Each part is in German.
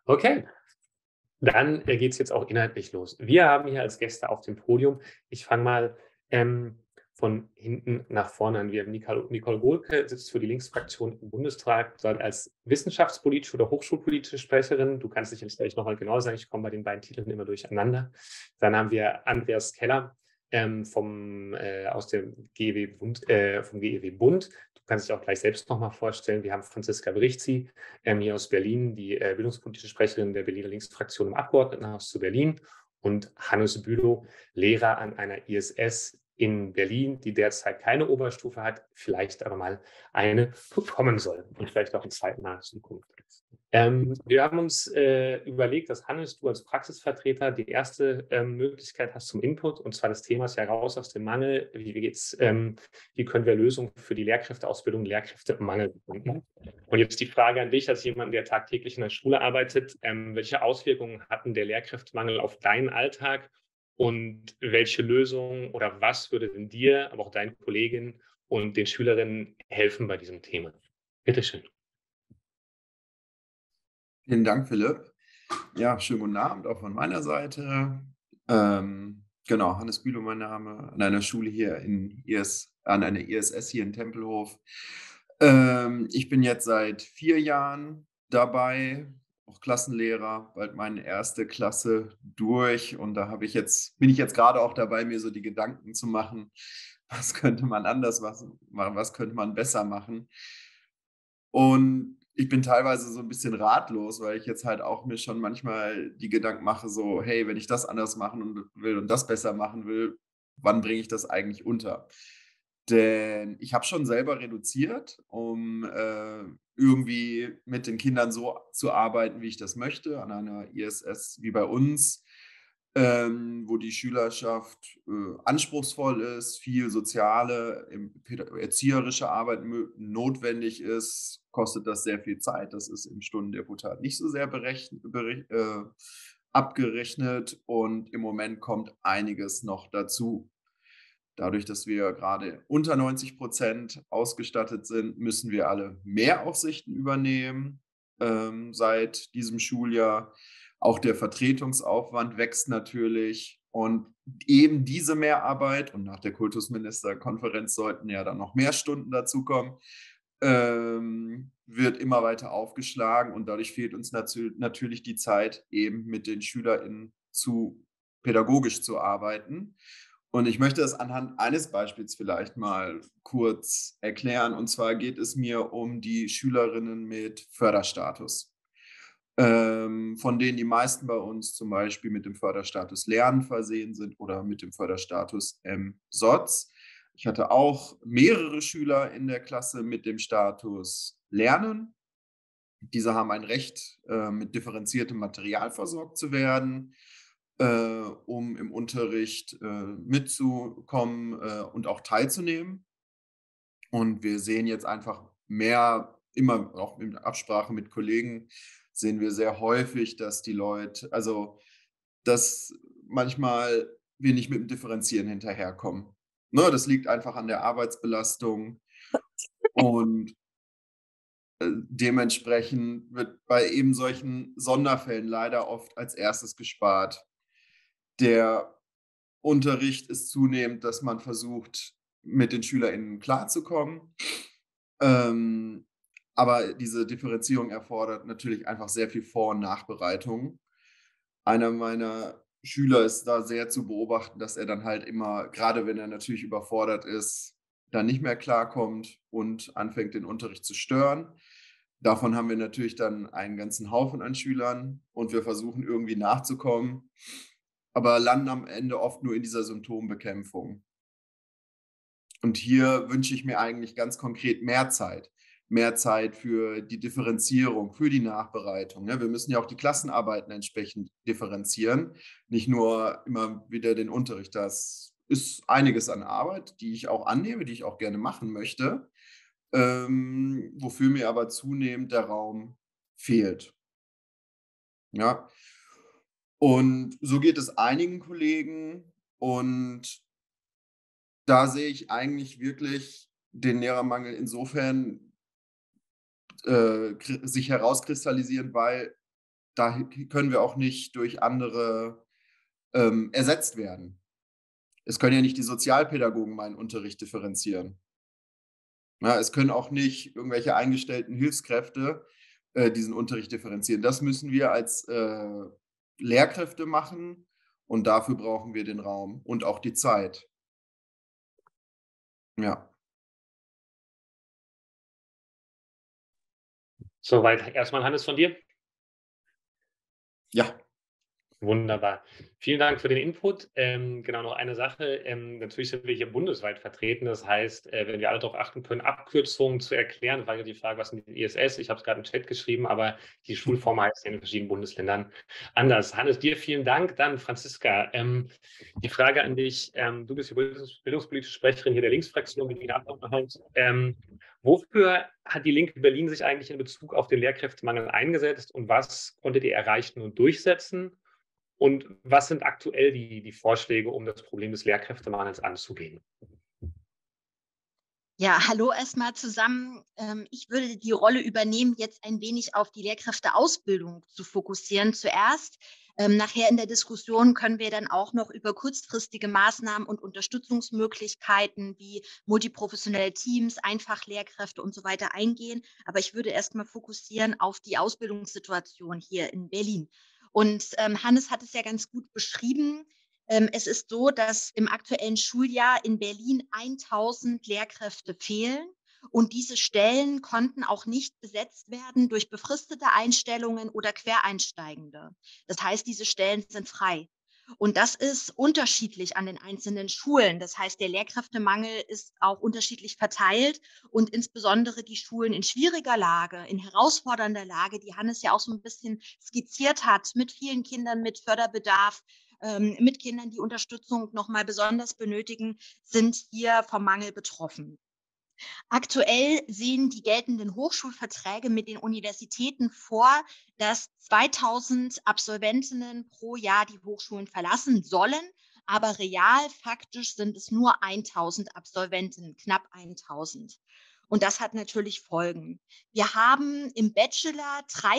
Okay, dann geht es jetzt auch inhaltlich los. Wir haben hier als Gäste auf dem Podium, ich fange mal von hinten nach vorne an. Wir haben Nicole Gohlke, sitzt für die Linksfraktion im Bundestag, dort als wissenschaftspolitische oder hochschulpolitische Sprecherin. Du kannst dich jetzt gleich nochmal genau sagen, ich komme bei den beiden Titeln immer durcheinander. Dann haben wir Andreas Keller aus dem vom GEW Bund. Du kannst dich auch gleich selbst nochmal vorstellen. Wir haben Franziska Berichzi, hier aus Berlin, die bildungspolitische Sprecherin der Berliner Linksfraktion im Abgeordnetenhaus zu Berlin, und Hannes Bülow, Lehrer an einer ISS in Berlin, die derzeit keine Oberstufe hat, vielleicht aber mal eine bekommen soll und vielleicht auch in zeitnaher Zukunft. Wir haben uns überlegt, dass Hannes, du als Praxisvertreter die erste Möglichkeit hast zum Input, und zwar das Thema ist ja raus aus dem Mangel. Wie können wir Lösungen für die Lehrkräfteausbildung, Lehrkräftemangel finden? Und jetzt die Frage an dich als jemand, der tagtäglich in der Schule arbeitet: Welche Auswirkungen hatten der Lehrkräftemangel auf deinen Alltag, und welche Lösungen oder was würde denn dir, aber auch deinen Kolleginnen und den Schülerinnen helfen bei diesem Thema? Bitte schön. Vielen Dank, Philipp. Ja, schönen guten Abend auch von meiner Seite. Genau, Hannes Bülow mein Name, an einer Schule hier an einer ISS hier in Tempelhof. Ich bin jetzt seit 4 Jahren dabei, auch Klassenlehrer, bald meine erste Klasse durch, und da bin ich jetzt gerade auch dabei, mir so die Gedanken zu machen, was könnte man anders machen, was könnte man besser machen. Und ich bin teilweise so ein bisschen ratlos, weil ich jetzt halt auch mir schon manchmal die Gedanken mache, so: „Hey, wenn ich das anders machen und will und das besser machen will, wann bringe ich das eigentlich unter?“ Denn ich habe schon selber reduziert, um, irgendwie mit den Kindern so zu arbeiten, wie ich das möchte, an einer ISS wie bei uns, wo die Schülerschaft, anspruchsvoll ist, viel soziale, erzieherische Arbeit notwendig ist, kostet das sehr viel Zeit. Das ist im Stundendeputat nicht so sehr abgerechnet, und im Moment kommt einiges noch dazu. Dadurch, dass wir gerade unter 90% ausgestattet sind, müssen wir alle Mehraufsichten übernehmen, seit diesem Schuljahr. Auch der Vertretungsaufwand wächst natürlich, und eben diese Mehrarbeit, und nach der Kultusministerkonferenz sollten ja dann noch mehr Stunden dazukommen, wird immer weiter aufgeschlagen, und dadurch fehlt uns natürlich die Zeit, eben mit den SchülerInnen pädagogisch zu arbeiten. Und ich möchte das anhand eines Beispiels vielleicht mal kurz erklären. Und zwar geht es mir um die Schülerinnen mit Förderstatus, von denen die meisten bei uns zum Beispiel mit dem Förderstatus Lernen versehen sind oder mit dem Förderstatus SOZ. Ich hatte auch mehrere Schüler in der Klasse mit dem Status Lernen. Diese haben ein Recht, mit differenziertem Material versorgt zu werden, um im Unterricht, mitzukommen, und auch teilzunehmen. Und wir sehen jetzt einfach immer auch in Absprache mit Kollegen, sehen wir sehr häufig, dass manchmal wir nicht mit dem Differenzieren hinterherkommen. Ne, das liegt einfach an der Arbeitsbelastung, und dementsprechend wird bei eben solchen Sonderfällen leider oft als Erstes gespart. Der Unterricht ist zunehmend, dass man versucht, mit den SchülerInnen klarzukommen. Ähm, aber diese Differenzierung erfordert natürlich einfach sehr viel Vor- und Nachbereitung. Einer meiner Schüler ist da sehr zu beobachten, dass er dann halt immer, gerade wenn er natürlich überfordert ist, dann nicht mehr klarkommt und anfängt, den Unterricht zu stören. Davon haben wir natürlich dann einen ganzen Haufen an Schülern, und wir versuchen irgendwie nachzukommen, aber landen am Ende oft nur in dieser Symptombekämpfung. Und hier wünsche ich mir eigentlich ganz konkret mehr Zeit. Mehr Zeit für die Differenzierung, für die Nachbereitung, ne? Wir müssen ja auch die Klassenarbeiten entsprechend differenzieren, nicht nur immer wieder den Unterricht. Das ist einiges an Arbeit, die ich auch annehme, die ich auch gerne machen möchte, wofür mir aber zunehmend der Raum fehlt, ja? Und so geht es einigen Kollegen, und da sehe ich eigentlich wirklich den Lehrermangel insofern sich herauskristallisieren, weil da können wir auch nicht durch andere ersetzt werden. Es können ja nicht die Sozialpädagogen meinen Unterricht differenzieren. Ja, es können auch nicht irgendwelche eingestellten Hilfskräfte diesen Unterricht differenzieren. Das müssen wir als Lehrkräfte machen und dafür brauchen wir den Raum und auch die Zeit. Ja. Soweit erstmal, Hannes, von dir. Ja. Wunderbar. Vielen Dank für den Input. Genau, noch eine Sache. Natürlich sind wir hier bundesweit vertreten. Das heißt, wenn wir alle darauf achten können, Abkürzungen zu erklären, war ja die Frage, was sind die ISS? Ich habe es gerade im Chat geschrieben, aber die Schulform heißt ja in den verschiedenen Bundesländern anders. Hannes, dir vielen Dank. Dann Franziska, die Frage an dich. Du bist die bildungspolitische Sprecherin hier der Linksfraktion, mit Ihnen Abgeordneten. Wofür hat die Linke Berlin sich eigentlich in Bezug auf den Lehrkräftemangel eingesetzt und was konntet ihr erreichen und durchsetzen? Und was sind aktuell die Vorschläge, um das Problem des Lehrkräftemangels anzugehen? Ja, hallo erstmal zusammen. Ich würde die Rolle übernehmen, jetzt ein wenig auf die Lehrkräfteausbildung zu fokussieren zuerst. Nachher in der Diskussion können wir dann auch noch über kurzfristige Maßnahmen und Unterstützungsmöglichkeiten wie multiprofessionelle Teams, Einfachlehrkräfte und so weiter eingehen. Aber ich würde erstmal fokussieren auf die Ausbildungssituation hier in Berlin. Und Hannes hat es ja ganz gut beschrieben. Es ist so, dass im aktuellen Schuljahr in Berlin 1000 Lehrkräfte fehlen. Und diese Stellen konnten auch nicht besetzt werden durch befristete Einstellungen oder Quereinsteigende. Das heißt, diese Stellen sind frei. Und das ist unterschiedlich an den einzelnen Schulen. Das heißt, der Lehrkräftemangel ist auch unterschiedlich verteilt und insbesondere die Schulen in schwieriger Lage, in herausfordernder Lage, die Hannes ja auch so ein bisschen skizziert hat, mit vielen Kindern mit Förderbedarf, mit Kindern, die Unterstützung noch mal besonders benötigen, sind hier vom Mangel betroffen. Aktuell sehen die geltenden Hochschulverträge mit den Universitäten vor, dass 2000 Absolventinnen pro Jahr die Hochschulen verlassen sollen. Aber real, faktisch sind es nur 1000 Absolventinnen, knapp 1000. Und das hat natürlich Folgen. Wir haben im Bachelor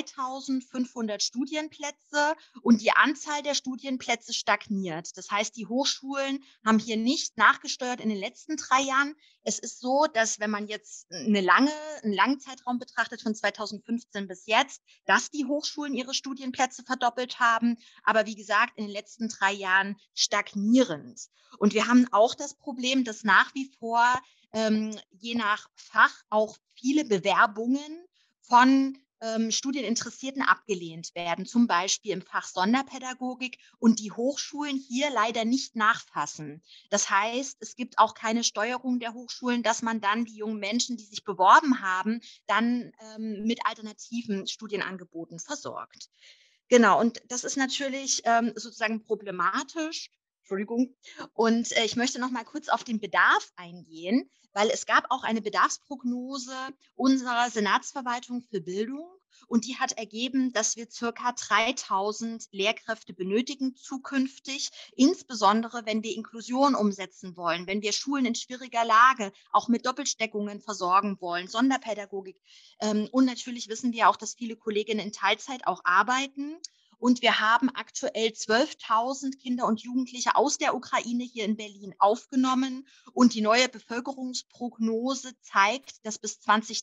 3500 Studienplätze und die Anzahl der Studienplätze stagniert. Das heißt, die Hochschulen haben hier nicht nachgesteuert in den letzten 3 Jahren. Es ist so, dass wenn man jetzt einen langen Zeitraum betrachtet von 2015 bis jetzt, dass die Hochschulen ihre Studienplätze verdoppelt haben. Aber wie gesagt, in den letzten 3 Jahren stagnierend. Und wir haben auch das Problem, dass nach wie vor je nach Fach auch viele Bewerbungen von Studieninteressierten abgelehnt werden, zum Beispiel im Fach Sonderpädagogik und die Hochschulen hier leider nicht nachfassen. Das heißt, es gibt auch keine Steuerung der Hochschulen, dass man dann die jungen Menschen, die sich beworben haben, dann mit alternativen Studienangeboten versorgt. Genau, und das ist natürlich sozusagen problematisch. Entschuldigung. Und ich möchte noch mal kurz auf den Bedarf eingehen, weil es gab auch eine Bedarfsprognose unserer Senatsverwaltung für Bildung und die hat ergeben, dass wir circa 3000 Lehrkräfte benötigen zukünftig, insbesondere wenn wir Inklusion umsetzen wollen, wenn wir Schulen in schwieriger Lage auch mit Doppelsteckungen versorgen wollen, Sonderpädagogik. Und natürlich wissen wir auch, dass viele Kolleginnen in Teilzeit auch arbeiten. Und wir haben aktuell 12.000 Kinder und Jugendliche aus der Ukraine hier in Berlin aufgenommen. Und die neue Bevölkerungsprognose zeigt, dass bis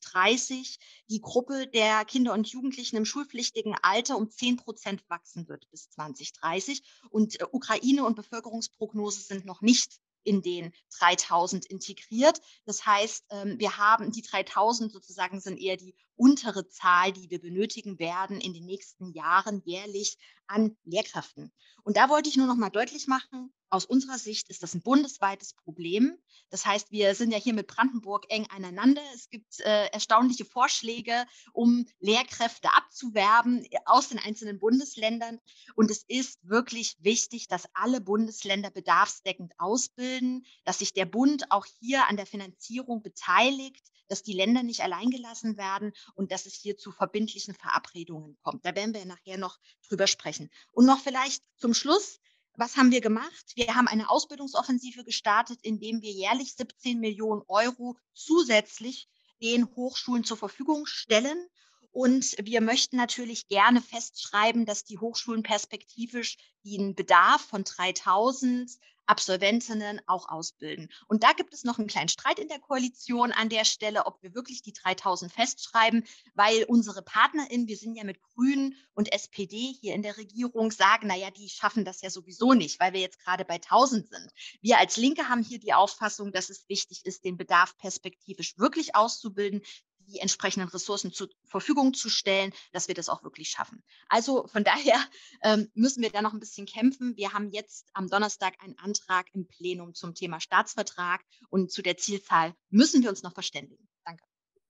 2030 die Gruppe der Kinder und Jugendlichen im schulpflichtigen Alter um 10% wachsen wird bis 2030. Und Ukraine und Bevölkerungsprognose sind noch nicht in den 3000 integriert. Das heißt, wir haben die 3000 sozusagen sind eher die untere Zahl, die wir benötigen werden in den nächsten Jahren jährlich an Lehrkräften. Und da wollte ich nur noch mal deutlich machen, aus unserer Sicht ist das ein bundesweites Problem. Das heißt, wir sind ja hier mit Brandenburg eng aneinander. Es gibt erstaunliche Vorschläge, um Lehrkräfte abzuwerben aus den einzelnen Bundesländern. Und es ist wirklich wichtig, dass alle Bundesländer bedarfsdeckend ausbilden, dass sich der Bund auch hier an der Finanzierung beteiligt, dass die Länder nicht alleingelassen werden und dass es hier zu verbindlichen Verabredungen kommt. Da werden wir nachher noch drüber sprechen. Und noch vielleicht zum Schluss, was haben wir gemacht? Wir haben eine Ausbildungsoffensive gestartet, indem wir jährlich 17 Millionen Euro zusätzlich den Hochschulen zur Verfügung stellen. Und wir möchten natürlich gerne festschreiben, dass die Hochschulen perspektivisch den Bedarf von 3.000 Absolventinnen auch ausbilden. Und da gibt es noch einen kleinen Streit in der Koalition an der Stelle, ob wir wirklich die 3.000 festschreiben, weil unsere PartnerInnen, wir sind ja mit Grünen und SPD hier in der Regierung, sagen, naja, die schaffen das ja sowieso nicht, weil wir jetzt gerade bei 1.000 sind. Wir als Linke haben hier die Auffassung, dass es wichtig ist, den Bedarf perspektivisch wirklich auszubilden, die entsprechenden Ressourcen zur Verfügung zu stellen, dass wir das auch wirklich schaffen. Also von daher müssen wir da noch ein bisschen kämpfen. Wir haben jetzt am Donnerstag einen Antrag im Plenum zum Thema Staatsvertrag und zu der Zielzahl müssen wir uns noch verständigen. Danke.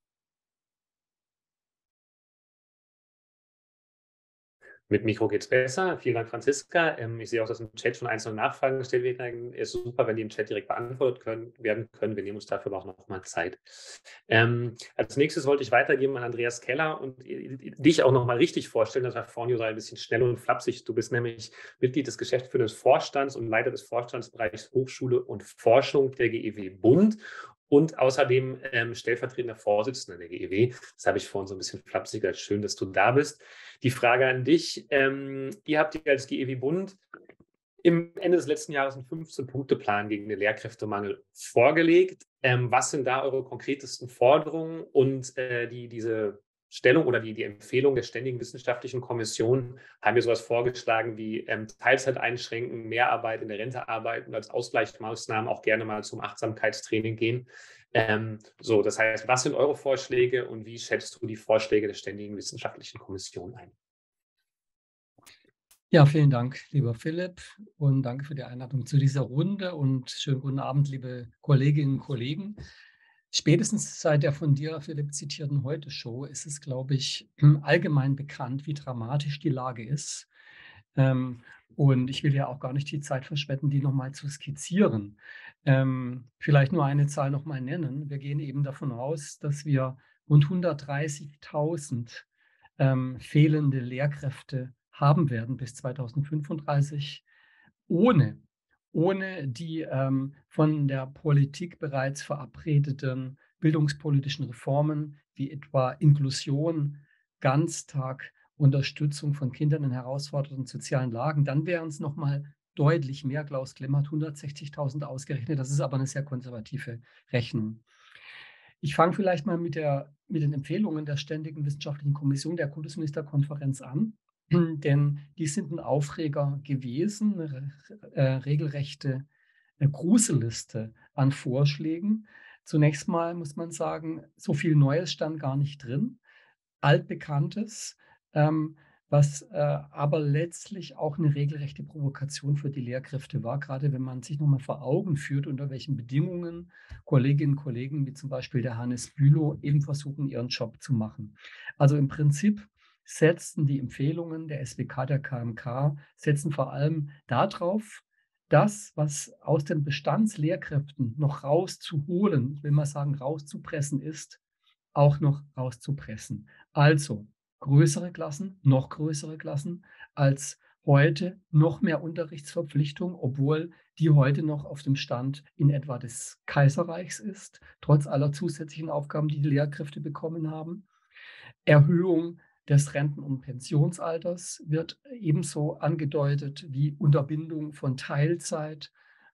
Mit Mikro geht's besser. Vielen Dank, Franziska. Ich sehe auch, dass im Chat schon einzelne Nachfragen gestellt werden. Ist super, wenn die im Chat direkt beantwortet werden können. Wir nehmen uns dafür aber auch noch mal Zeit. Als nächstes wollte ich weitergeben an Andreas Keller und dich auch noch mal richtig vorstellen. Das war vorhin so ein bisschen schnell und flapsig. Du bist nämlich Mitglied des geschäftsführenden Vorstands und Leiter des Vorstandsbereichs Hochschule und Forschung der GEW Bund. Und außerdem stellvertretender Vorsitzender der GEW. Das habe ich vorhin so ein bisschen flapsiger. Schön, dass du da bist. Die Frage an dich. Ihr habt hier als GEW Bund im Ende des letzten Jahres einen 15-Punkte-Plan gegen den Lehrkräftemangel vorgelegt. Was sind da eure konkretesten Forderungen? Und diese Stellung oder die Empfehlung der Ständigen Wissenschaftlichen Kommission haben wir sowas vorgeschlagen wie Teilzeit einschränken, Mehrarbeit in der Rente arbeiten und als Ausgleichsmaßnahmen auch gerne mal zum Achtsamkeitstraining gehen. Das heißt, was sind eure Vorschläge und wie schätzt du die Vorschläge der Ständigen Wissenschaftlichen Kommission ein? Ja, vielen Dank, lieber Philipp, und danke für die Einladung zu dieser Runde und schönen guten Abend, liebe Kolleginnen und Kollegen. Spätestens seit der von dir, Philipp, zitierten Heute-Show ist es, glaube ich, allgemein bekannt, wie dramatisch die Lage ist. Und ich will ja auch gar nicht die Zeit verschwenden, die nochmal zu skizzieren. Vielleicht nur eine Zahl nochmal nennen. Wir gehen eben davon aus, dass wir rund 130.000 fehlende Lehrkräfte haben werden bis 2035, ohne die von der Politik bereits verabredeten bildungspolitischen Reformen wie etwa Inklusion, Ganztag, Unterstützung von Kindern in herausfordernden sozialen Lagen. Dann wären es nochmal deutlich mehr. Klaus Klemm hat 160.000 ausgerechnet. Das ist aber eine sehr konservative Rechnung. Ich fange vielleicht mal mit den Empfehlungen der Ständigen Wissenschaftlichen Kommission der Kultusministerkonferenz an, denn die sind ein Aufreger gewesen, eine regelrechte Gruselliste an Vorschlägen. Zunächst mal muss man sagen, so viel Neues stand gar nicht drin, Altbekanntes, was aber letztlich auch eine regelrechte Provokation für die Lehrkräfte war, gerade wenn man sich nochmal vor Augen führt, unter welchen Bedingungen Kolleginnen und Kollegen wie zum Beispiel der Hannes Bülow eben versuchen, ihren Job zu machen. Also im Prinzip setzen die Empfehlungen der SWK, der KMK, setzen vor allem darauf, das, was aus den Bestandslehrkräften noch rauszuholen, ich will mal sagen rauszupressen ist, auch noch rauszupressen. Also größere Klassen, noch größere Klassen als heute, noch mehr Unterrichtsverpflichtung, obwohl die heute noch auf dem Stand in etwa des Kaiserreichs ist, trotz aller zusätzlichen Aufgaben, die die Lehrkräfte bekommen haben. Erhöhung des Renten- und Pensionsalters wird ebenso angedeutet wie Unterbindung von Teilzeit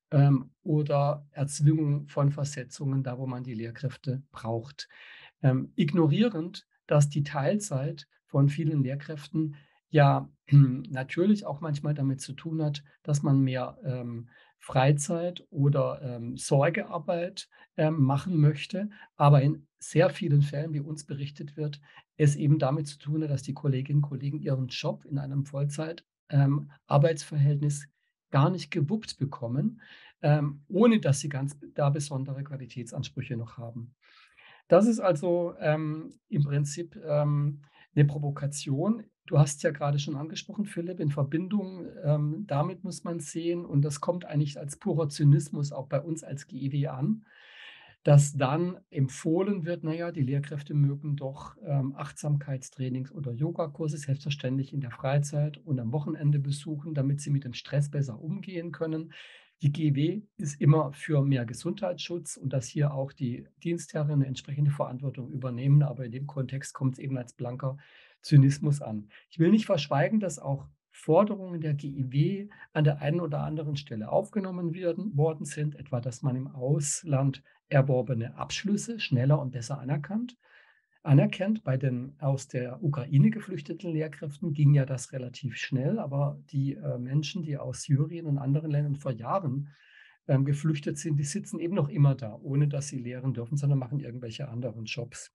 oder Erzwingung von Versetzungen, da wo man die Lehrkräfte braucht. Ignorierend, dass die Teilzeit von vielen Lehrkräften ja natürlich auch manchmal damit zu tun hat, dass man mehr Freizeit oder Sorgearbeit machen möchte, aber in sehr vielen Fällen, wie uns berichtet wird, es eben damit zu tun hat, dass die Kolleginnen und Kollegen ihren Job in einem Vollzeit-Arbeitsverhältnis gar nicht gewuppt bekommen, ohne dass sie ganz da besondere Qualitätsansprüche noch haben. Das ist also im Prinzip eine Provokation. Du hast ja gerade schon angesprochen, Philipp, in Verbindung damit muss man sehen, und das kommt eigentlich als purer Zynismus auch bei uns als GEW an, dass dann empfohlen wird, naja, die Lehrkräfte mögen doch Achtsamkeitstrainings oder Yogakurse selbstverständlich in der Freizeit und am Wochenende besuchen, damit sie mit dem Stress besser umgehen können. Die GEW ist immer für mehr Gesundheitsschutz und dass hier auch die Dienstherren eine entsprechende Verantwortung übernehmen, aber in dem Kontext kommt es eben als blanker Zynismus an. Ich will nicht verschweigen, dass auch Forderungen der GEW an der einen oder anderen Stelle aufgenommen worden sind, etwa dass man im Ausland erworbene Abschlüsse schneller und besser anerkennt. Bei den aus der Ukraine geflüchteten Lehrkräften ging ja das relativ schnell, aber die Menschen, die aus Syrien und anderen Ländern vor Jahren geflüchtet sind, die sitzen eben noch immer da, ohne dass sie lehren dürfen, sondern machen irgendwelche anderen Jobs.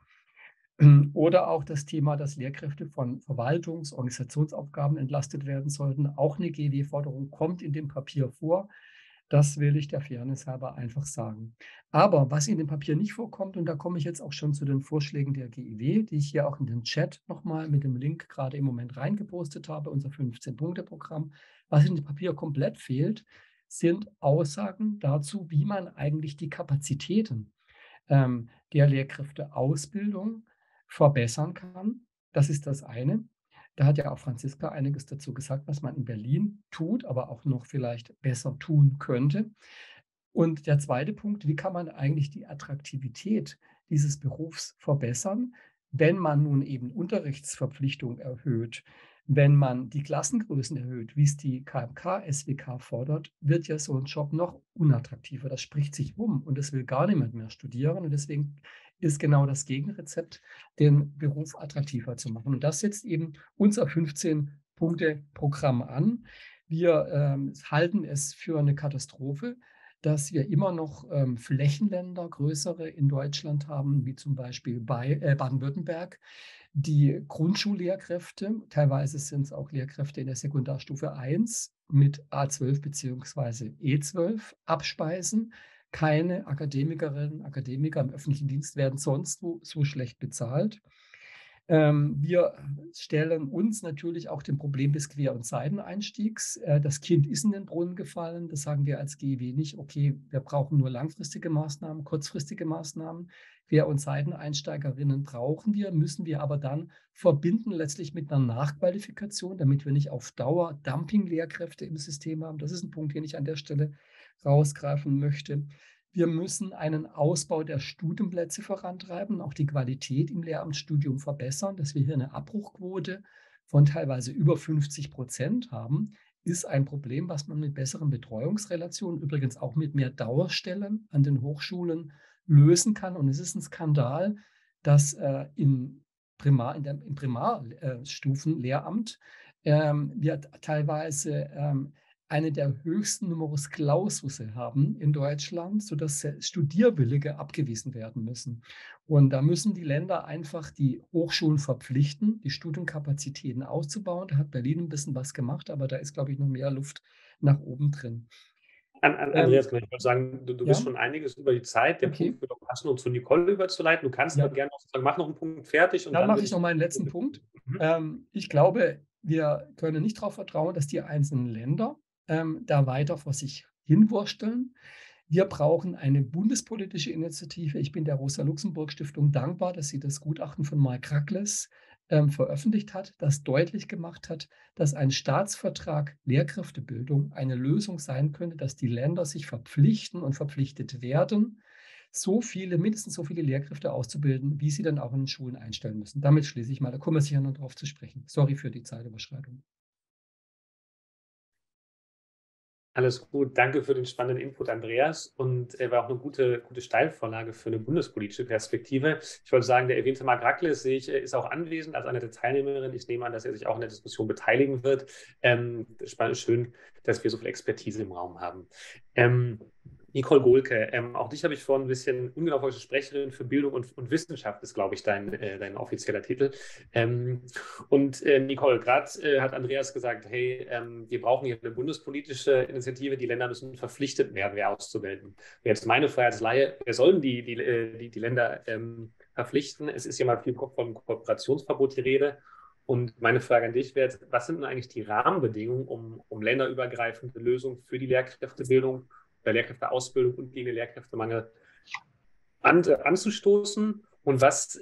Oder auch das Thema, dass Lehrkräfte von Verwaltungs-, Organisationsaufgaben entlastet werden sollten. Auch eine GEW-Forderung kommt in dem Papier vor. Das will ich der Fairness halber einfach sagen. Aber was in dem Papier nicht vorkommt, und da komme ich jetzt auch schon zu den Vorschlägen der GEW, die ich hier auch in den Chat nochmal mit dem Link gerade im Moment reingepostet habe, unser 15-Punkte-Programm, was in dem Papier komplett fehlt, sind Aussagen dazu, wie man eigentlich die Kapazitäten der Lehrkräfteausbildung verbessern kann. Das ist das eine. Da hat ja auch Franziska einiges dazu gesagt, was man in Berlin tut, aber auch noch vielleicht besser tun könnte. Und der zweite Punkt, wie kann man eigentlich die Attraktivität dieses Berufs verbessern, wenn man nun eben Unterrichtsverpflichtung erhöht, wenn man die Klassengrößen erhöht, wie es die KMK-SWK fordert, wird ja so ein Job noch unattraktiver. Das spricht sich rum und es will gar niemand mehr studieren. Und deswegen ist genau das Gegenrezept, den Beruf attraktiver zu machen. Und das setzt eben unser 15-Punkte-Programm an. Wir halten es für eine Katastrophe, dass wir immer noch Flächenländer, größere in Deutschland haben, wie zum Beispiel Baden-Württemberg, die Grundschullehrkräfte, teilweise sind es auch Lehrkräfte in der Sekundarstufe 1 mit A12 bzw. E12 abspeisen. Keine Akademikerinnen, Akademiker im öffentlichen Dienst werden sonst wo so schlecht bezahlt. Wir stellen uns natürlich auch dem Problem des Quer- und Seiteneinstiegs. Das Kind ist in den Brunnen gefallen. Das sagen wir als GEW nicht. Okay, wir brauchen nur langfristige Maßnahmen, kurzfristige Maßnahmen. Quer- und Seiteneinsteigerinnen brauchen wir, müssen wir aber dann verbinden letztlich mit einer Nachqualifikation, damit wir nicht auf Dauer Dumping-Lehrkräfte im System haben. Das ist ein Punkt, den ich an der Stelle rausgreifen möchte. Wir müssen einen Ausbau der Studienplätze vorantreiben, auch die Qualität im Lehramtsstudium verbessern. Dass wir hier eine Abbruchquote von teilweise über 50% haben, ist ein Problem, was man mit besseren Betreuungsrelationen, übrigens auch mit mehr Dauerstellen an den Hochschulen lösen kann. Und es ist ein Skandal, dass im Primarstufenlehramt wir teilweise eine der höchsten Numerus Claususse haben in Deutschland, sodass Studierwillige abgewiesen werden müssen. Und da müssen die Länder einfach die Hochschulen verpflichten, die Studienkapazitäten auszubauen. Da hat Berlin ein bisschen was gemacht, aber da ist, glaube ich, noch mehr Luft nach oben drin. Andreas, ich würde sagen, du bist Ja, schon einiges über die Zeit. Der okay. Punkt wird auch passen, um zu Nicole überzuleiten. Du kannst Ja. aber gerne noch sagen, mach noch einen Punkt fertig. Und Dann dann mache würde ich noch ich meinen letzten Punkt. Mhm. Ich glaube, wir können nicht darauf vertrauen, dass die einzelnen Länder da weiter vor sich hinwursteln. Wir brauchen eine bundespolitische Initiative. Ich bin der Rosa-Luxemburg-Stiftung dankbar, dass sie das Gutachten von Mark Rackles veröffentlicht hat, das deutlich gemacht hat, dass ein Staatsvertrag Lehrkräftebildung eine Lösung sein könnte, dass die Länder sich verpflichten und verpflichtet werden, mindestens so viele Lehrkräfte auszubilden, wie sie dann auch in den Schulen einstellen müssen. Damit schließe ich mal, da kommen wir sicher noch drauf zu sprechen. Sorry für die Zeitüberschreitung. Alles gut. Danke für den spannenden Input, Andreas. Und war auch eine gute Steilvorlage für eine bundespolitische Perspektive. Ich wollte sagen, der erwähnte Mark Rackles sehe ich, ist auch anwesend als eine der Teilnehmerinnen. Ich nehme an, dass er sich auch in der Diskussion beteiligen wird. Schön, dass wir so viel Expertise im Raum haben. Nicole Gohlke, auch dich habe ich vorhin ein bisschen ungenau vorgestellt. Sprecherin für Bildung und Wissenschaft ist, glaube ich, dein offizieller Titel. Nicole, gerade hat Andreas gesagt, hey, wir brauchen hier eine bundespolitische Initiative, die Länder müssen verpflichtet werden, wer auszubilden. Jetzt meine Frage als Laie, wer sollen die Länder verpflichten? Es ist ja mal viel vom Kooperationsverbot die Rede. Und meine Frage an dich wäre jetzt, was sind denn eigentlich die Rahmenbedingungen, um länderübergreifende Lösungen für die Lehrkräftebildung, der Lehrkräfteausbildung und gegen den Lehrkräftemangel anzustoßen? Und was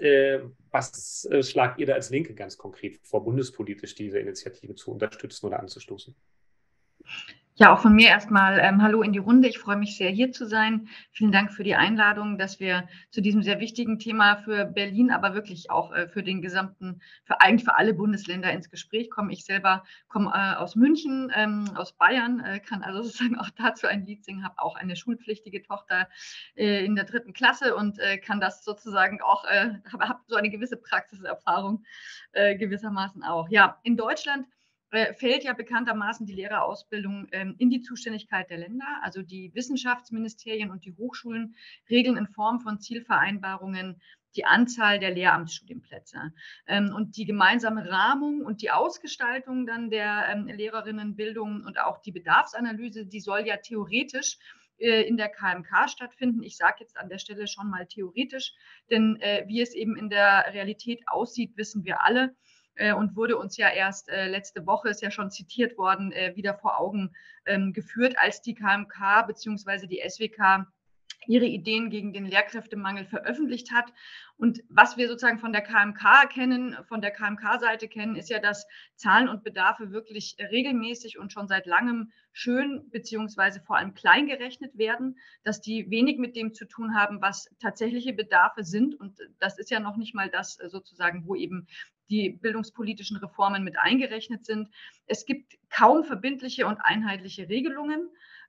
schlagt ihr da als Linke ganz konkret vor, bundespolitisch diese Initiative zu unterstützen oder anzustoßen? Ja, auch von mir erstmal hallo in die Runde. Ich freue mich sehr, hier zu sein. Vielen Dank für die Einladung, dass wir zu diesem sehr wichtigen Thema für Berlin, aber wirklich auch für den gesamten, eigentlich für alle Bundesländer ins Gespräch kommen. Ich selber komme aus München, aus Bayern, kann also sozusagen auch dazu ein Lied singen, habe auch eine schulpflichtige Tochter in der 3. Klasse und kann das sozusagen auch, habe so eine gewisse Praxiserfahrung gewissermaßen auch. Ja, in Deutschland fällt ja bekanntermaßen die Lehrerausbildung in die Zuständigkeit der Länder. Also die Wissenschaftsministerien und die Hochschulen regeln in Form von Zielvereinbarungen die Anzahl der Lehramtsstudienplätze. Und die gemeinsame Rahmung und die Ausgestaltung dann der Lehrerinnenbildung und auch die Bedarfsanalyse, die soll ja theoretisch in der KMK stattfinden. Ich sage jetzt an der Stelle schon mal theoretisch, denn wie es eben in der Realität aussieht, wissen wir alle. Und wurde uns ja erst letzte Woche, ist ja schon zitiert worden, wieder vor Augen geführt, als die KMK bzw. die SWK ihre Ideen gegen den Lehrkräftemangel veröffentlicht hat. Und was wir sozusagen von der KMK kennen, von der KMK-Seite kennen, ist ja, dass Zahlen und Bedarfe wirklich regelmäßig und schon seit langem schön beziehungsweise vor allem klein gerechnet werden, dass die wenig mit dem zu tun haben, was tatsächliche Bedarfe sind. Und das ist ja noch nicht mal das sozusagen, wo eben die bildungspolitischen Reformen mit eingerechnet sind. Es gibt kaum verbindliche und einheitliche Regelungen.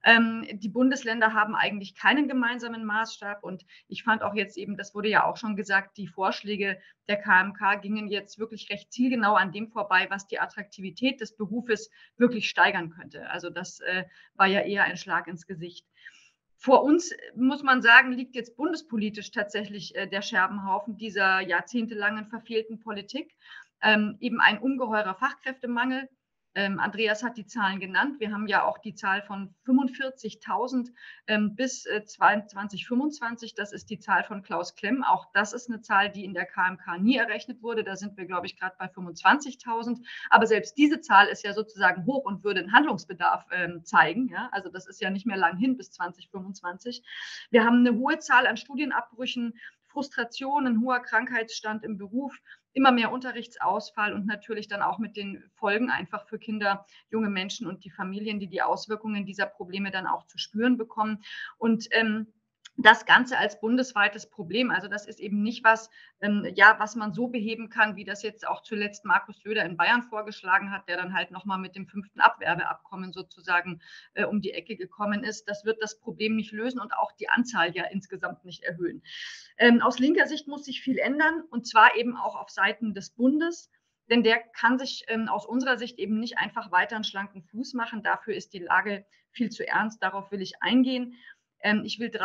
Die Bundesländer haben eigentlich keinen gemeinsamen Maßstab und ich fand auch jetzt eben, das wurde ja auch schon gesagt, die Vorschläge der KMK gingen jetzt wirklich recht zielgenau an dem vorbei, was die Attraktivität des Berufes wirklich steigern könnte. Also das war ja eher ein Schlag ins Gesicht. Vor uns, muss man sagen, liegt jetzt bundespolitisch tatsächlich der Scherbenhaufen dieser jahrzehntelangen verfehlten Politik. Eben ein ungeheurer Fachkräftemangel. Andreas hat die Zahlen genannt. Wir haben ja auch die Zahl von 45.000 bis 2025. Das ist die Zahl von Klaus Klemm. Auch das ist eine Zahl, die in der KMK nie errechnet wurde. Da sind wir, glaube ich, gerade bei 25.000. Aber selbst diese Zahl ist ja sozusagen hoch und würde einen Handlungsbedarf zeigen. Ja? Also das ist ja nicht mehr lang hin bis 2025. Wir haben eine hohe Zahl an Studienabbrüchen, Frustration, ein hoher Krankheitsstand im Beruf, immer mehr Unterrichtsausfall und natürlich dann auch mit den Folgen einfach für Kinder, junge Menschen und die Familien, die die Auswirkungen dieser Probleme dann auch zu spüren bekommen. Und das Ganze als bundesweites Problem. Also das ist eben nicht was, was man so beheben kann, wie das jetzt auch zuletzt Markus Söder in Bayern vorgeschlagen hat, der dann halt nochmal mit dem 5. Abwerbeabkommen sozusagen um die Ecke gekommen ist. Das wird das Problem nicht lösen und auch die Anzahl ja insgesamt nicht erhöhen. Aus linker Sicht muss sich viel ändern und zwar eben auch auf Seiten des Bundes. Denn der kann sich aus unserer Sicht eben nicht einfach weiter einen schlanken Fuß machen. Dafür ist die Lage viel zu ernst. Darauf will ich eingehen. Ich will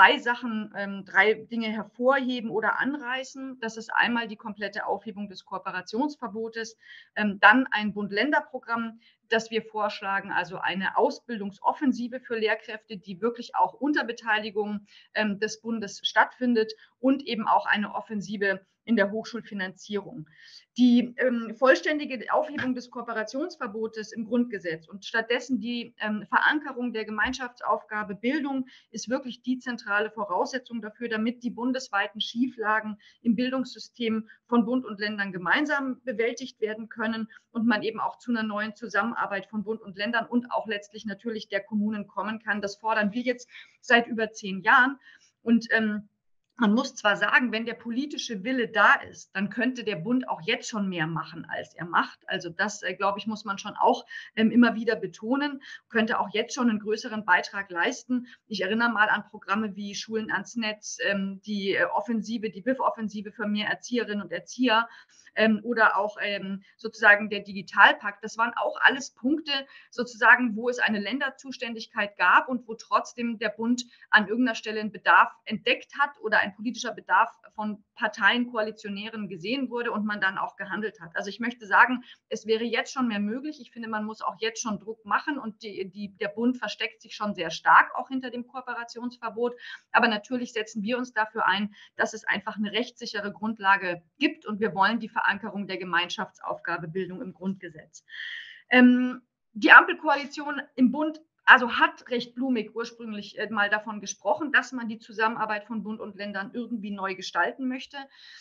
drei Dinge hervorheben oder anreißen. Das ist einmal die komplette Aufhebung des Kooperationsverbotes, dann ein Bund-Länder-Programm, das wir vorschlagen, also eine Ausbildungsoffensive für Lehrkräfte, die wirklich auch unter Beteiligung des Bundes stattfindet und eben auch eine Offensive in der Hochschulfinanzierung. Die vollständige Aufhebung des Kooperationsverbotes im Grundgesetz und stattdessen die Verankerung der Gemeinschaftsaufgabe Bildung ist wirklich die zentrale Voraussetzung dafür, damit die bundesweiten Schieflagen im Bildungssystem von Bund und Ländern gemeinsam bewältigt werden können und man eben auch zu einer neuen Zusammenarbeit von Bund und Ländern und auch letztlich natürlich der Kommunen kommen kann. Das fordern wir jetzt seit über 10 Jahren. Und man muss zwar sagen, wenn der politische Wille da ist, dann könnte der Bund auch jetzt schon mehr machen, als er macht. Also das, glaube ich, muss man schon auch immer wieder betonen, könnte auch jetzt schon einen größeren Beitrag leisten. Ich erinnere mal an Programme wie Schulen ans Netz, die Offensive, die BIF-Offensive für mehr Erzieherinnen und Erzieher oder auch sozusagen der Digitalpakt. Das waren auch alles Punkte sozusagen, wo es eine Länderzuständigkeit gab und wo trotzdem der Bund an irgendeiner Stelle einen Bedarf entdeckt hat oder ein politischer Bedarf von Parteien, Koalitionären gesehen wurde und man dann auch gehandelt hat. Also ich möchte sagen, es wäre jetzt schon mehr möglich. Ich finde, man muss auch jetzt schon Druck machen und der Bund versteckt sich schon sehr stark auch hinter dem Kooperationsverbot. Aber natürlich setzen wir uns dafür ein, dass es einfach eine rechtssichere Grundlage gibt und wir wollen die Verankerung der Gemeinschaftsaufgabe Bildung im Grundgesetz. Die Ampelkoalition im Bund also hat recht blumig ursprünglich mal davon gesprochen, dass man die Zusammenarbeit von Bund und Ländern irgendwie neu gestalten möchte.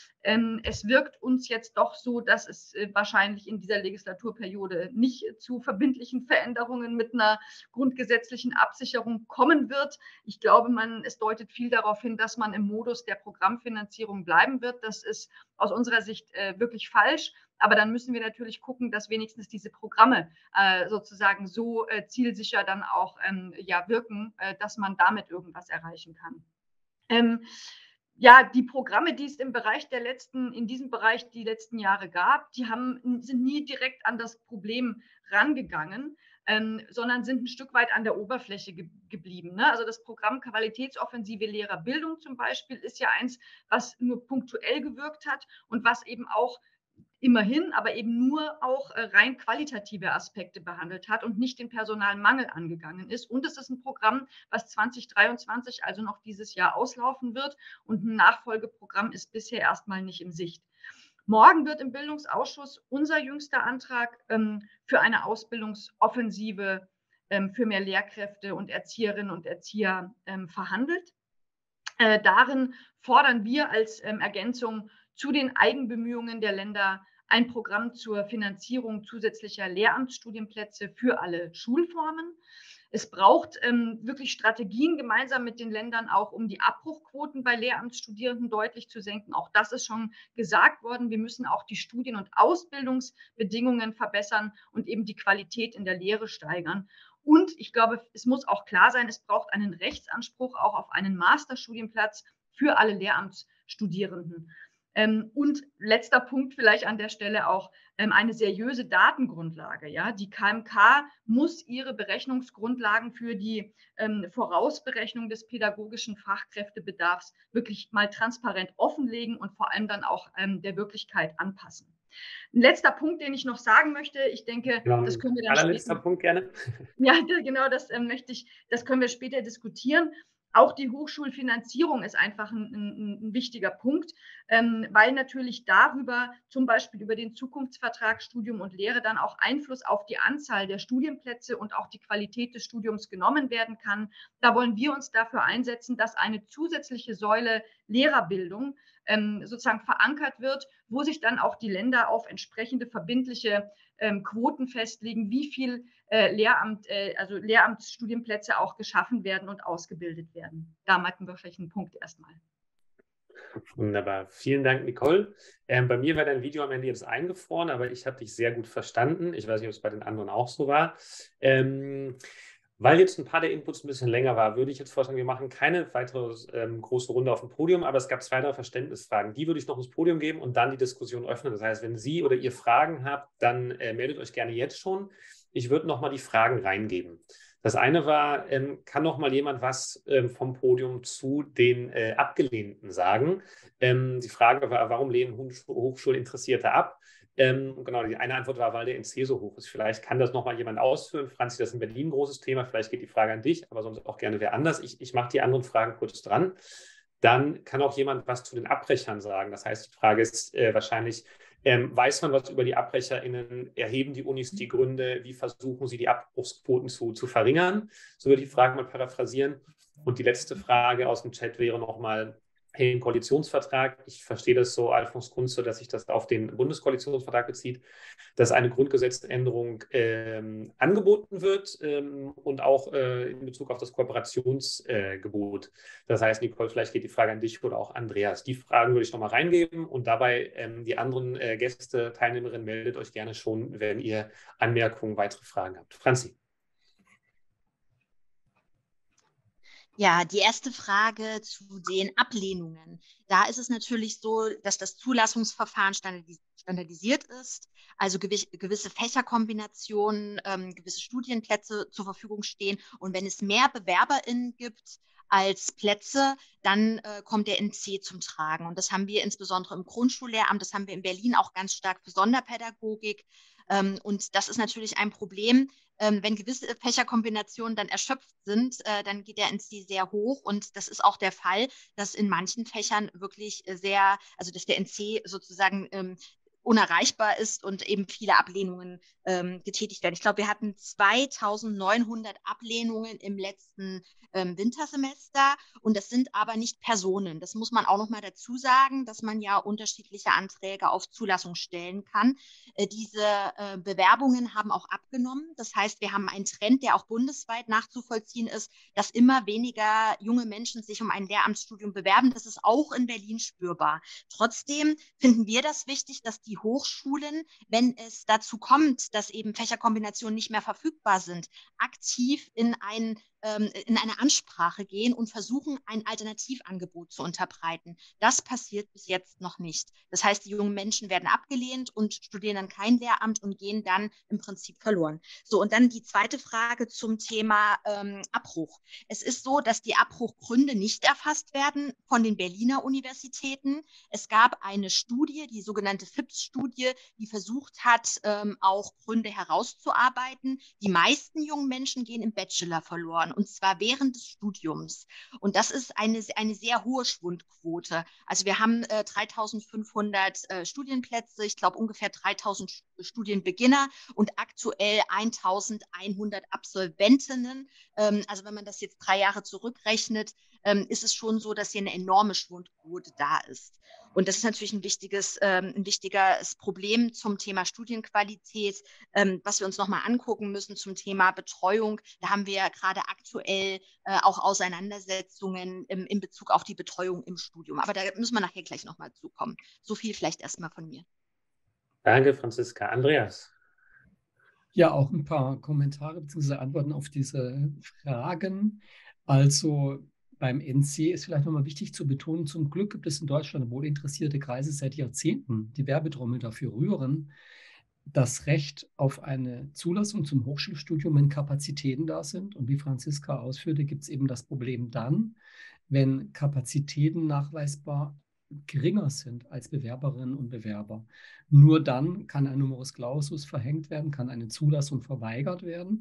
Es wirkt uns jetzt doch so, dass es wahrscheinlich in dieser Legislaturperiode nicht zu verbindlichen Veränderungen mit einer grundgesetzlichen Absicherung kommen wird. Ich glaube, es deutet viel darauf hin, dass man im Modus der Programmfinanzierung bleiben wird. Das ist aus unserer Sicht wirklich falsch. Aber dann müssen wir natürlich gucken, dass wenigstens diese Programme sozusagen so zielsicher dann auch wirken, dass man damit irgendwas erreichen kann. Ja, die Programme, die es in diesem Bereich die letzten Jahre gab, sind nie direkt an das Problem rangegangen, sondern sind ein Stück weit an der Oberfläche geblieben. Ne? Also das Programm Qualitätsoffensive Lehrerbildung zum Beispiel ist ja eins, was nur punktuell gewirkt hat und was eben auch immerhin, aber eben nur auch rein qualitative Aspekte behandelt hat und nicht den Personalmangel angegangen ist. Und es ist ein Programm, was 2023, also noch dieses Jahr, auslaufen wird. Und ein Nachfolgeprogramm ist bisher erstmal nicht in Sicht. Morgen wird im Bildungsausschuss unser jüngster Antrag für eine Ausbildungsoffensive für mehr Lehrkräfte und Erzieherinnen und Erzieher verhandelt. Darin fordern wir als Ergänzung zu den Eigenbemühungen der Länder ein Programm zur Finanzierung zusätzlicher Lehramtsstudienplätze für alle Schulformen. Es braucht wirklich Strategien gemeinsam mit den Ländern auch, um die Abbruchquoten bei Lehramtsstudierenden deutlich zu senken. Auch das ist schon gesagt worden. Wir müssen auch die Studien- und Ausbildungsbedingungen verbessern und eben die Qualität in der Lehre steigern. Und ich glaube, es muss auch klar sein, es braucht einen Rechtsanspruch auch auf einen Masterstudienplatz für alle Lehramtsstudierenden. Und letzter Punkt vielleicht an der Stelle auch eine seriöse Datengrundlage. Ja? Die KMK muss ihre Berechnungsgrundlagen für die Vorausberechnung des pädagogischen Fachkräftebedarfs wirklich mal transparent offenlegen und vor allem dann auch der Wirklichkeit anpassen. Ein letzter Punkt, den ich noch sagen möchte, ich denke, Genau, das können wir dann allerletzter Punkt gerne. Ja, genau, das können wir später diskutieren. Auch die Hochschulfinanzierung ist einfach ein wichtiger Punkt, weil natürlich darüber, zum Beispiel über den Zukunftsvertrag Studium und Lehre, dann auch Einfluss auf die Anzahl der Studienplätze und auch die Qualität des Studiums genommen werden kann. Da wollen wir uns dafür einsetzen, dass eine zusätzliche Säule Lehrerbildung sozusagen verankert wird, wo sich dann auch die Länder auf entsprechende verbindliche Quoten festlegen, wie viel Lehramtsstudienplätze auch geschaffen werden und ausgebildet werden. Da machen wir vielleicht einen Punkt erstmal. Wunderbar. Vielen Dank, Nicole. Bei mir war dein Video am Ende jetzt eingefroren, aber ich habe dich sehr gut verstanden. Ich weiß nicht, ob es bei den anderen auch so war. Weil jetzt ein paar der Inputs ein bisschen länger war, würde ich jetzt vorschlagen, wir machen keine weitere große Runde auf dem Podium, aber es gab 2, 3 Verständnisfragen. Die würde ich noch ins Podium geben und dann die Diskussion öffnen. Das heißt, wenn Sie oder ihr Fragen habt, dann meldet euch gerne jetzt schon. Ich würde noch mal die Fragen reingeben. Das eine war, kann noch mal jemand was vom Podium zu den Abgelehnten sagen? Die Frage war, warum lehnen Hochschulinteressierte ab? Genau, die eine Antwort war, weil der NC so hoch ist. Vielleicht kann das nochmal jemand ausführen. Franzi, das ist in Berlin ein großes Thema. Vielleicht geht die Frage an dich, aber sonst auch gerne wer anders. Ich mache die anderen Fragen kurz dran. Dann kann auch jemand was zu den Abbrechern sagen. Das heißt, die Frage ist wahrscheinlich, weiß man was über die AbbrecherInnen? Erheben die Unis die Gründe? Wie versuchen sie, die Abbruchsquoten zu verringern? So würde ich die Frage mal paraphrasieren. Und die letzte Frage aus dem Chat wäre nochmal, im Koalitionsvertrag, ich verstehe das so, Alfons Kunze, dass sich das auf den Bundeskoalitionsvertrag bezieht, dass eine Grundgesetzänderung angeboten wird und auch in Bezug auf das Kooperationsgebot. Das heißt, Nicole, vielleicht geht die Frage an dich oder auch Andreas. Die Fragen würde ich nochmal reingeben und dabei die anderen Gäste, Teilnehmerinnen, meldet euch gerne schon, wenn ihr Anmerkungen, weitere Fragen habt. Franzi. Ja, die erste Frage zu den Ablehnungen. Da ist es natürlich so, dass das Zulassungsverfahren standardisiert ist, also gewisse Fächerkombinationen, gewisse Studienplätze zur Verfügung stehen. Und wenn es mehr BewerberInnen gibt als Plätze, dann kommt der NC zum Tragen. Und das haben wir insbesondere im Grundschullehramt, das haben wir in Berlin auch ganz stark für Sonderpädagogik. Und das ist natürlich ein Problem. Wenn gewisse Fächerkombinationen dann erschöpft sind, dann geht der NC sehr hoch. Und das ist auch der Fall, dass in manchen Fächern wirklich dass der NC sozusagen unerreichbar ist und eben viele Ablehnungen getätigt werden. Ich glaube, wir hatten 2900 Ablehnungen im letzten Wintersemester und das sind aber nicht Personen. Das muss man auch noch mal dazu sagen, dass man ja unterschiedliche Anträge auf Zulassung stellen kann. Diese Bewerbungen haben auch abgenommen. Das heißt, wir haben einen Trend, der auch bundesweit nachzuvollziehen ist, dass immer weniger junge Menschen sich um ein Lehramtsstudium bewerben. Das ist auch in Berlin spürbar. Trotzdem finden wir das wichtig, dass die Hochschulen, wenn es dazu kommt, dass eben Fächerkombinationen nicht mehr verfügbar sind, aktiv in eine Ansprache gehen und versuchen, ein Alternativangebot zu unterbreiten. Das passiert bis jetzt noch nicht. Das heißt, die jungen Menschen werden abgelehnt und studieren dann kein Lehramt und gehen dann im Prinzip verloren. So, und dann die zweite Frage zum Thema Abbruch. Es ist so, dass die Abbruchgründe nicht erfasst werden von den Berliner Universitäten. Es gab eine Studie, die sogenannte FIPS-Studie, die versucht hat, auch Gründe herauszuarbeiten. Die meisten jungen Menschen gehen im Bachelor verloren, und zwar während des Studiums. Und das ist eine sehr hohe Schwundquote. Also wir haben 3500 Studienplätze, ich glaube ungefähr 3000 Studienbeginner und aktuell 1100 Absolventinnen. Also wenn man das jetzt 3 Jahre zurückrechnet, ist es schon so, dass hier eine enorme Schwundquote da ist. Und das ist natürlich ein wichtiges Problem zum Thema Studienqualität, was wir uns nochmal angucken müssen zum Thema Betreuung. Da haben wir gerade aktuell auch Auseinandersetzungen in Bezug auf die Betreuung im Studium. Aber da müssen wir nachher gleich nochmal zukommen. So viel vielleicht erstmal von mir. Danke, Franziska. Andreas. Ja, auch ein paar Kommentare bzw. Antworten auf diese Fragen. Also beim NC ist vielleicht nochmal wichtig zu betonen, zum Glück gibt es in Deutschland wohlinteressierte Kreise seit Jahrzehnten, die Werbetrommel dafür rühren, das Recht auf eine Zulassung zum Hochschulstudium, wenn Kapazitäten da sind. Und wie Franziska ausführte, gibt es eben das Problem dann, wenn Kapazitäten nachweisbar geringer sind als Bewerberinnen und Bewerber. Nur dann kann ein Numerus Clausus verhängt werden, kann eine Zulassung verweigert werden.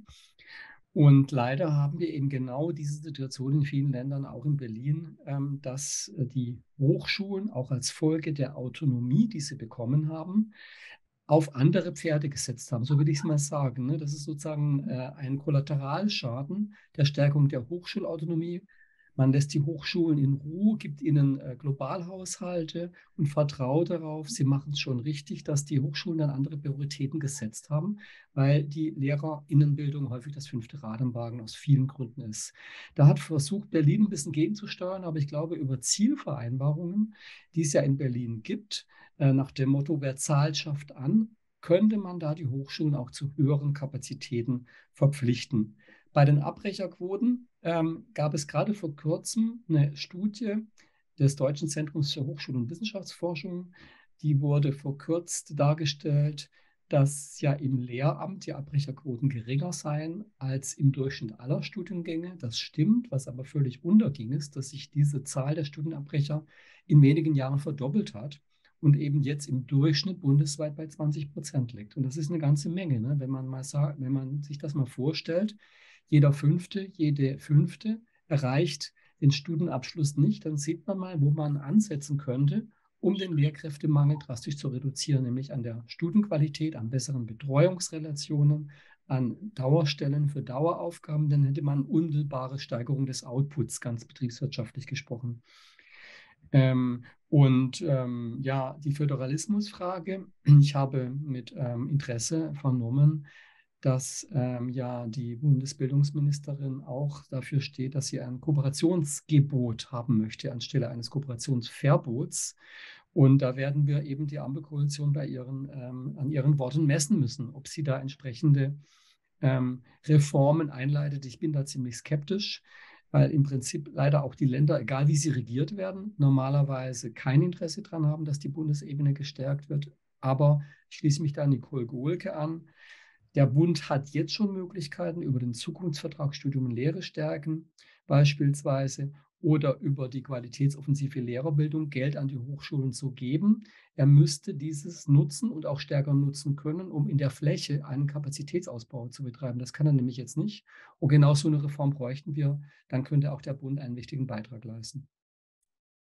Und leider haben wir eben genau diese Situation in vielen Ländern, auch in Berlin, dass die Hochschulen auch als Folge der Autonomie, die sie bekommen haben, auf andere Pferde gesetzt haben. So würde ich es mal sagen. Ne? Das ist sozusagen ein Kollateralschaden der Stärkung der Hochschulautonomie. Man lässt die Hochschulen in Ruhe, gibt ihnen Globalhaushalte und vertraut darauf, sie machen es schon richtig, dass die Hochschulen dann andere Prioritäten gesetzt haben, weil die Lehrerinnenbildung häufig das 5. Rad am Wagen aus vielen Gründen ist. Da hat versucht, Berlin ein bisschen gegenzusteuern, aber ich glaube, über Zielvereinbarungen, die es ja in Berlin gibt, nach dem Motto, wer zahlt, schafft an, könnte man da die Hochschulen auch zu höheren Kapazitäten verpflichten. Bei den Abbrecherquoten gab es gerade vor kurzem eine Studie des Deutschen Zentrums für Hochschul- und Wissenschaftsforschung. Die wurde verkürzt dargestellt, dass ja im Lehramt die Abbrecherquoten geringer seien als im Durchschnitt aller Studiengänge. Das stimmt, was aber völlig unterging, ist, dass sich diese Zahl der Studienabbrecher in wenigen Jahren verdoppelt hat und eben jetzt im Durchschnitt bundesweit bei 20% liegt. Und das ist eine ganze Menge, ne? Wenn man sich das mal vorstellt, jede Fünfte erreicht den Studienabschluss nicht, dann sieht man mal, wo man ansetzen könnte, um den Lehrkräftemangel drastisch zu reduzieren, nämlich an der Studienqualität, an besseren Betreuungsrelationen, an Dauerstellen für Daueraufgaben. Dann hätte man unmittelbare Steigerung des Outputs, ganz betriebswirtschaftlich gesprochen. Ja, die Föderalismusfrage. Ich habe mit Interesse vernommen, dass ja die Bundesbildungsministerin auch dafür steht, dass sie ein Kooperationsgebot haben möchte anstelle eines Kooperationsverbots. Und da werden wir eben die Ampelkoalition an ihren Worten messen müssen, ob sie da entsprechende Reformen einleitet. Ich bin da ziemlich skeptisch, weil im Prinzip leider auch die Länder, egal wie sie regiert werden, normalerweise kein Interesse daran haben, dass die Bundesebene gestärkt wird. Aber ich schließe mich da Nicole Gohlke an. Der Bund hat jetzt schon Möglichkeiten, über den Zukunftsvertrag Studium und Lehre stärken beispielsweise oder über die qualitätsoffensive Lehrerbildung Geld an die Hochschulen zu geben. Er müsste dieses nutzen und auch stärker nutzen können, um in der Fläche einen Kapazitätsausbau zu betreiben. Das kann er nämlich jetzt nicht. Und genau so eine Reform bräuchten wir. Dann könnte auch der Bund einen wichtigen Beitrag leisten.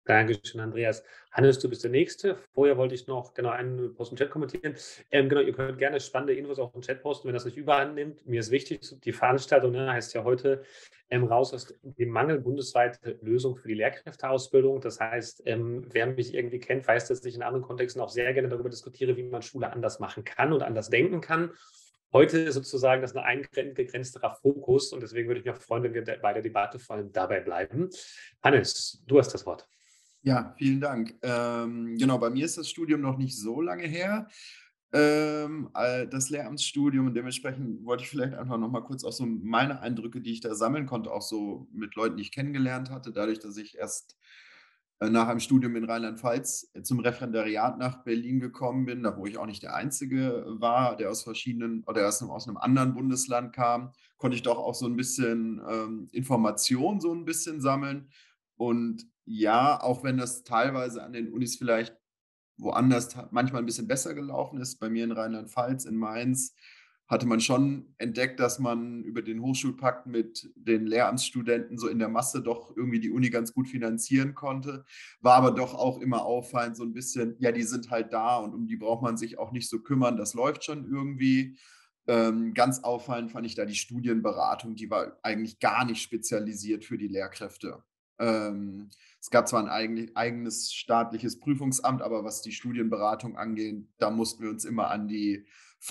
Dankeschön, Andreas. Hannes, du bist der Nächste. Vorher wollte ich noch einen Post im Chat kommentieren. Ihr könnt gerne spannende Infos auch im Chat posten, wenn das nicht überhand nimmt. Mir ist wichtig, die Veranstaltung heißt ja heute raus aus dem Mangel bundesweite Lösung für die Lehrkräfteausbildung. Das heißt, wer mich irgendwie kennt, weiß, dass ich in anderen Kontexten auch sehr gerne darüber diskutiere, wie man Schule anders machen kann und anders denken kann. Heute sozusagen das ein eingegrenzterer Fokus und deswegen würde ich mich auch freuen, wenn wir bei der Debatte vor allem dabei bleiben. Hannes, du hast das Wort. Ja, vielen Dank. Genau, bei mir ist das Studium noch nicht so lange her, das Lehramtsstudium, und dementsprechend wollte ich vielleicht einfach noch mal kurz auch so meine Eindrücke, die ich da sammeln konnte, auch so mit Leuten, die ich kennengelernt hatte, dadurch, dass ich erst nach einem Studium in Rheinland-Pfalz zum Referendariat nach Berlin gekommen bin, da wo ich auch nicht der Einzige war, der aus verschiedenen oder aus einem anderen Bundesland kam, konnte ich doch auch so ein bisschen Informationen so ein bisschen sammeln. Und ja, auch wenn das teilweise an den Unis vielleicht woanders manchmal ein bisschen besser gelaufen ist, bei mir in Rheinland-Pfalz, in Mainz, hatte man schon entdeckt, dass man über den Hochschulpakt mit den Lehramtsstudenten so in der Masse doch irgendwie die Uni ganz gut finanzieren konnte. War aber doch auch immer auffallend so ein bisschen, ja, die sind halt da und um die braucht man sich auch nicht so kümmern, das läuft schon irgendwie. Ganz auffallend fand ich da die Studienberatung, die war eigentlich gar nicht spezialisiert für die Lehrkräfte. Es gab zwar ein eigenes staatliches Prüfungsamt, aber was die Studienberatung angeht, da mussten wir uns immer an die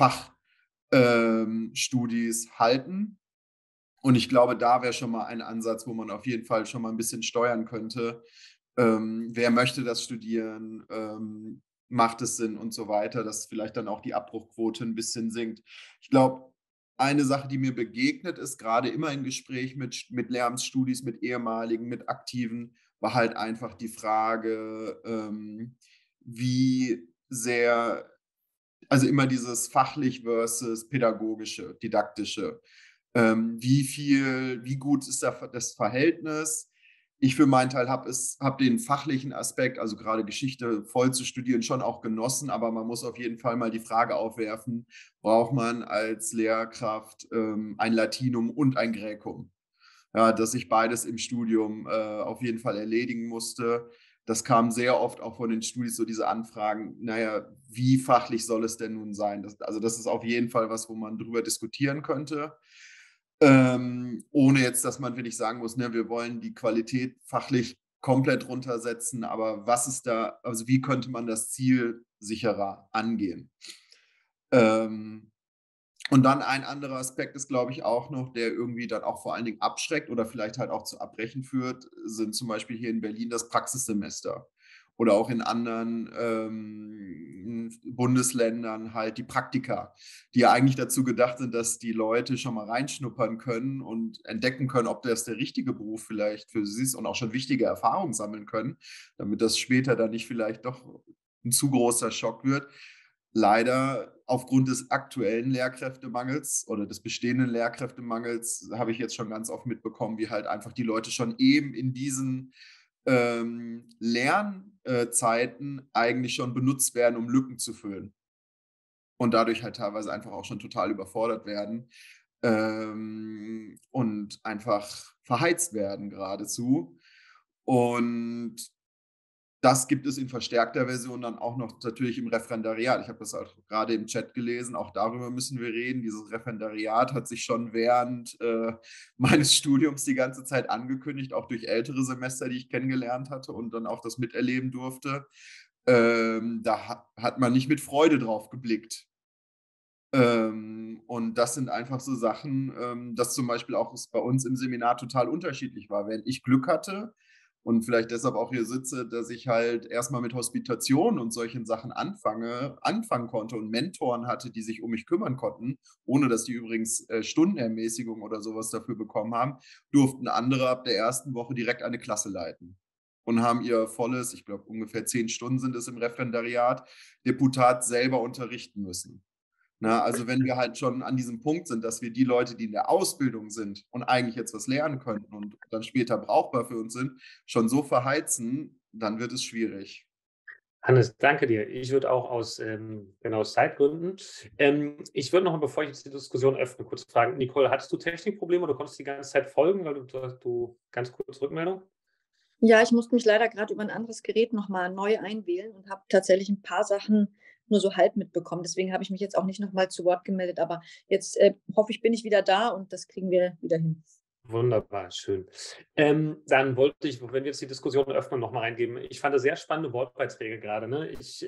Fachstudis halten. Und ich glaube, da wäre schon mal ein Ansatz, wo man auf jeden Fall schon mal ein bisschen steuern könnte. Wer möchte das studieren? Macht es Sinn und so weiter, dass vielleicht dann auch die Abbruchquote ein bisschen sinkt. Ich glaube, eine Sache, die mir begegnet ist, gerade immer im Gespräch mit Lehramtsstudis, mit ehemaligen, mit Aktiven, war halt einfach die Frage, wie sehr, also immer dieses fachlich versus pädagogische, didaktische. Wie gut ist das Verhältnis? Ich für meinen Teil habe den fachlichen Aspekt, also gerade Geschichte voll zu studieren, schon auch genossen, aber man muss auf jeden Fall mal die Frage aufwerfen, braucht man als Lehrkraft ein Latinum und ein Graecum? Ja, dass ich beides im Studium auf jeden Fall erledigen musste. Das kam sehr oft auch von den Studis, so diese Anfragen, naja, wie fachlich soll es denn nun sein? Das ist auf jeden Fall was, wo man drüber diskutieren könnte. Ohne jetzt, dass man wirklich sagen muss, ne, wir wollen die Qualität fachlich komplett runtersetzen, aber was ist da, also wie könnte man das Ziel sicherer angehen? Und dann ein anderer Aspekt ist, glaube ich, auch noch, der irgendwie dann auch vor allen Dingen abschreckt oder vielleicht halt auch zu Abbrechen führt, sind zum Beispiel hier in Berlin das Praxissemester. Oder auch in anderen Bundesländern halt die Praktika, die ja eigentlich dazu gedacht sind, dass die Leute schon mal reinschnuppern können und entdecken können, ob das der richtige Beruf vielleicht für sie ist und auch schon wichtige Erfahrungen sammeln können, damit das später dann nicht vielleicht doch ein zu großer Schock wird. Leider aufgrund des aktuellen Lehrkräftemangels oder des bestehenden Lehrkräftemangels habe ich jetzt schon ganz oft mitbekommen, wie halt einfach die Leute schon eben in diesen Lernzeiten eigentlich schon benutzt werden, um Lücken zu füllen. Und dadurch halt teilweise einfach auch schon total überfordert werden und einfach verheizt werden geradezu. Und das gibt es in verstärkter Version dann auch noch natürlich im Referendariat. Ich habe das auch gerade im Chat gelesen, auch darüber müssen wir reden. Dieses Referendariat hat sich schon während meines Studiums die ganze Zeit angekündigt, auch durch ältere Semester, die ich kennengelernt hatte und dann auch das miterleben durfte. Da hat man nicht mit Freude drauf geblickt. Und das sind einfach so Sachen, dass zum Beispiel auch es bei uns im Seminar total unterschiedlich war. Wenn ich Glück hatte, und vielleicht deshalb auch hier sitze, dass ich halt erstmal mit Hospitation und solchen Sachen anfangen konnte und Mentoren hatte, die sich um mich kümmern konnten, ohne dass die übrigens Stundenermäßigung oder sowas dafür bekommen haben, durften andere ab der ersten Woche direkt eine Klasse leiten und haben ihr volles, ich glaube ungefähr 10 Stunden sind es im Referendariat, Deputat selber unterrichten müssen. Na, also wenn wir halt schon an diesem Punkt sind, dass wir die Leute, die in der Ausbildung sind und eigentlich jetzt was lernen könnten und dann später brauchbar für uns sind, schon so verheizen, dann wird es schwierig. Hannes, danke dir. Ich würde auch aus Zeitgründen, ich würde noch, bevor ich jetzt die Diskussion öffne, kurz fragen, Nicole, hattest du Technikprobleme oder konntest du die ganze Zeit folgen, weil du ganz kurz Rückmeldung? Ja, ich musste mich leider gerade über ein anderes Gerät nochmal neu einwählen und habe tatsächlich ein paar Sachen nur so halb mitbekommen. Deswegen habe ich mich jetzt auch nicht nochmal zu Wort gemeldet. Aber jetzt hoffe ich, bin ich wieder da und das kriegen wir wieder hin. Wunderbar, schön. Dann wollte ich, wenn wir jetzt die Diskussion öffnen, noch mal reingeben. Ich fand das sehr spannende Wortbeiträge gerade. Ne?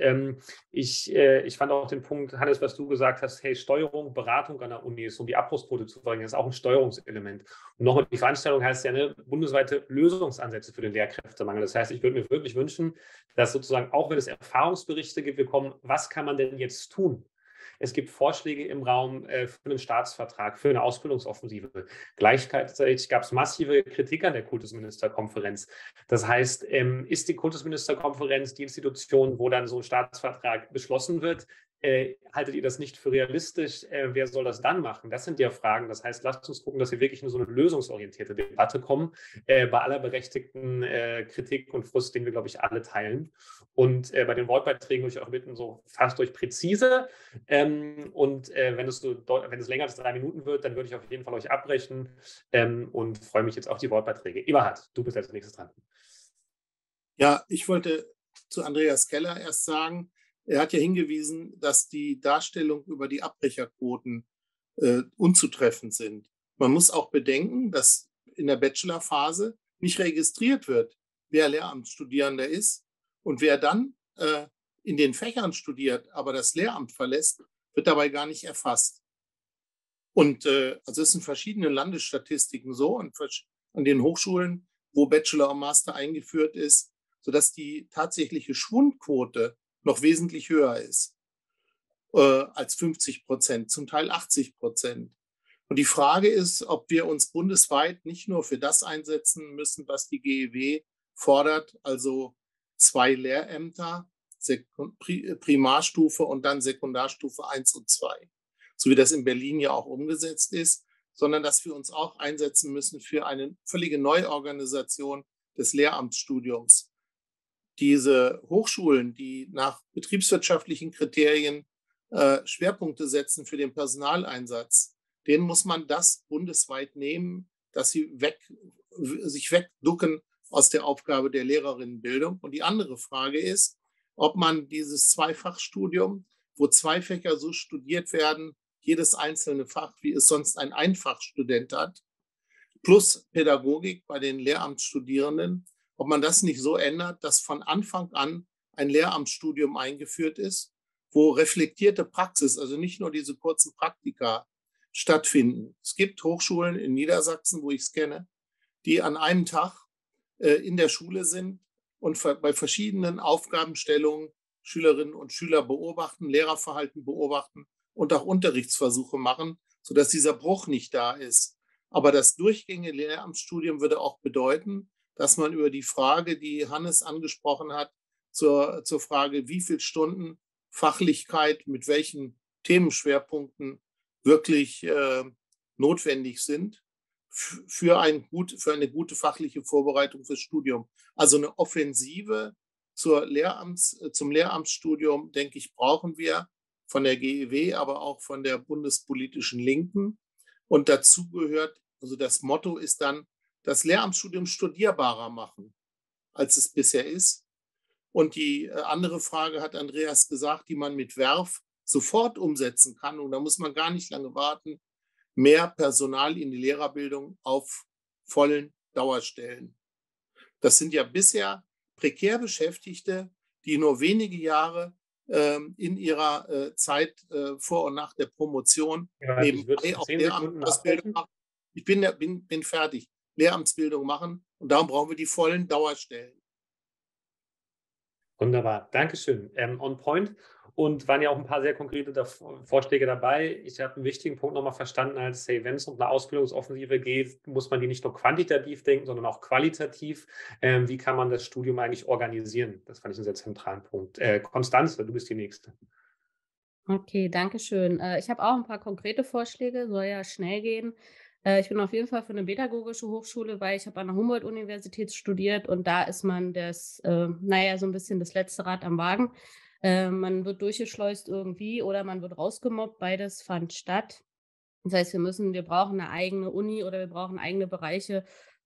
Ich fand auch den Punkt, Hannes, was du gesagt hast, hey, Steuerung, Beratung an der Uni ist, um die Abbruchsquote zu verringern, ist auch ein Steuerungselement. Und nochmal, die Veranstaltung heißt ja bundesweite Lösungsansätze für den Lehrkräftemangel. Das heißt, ich würde mir wirklich wünschen, dass sozusagen, auch wenn es Erfahrungsberichte gibt, wir kommen, was kann man denn jetzt tun? Es gibt Vorschläge im Raum für einen Staatsvertrag, für eine Ausbildungsoffensive. Gleichzeitig gab es massive Kritik an der Kultusministerkonferenz. Das heißt, ist die Kultusministerkonferenz die Institution, wo dann so ein Staatsvertrag beschlossen wird? Haltet ihr das nicht für realistisch? Wer soll das dann machen? Das sind ja Fragen. Das heißt, lasst uns gucken, dass wir wirklich in so eine lösungsorientierte Debatte kommen, bei aller berechtigten Kritik und Frust, den wir, glaube ich, alle teilen. Und bei den Wortbeiträgen würde ich auch bitten, so fasst euch präzise. Wenn es länger als 3 Minuten wird, dann würde ich auf jeden Fall euch abbrechen und freue mich jetzt auf die Wortbeiträge. Eberhard, du bist als nächstes dran. Ja, ich wollte zu Andreas Keller erst sagen, er hat ja hingewiesen, dass die Darstellung über die Abbrecherquoten unzutreffend sind. Man muss auch bedenken, dass in der Bachelorphase nicht registriert wird, wer Lehramtsstudierender ist und wer dann in den Fächern studiert, aber das Lehramt verlässt, wird dabei gar nicht erfasst. Und also es sind verschiedene Landesstatistiken so und an den Hochschulen, wo Bachelor und Master eingeführt ist, sodass die tatsächliche Schwundquote noch wesentlich höher ist als 50%, zum Teil 80%. Und die Frage ist, ob wir uns bundesweit nicht nur für das einsetzen müssen, was die GEW fordert, also 2 Lehrämter, Primarstufe und dann Sekundarstufe 1 und 2, so wie das in Berlin ja auch umgesetzt ist, sondern dass wir uns auch einsetzen müssen für eine völlige Neuorganisation des Lehramtsstudiums. Diese Hochschulen, die nach betriebswirtschaftlichen Kriterien Schwerpunkte setzen für den Personaleinsatz, denen muss man das bundesweit nehmen, dass sie sich wegducken aus der Aufgabe der Lehrerinnenbildung. Und die andere Frage ist, ob man dieses Zweifachstudium, wo 2 Fächer so studiert werden, jedes einzelne Fach, wie es sonst ein Einfachstudent hat, plus Pädagogik bei den Lehramtsstudierenden, ob man das nicht so ändert, dass von Anfang an ein Lehramtsstudium eingeführt ist, wo reflektierte Praxis, also nicht nur diese kurzen Praktika, stattfinden. Es gibt Hochschulen in Niedersachsen, wo ich es kenne, die an einem Tag in der Schule sind und bei verschiedenen Aufgabenstellungen Schülerinnen und Schüler beobachten, Lehrerverhalten beobachten und auch Unterrichtsversuche machen, sodass dieser Bruch nicht da ist. Aber das durchgängige Lehramtsstudium würde auch bedeuten, dass man über die Frage, die Hannes angesprochen hat, zur Frage, wie viele Stunden Fachlichkeit mit welchen Themenschwerpunkten wirklich notwendig sind für eine gute fachliche Vorbereitung fürs Studium. Also eine Offensive zum Lehramtsstudium, denke ich, brauchen wir von der GEW, aber auch von der bundespolitischen Linken. Und dazu gehört, also das Motto ist dann, das Lehramtsstudium studierbarer machen, als es bisher ist. Und die andere Frage hat Andreas gesagt, die man mit Werf sofort umsetzen kann. Und da muss man gar nicht lange warten. Mehr Personal in die Lehrerbildung auf vollen Dauerstellen. Das sind ja bisher prekär Beschäftigte, die nur wenige Jahre in ihrer Zeit vor und nach der Promotion nebenbei auch Lehramtsausbildung machen. Ich bin fertig. Lehramtsbildung machen und darum brauchen wir die vollen Dauerstellen. Wunderbar, Dankeschön. On point. Und waren ja auch ein paar sehr konkrete Vorschläge dabei. Ich habe einen wichtigen Punkt nochmal verstanden, als wenn es um eine Ausbildungsoffensive geht, muss man die nicht nur quantitativ denken, sondern auch qualitativ. Wie kann man das Studium eigentlich organisieren? Das fand ich einen sehr zentralen Punkt. Constanze, du bist die Nächste. Okay, danke schön. Ich habe auch ein paar konkrete Vorschläge, soll ja schnell gehen. Ich bin auf jeden Fall für eine pädagogische Hochschule, weil ich habe an der Humboldt-Universität studiert und da ist man so ein bisschen das letzte Rad am Wagen. Man wird durchgeschleust irgendwie oder man wird rausgemobbt. Beides fand statt. Das heißt, wir brauchen eine eigene Uni oder wir brauchen eigene Bereiche,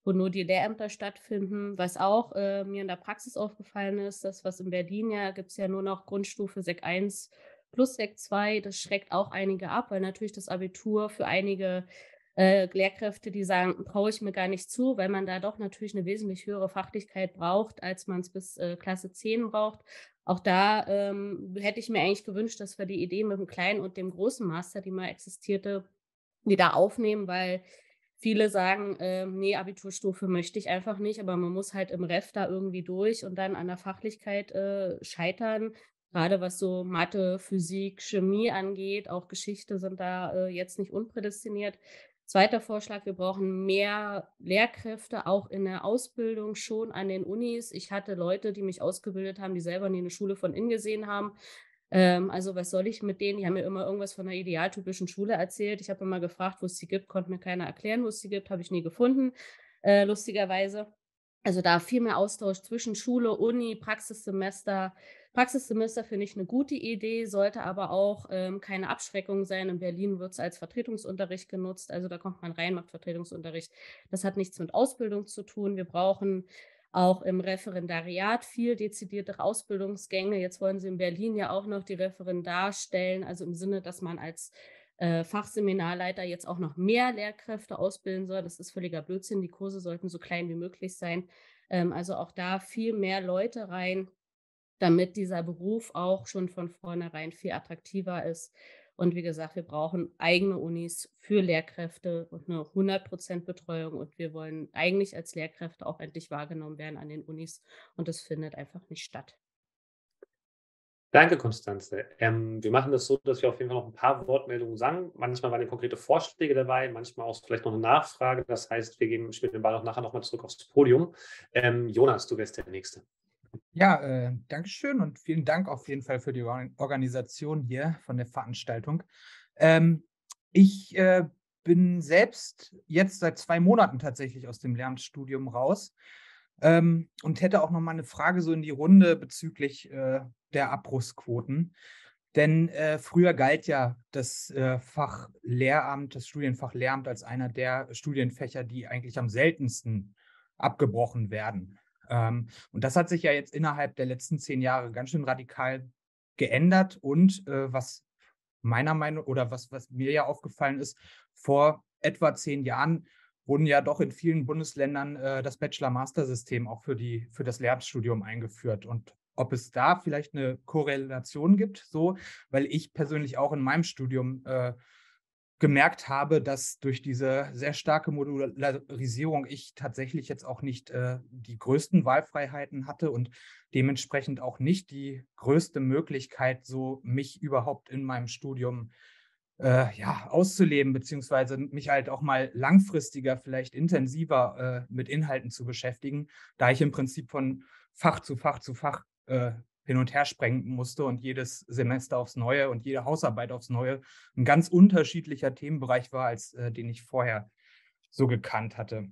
wo nur die Lehrämter stattfinden. Was auch mir in der Praxis aufgefallen ist, das, was in Berlin ja, gibt es ja nur noch Grundstufe Sek 1 plus Sek 2, das schreckt auch einige ab, weil natürlich das Abitur für einige Lehrkräfte, die sagen, traue ich mir gar nicht zu, weil man da doch natürlich eine wesentlich höhere Fachlichkeit braucht, als man es bis Klasse 10 braucht. Auch da hätte ich mir eigentlich gewünscht, dass wir die Idee mit dem kleinen und dem großen Master, die mal existierte, wieder aufnehmen, weil viele sagen, nee, Abiturstufe möchte ich einfach nicht, aber man muss halt im Ref da irgendwie durch und dann an der Fachlichkeit scheitern. Gerade was so Mathe, Physik, Chemie angeht, auch Geschichte sind da jetzt nicht unprädestiniert. Zweiter Vorschlag, wir brauchen mehr Lehrkräfte, auch in der Ausbildung schon an den Unis. Ich hatte Leute, die mich ausgebildet haben, die selber nie eine Schule von innen gesehen haben. Also was soll ich mit denen? Die haben mir immer irgendwas von einer idealtypischen Schule erzählt. Ich habe immer gefragt, wo es sie gibt, konnte mir keiner erklären, wo es sie gibt, habe ich nie gefunden, lustigerweise. Also da viel mehr Austausch zwischen Schule, Uni, Praxissemester. Praxissemester finde ich eine gute Idee, sollte aber auch keine Abschreckung sein. In Berlin wird es als Vertretungsunterricht genutzt. Also da kommt man rein, macht Vertretungsunterricht. Das hat nichts mit Ausbildung zu tun. Wir brauchen auch im Referendariat viel dezidiertere Ausbildungsgänge. Jetzt wollen sie in Berlin ja auch noch die Referendarstellen, also im Sinne, dass man als Fachseminarleiter jetzt auch noch mehr Lehrkräfte ausbilden soll. Das ist völliger Blödsinn. Die Kurse sollten so klein wie möglich sein. Also auch da viel mehr Leute rein, damit dieser Beruf auch schon von vornherein viel attraktiver ist. Und wie gesagt, wir brauchen eigene Unis für Lehrkräfte und eine 100% Betreuung. Und wir wollen eigentlich als Lehrkräfte auch endlich wahrgenommen werden an den Unis. Und das findet einfach nicht statt. Danke, Konstanze. Wir machen das so, dass wir auf jeden Fall noch ein paar Wortmeldungen sagen. Manchmal waren ja konkrete Vorschläge dabei, manchmal auch vielleicht noch eine Nachfrage. Das heißt, spielen den Ball auch nachher nochmal zurück aufs Podium. Jonas, du wärst der Nächste. Ja, Dankeschön und vielen Dank auf jeden Fall für die Organisation hier von der Veranstaltung. Ich bin selbst jetzt seit 2 Monaten tatsächlich aus dem Lehramtsstudium raus und hätte auch noch mal eine Frage so in die Runde bezüglich der Abbruchsquoten. Denn früher galt ja das Fach Lehramt, das Studienfach Lehramt als einer der Studienfächer, die eigentlich am seltensten abgebrochen werden. Und das hat sich ja jetzt innerhalb der letzten 10 Jahre ganz schön radikal geändert. Und was meiner Meinung oder was mir ja aufgefallen ist, vor etwa 10 Jahren wurden ja doch in vielen Bundesländern das Bachelor-Master-System auch für das Lehramtsstudium eingeführt. Und ob es da vielleicht eine Korrelation gibt, so, weil ich persönlich auch in meinem Studium gemerkt habe, dass durch diese sehr starke Modularisierung ich tatsächlich jetzt auch nicht die größten Wahlfreiheiten hatte und dementsprechend auch nicht die größte Möglichkeit, so mich überhaupt in meinem Studium auszuleben, beziehungsweise mich halt auch mal langfristiger, vielleicht intensiver mit Inhalten zu beschäftigen, da ich im Prinzip von Fach zu Fach zu Fach hin und her sprengen musste und jedes Semester aufs Neue und jede Hausarbeit aufs Neue ein ganz unterschiedlicher Themenbereich war, als den ich vorher so gekannt hatte.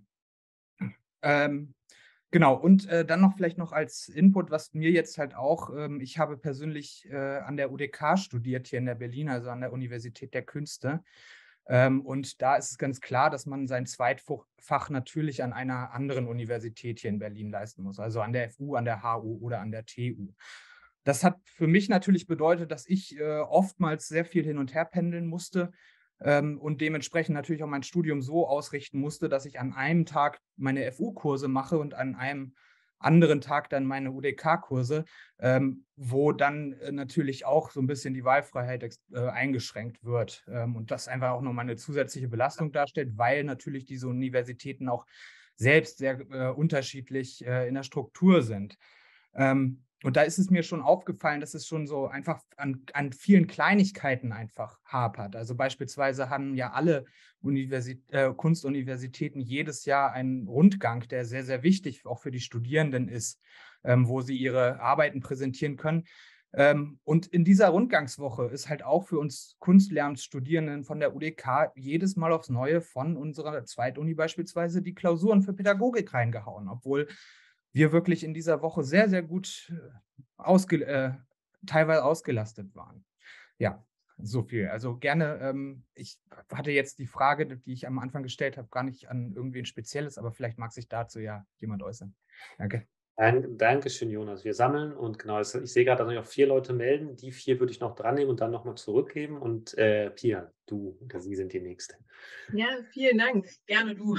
Genau, und dann noch vielleicht noch als Input, was mir jetzt halt auch, ich habe persönlich an der UDK studiert, hier in der Berlin, also an der Universität der Künste. Und da ist es ganz klar, dass man sein Zweitfach natürlich an einer anderen Universität hier in Berlin leisten muss, also an der FU, an der HU oder an der TU. Das hat für mich natürlich bedeutet, dass ich oftmals sehr viel hin und her pendeln musste und dementsprechend natürlich auch mein Studium so ausrichten musste, dass ich an einem Tag meine FU-Kurse mache und an einem anderen Tag dann meine UDK-Kurse, wo dann natürlich auch so ein bisschen die Wahlfreiheit eingeschränkt wird. Und das einfach auch nochmal eine zusätzliche Belastung darstellt, weil natürlich diese Universitäten auch selbst sehr unterschiedlich in der Struktur sind. Und da ist es mir schon aufgefallen, dass es schon so einfach an vielen Kleinigkeiten einfach hapert. Also beispielsweise haben ja alle Kunstuniversitäten jedes Jahr einen Rundgang, der sehr, sehr wichtig auch für die Studierenden ist, wo sie ihre Arbeiten präsentieren können. Und in dieser Rundgangswoche ist halt auch für uns Kunstlehramtsstudierenden von der UDK jedes Mal aufs Neue von unserer Zweituni beispielsweise die Klausuren für Pädagogik reingehauen, obwohl wir wirklich in dieser Woche sehr, sehr gut teilweise ausgelastet waren. Ja, so viel. Also gerne, ich hatte jetzt die Frage, die ich am Anfang gestellt habe, gar nicht an irgendwen Spezielles, aber vielleicht mag sich dazu ja jemand äußern. Danke. Dankeschön, Jonas. Wir sammeln und genau, ich sehe gerade, dass sich auch 4 Leute melden. Die 4 würde ich noch dran nehmen und dann nochmal zurückgeben. Und Pia, du oder Sie sind die Nächste. Ja, vielen Dank. Gerne du.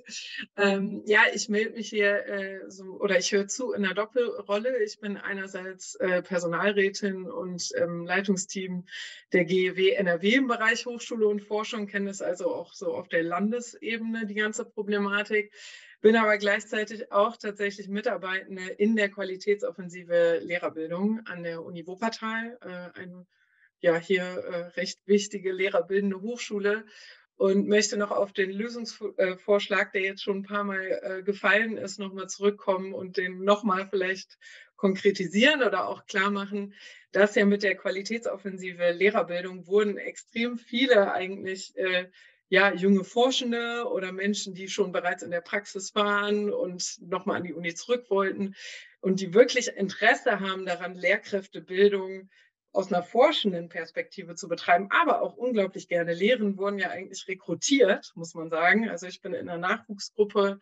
Ja, ich melde mich hier oder ich höre zu in einer Doppelrolle. Ich bin einerseits Personalrätin und Leitungsteam der GEW NRW im Bereich Hochschule und Forschung, kenne das also auch so auf der Landesebene, die ganze Problematik. Bin aber gleichzeitig auch tatsächlich Mitarbeitende in der Qualitätsoffensive Lehrerbildung an der Uni Wuppertal, eine hier recht wichtige lehrerbildende Hochschule. Und möchte noch auf den Lösungsvorschlag, der jetzt schon ein paar Mal gefallen ist, nochmal zurückkommen und den nochmal vielleicht konkretisieren oder auch klar machen, dass ja mit der Qualitätsoffensive Lehrerbildung wurden extrem viele eigentlich junge Forschende oder Menschen, die schon bereits in der Praxis waren und nochmal an die Uni zurück wollten und die wirklich Interesse haben daran, Lehrkräftebildung aus einer forschenden Perspektive zu betreiben, aber auch unglaublich gerne lehren, wurden ja eigentlich rekrutiert, muss man sagen. Also ich bin in einer Nachwuchsgruppe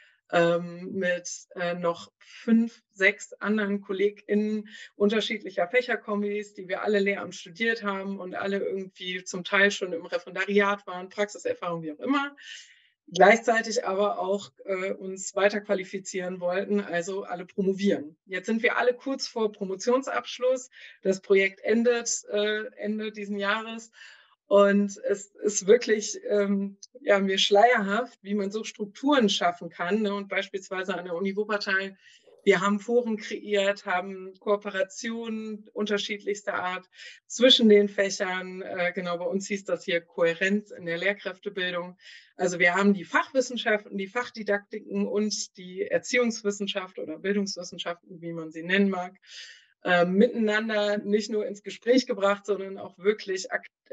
mit noch 5, 6 anderen KollegInnen unterschiedlicher Fächerkombis, die wir alle Lehramt studiert haben und alle irgendwie zum Teil schon im Referendariat waren, Praxiserfahrung, wie auch immer. Gleichzeitig aber auch uns weiter qualifizieren wollten, also alle promovieren. Jetzt sind wir alle kurz vor Promotionsabschluss. Das Projekt endet Ende diesen Jahres. Und es ist wirklich mir schleierhaft, wie man so Strukturen schaffen kann. Ne? Und beispielsweise an der Uni Wuppertal, wir haben Foren kreiert, haben Kooperationen unterschiedlichster Art zwischen den Fächern. Genau, bei uns hieß das hier Kohärenz in der Lehrkräftebildung. Also wir haben die Fachwissenschaften, die Fachdidaktiken und die Erziehungswissenschaft oder Bildungswissenschaften, wie man sie nennen mag, miteinander nicht nur ins Gespräch gebracht, sondern auch wirklich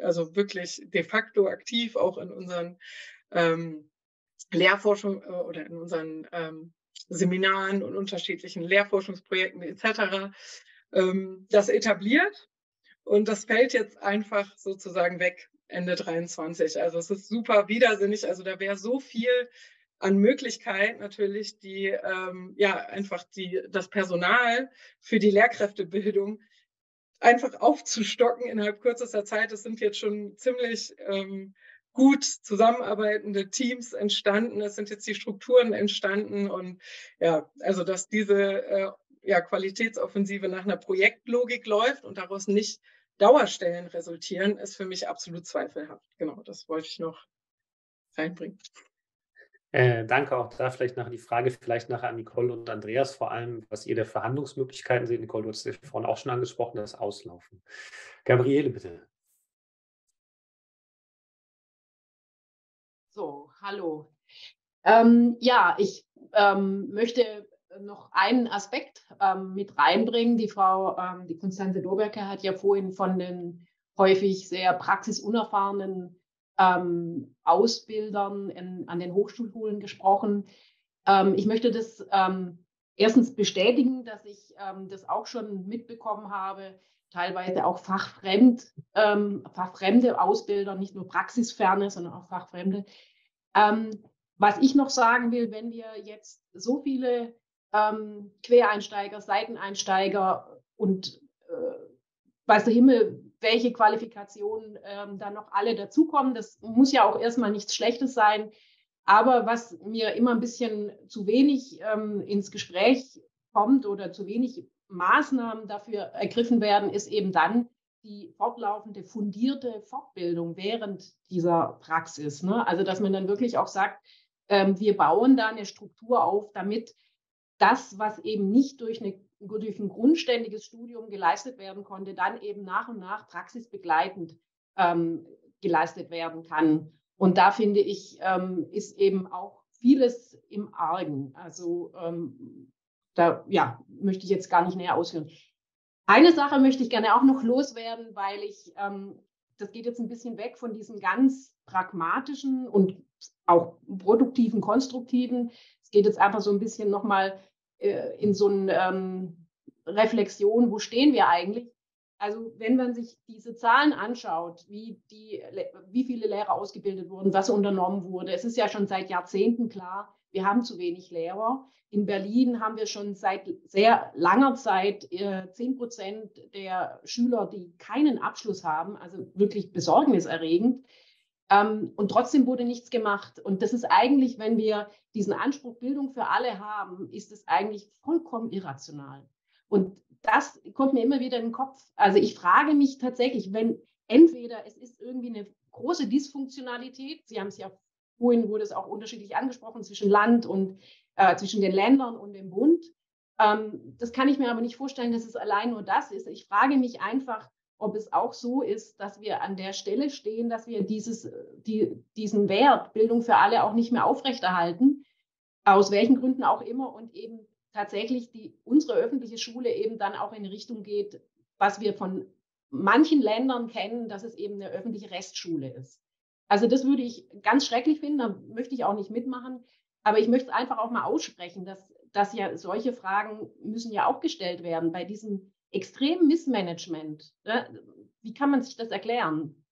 de facto aktiv auch in unseren Lehrforschung oder in unseren Seminaren und unterschiedlichen Lehrforschungsprojekten etc. Das etabliert und das fällt jetzt einfach sozusagen weg Ende 23. Also es ist super widersinnig. Also da wäre so viel an Möglichkeit natürlich, die das Personal für die Lehrkräftebildung einfach aufzustocken innerhalb kürzester Zeit. Es sind jetzt schon ziemlich gut zusammenarbeitende Teams entstanden. Es sind jetzt die Strukturen entstanden und ja, also dass diese Qualitätsoffensive nach einer Projektlogik läuft und daraus nicht Dauerstellen resultieren, ist für mich absolut zweifelhaft. Genau, das wollte ich noch reinbringen. Danke auch da vielleicht nachher die Frage vielleicht nachher an Nicole und Andreas, vor allem, was ihr der Verhandlungsmöglichkeiten seht. Nicole, du hast es vorhin auch schon angesprochen, das Auslaufen. Gabriele, bitte. So, hallo. Ich möchte noch einen Aspekt mit reinbringen. Die Konstanze Doberke hat ja vorhin von den häufig sehr praxisunerfahrenen Ausbildern an den Hochschulen gesprochen. Ich möchte das erstens bestätigen, dass ich das auch schon mitbekommen habe, teilweise auch fachfremde Ausbilder, nicht nur praxisferne, sondern auch fachfremde. Was ich noch sagen will, wenn wir jetzt so viele Quereinsteiger, Seiteneinsteiger und weiß der Himmel, welche Qualifikationen da noch alle dazukommen. Das muss ja auch erstmal nichts Schlechtes sein. Aber was mir immer ein bisschen zu wenig ins Gespräch kommt oder zu wenig Maßnahmen dafür ergriffen werden, ist eben dann die fortlaufende, fundierte Fortbildung während dieser Praxis. Ne? Also, dass man dann wirklich auch sagt, wir bauen da eine Struktur auf, damit das, was eben nicht durch ein grundständiges Studium geleistet werden konnte, dann eben nach und nach praxisbegleitend geleistet werden kann. Und da finde ich, ist eben auch vieles im Argen. Also möchte ich jetzt gar nicht näher ausführen. Eine Sache möchte ich gerne auch noch loswerden, weil das geht jetzt ein bisschen weg von diesem ganz pragmatischen und auch produktiven, konstruktiven. Es geht jetzt einfach so ein bisschen nochmal in so eine Reflexion, wo stehen wir eigentlich? Also wenn man sich diese Zahlen anschaut, wie viele Lehrer ausgebildet wurden, was unternommen wurde, es ist ja schon seit Jahrzehnten klar, wir haben zu wenig Lehrer. In Berlin haben wir schon seit sehr langer Zeit 10% der Schüler, die keinen Abschluss haben, also wirklich besorgniserregend. Und trotzdem wurde nichts gemacht. Und das ist eigentlich, wenn wir diesen Anspruch Bildung für alle haben, ist es eigentlich vollkommen irrational. Und das kommt mir immer wieder in den Kopf. Also ich frage mich tatsächlich, wenn entweder es ist irgendwie eine große Dysfunktionalität, Sie haben es ja vorhin, wurde es auch unterschiedlich angesprochen, zwischen Land und zwischen den Ländern und dem Bund. Das kann ich mir aber nicht vorstellen, dass es allein nur das ist. Ich frage mich einfach, ob es auch so ist, dass wir an der Stelle stehen, dass wir diesen Wert Bildung für alle auch nicht mehr aufrechterhalten, aus welchen Gründen auch immer, und eben tatsächlich unsere öffentliche Schule eben dann auch in die Richtung geht, was wir von manchen Ländern kennen, dass es eben eine öffentliche Restschule ist. Also das würde ich ganz schrecklich finden, da möchte ich auch nicht mitmachen, aber ich möchte es einfach auch mal aussprechen, dass ja solche Fragen müssen ja auch gestellt werden bei diesem extremen Missmanagement. Wie kann man sich das erklären?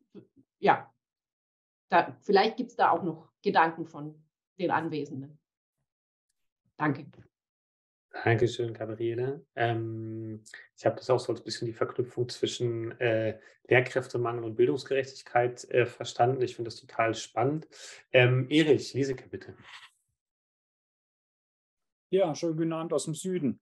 Vielleicht gibt es da auch noch Gedanken von den Anwesenden. Danke. Dankeschön, Gabriele. Ich habe das auch so ein bisschen die Verknüpfung zwischen Lehrkräftemangel und Bildungsgerechtigkeit verstanden. Ich finde das total spannend. Erich Liesecke, bitte. Ja, schönen guten Abend aus dem Süden.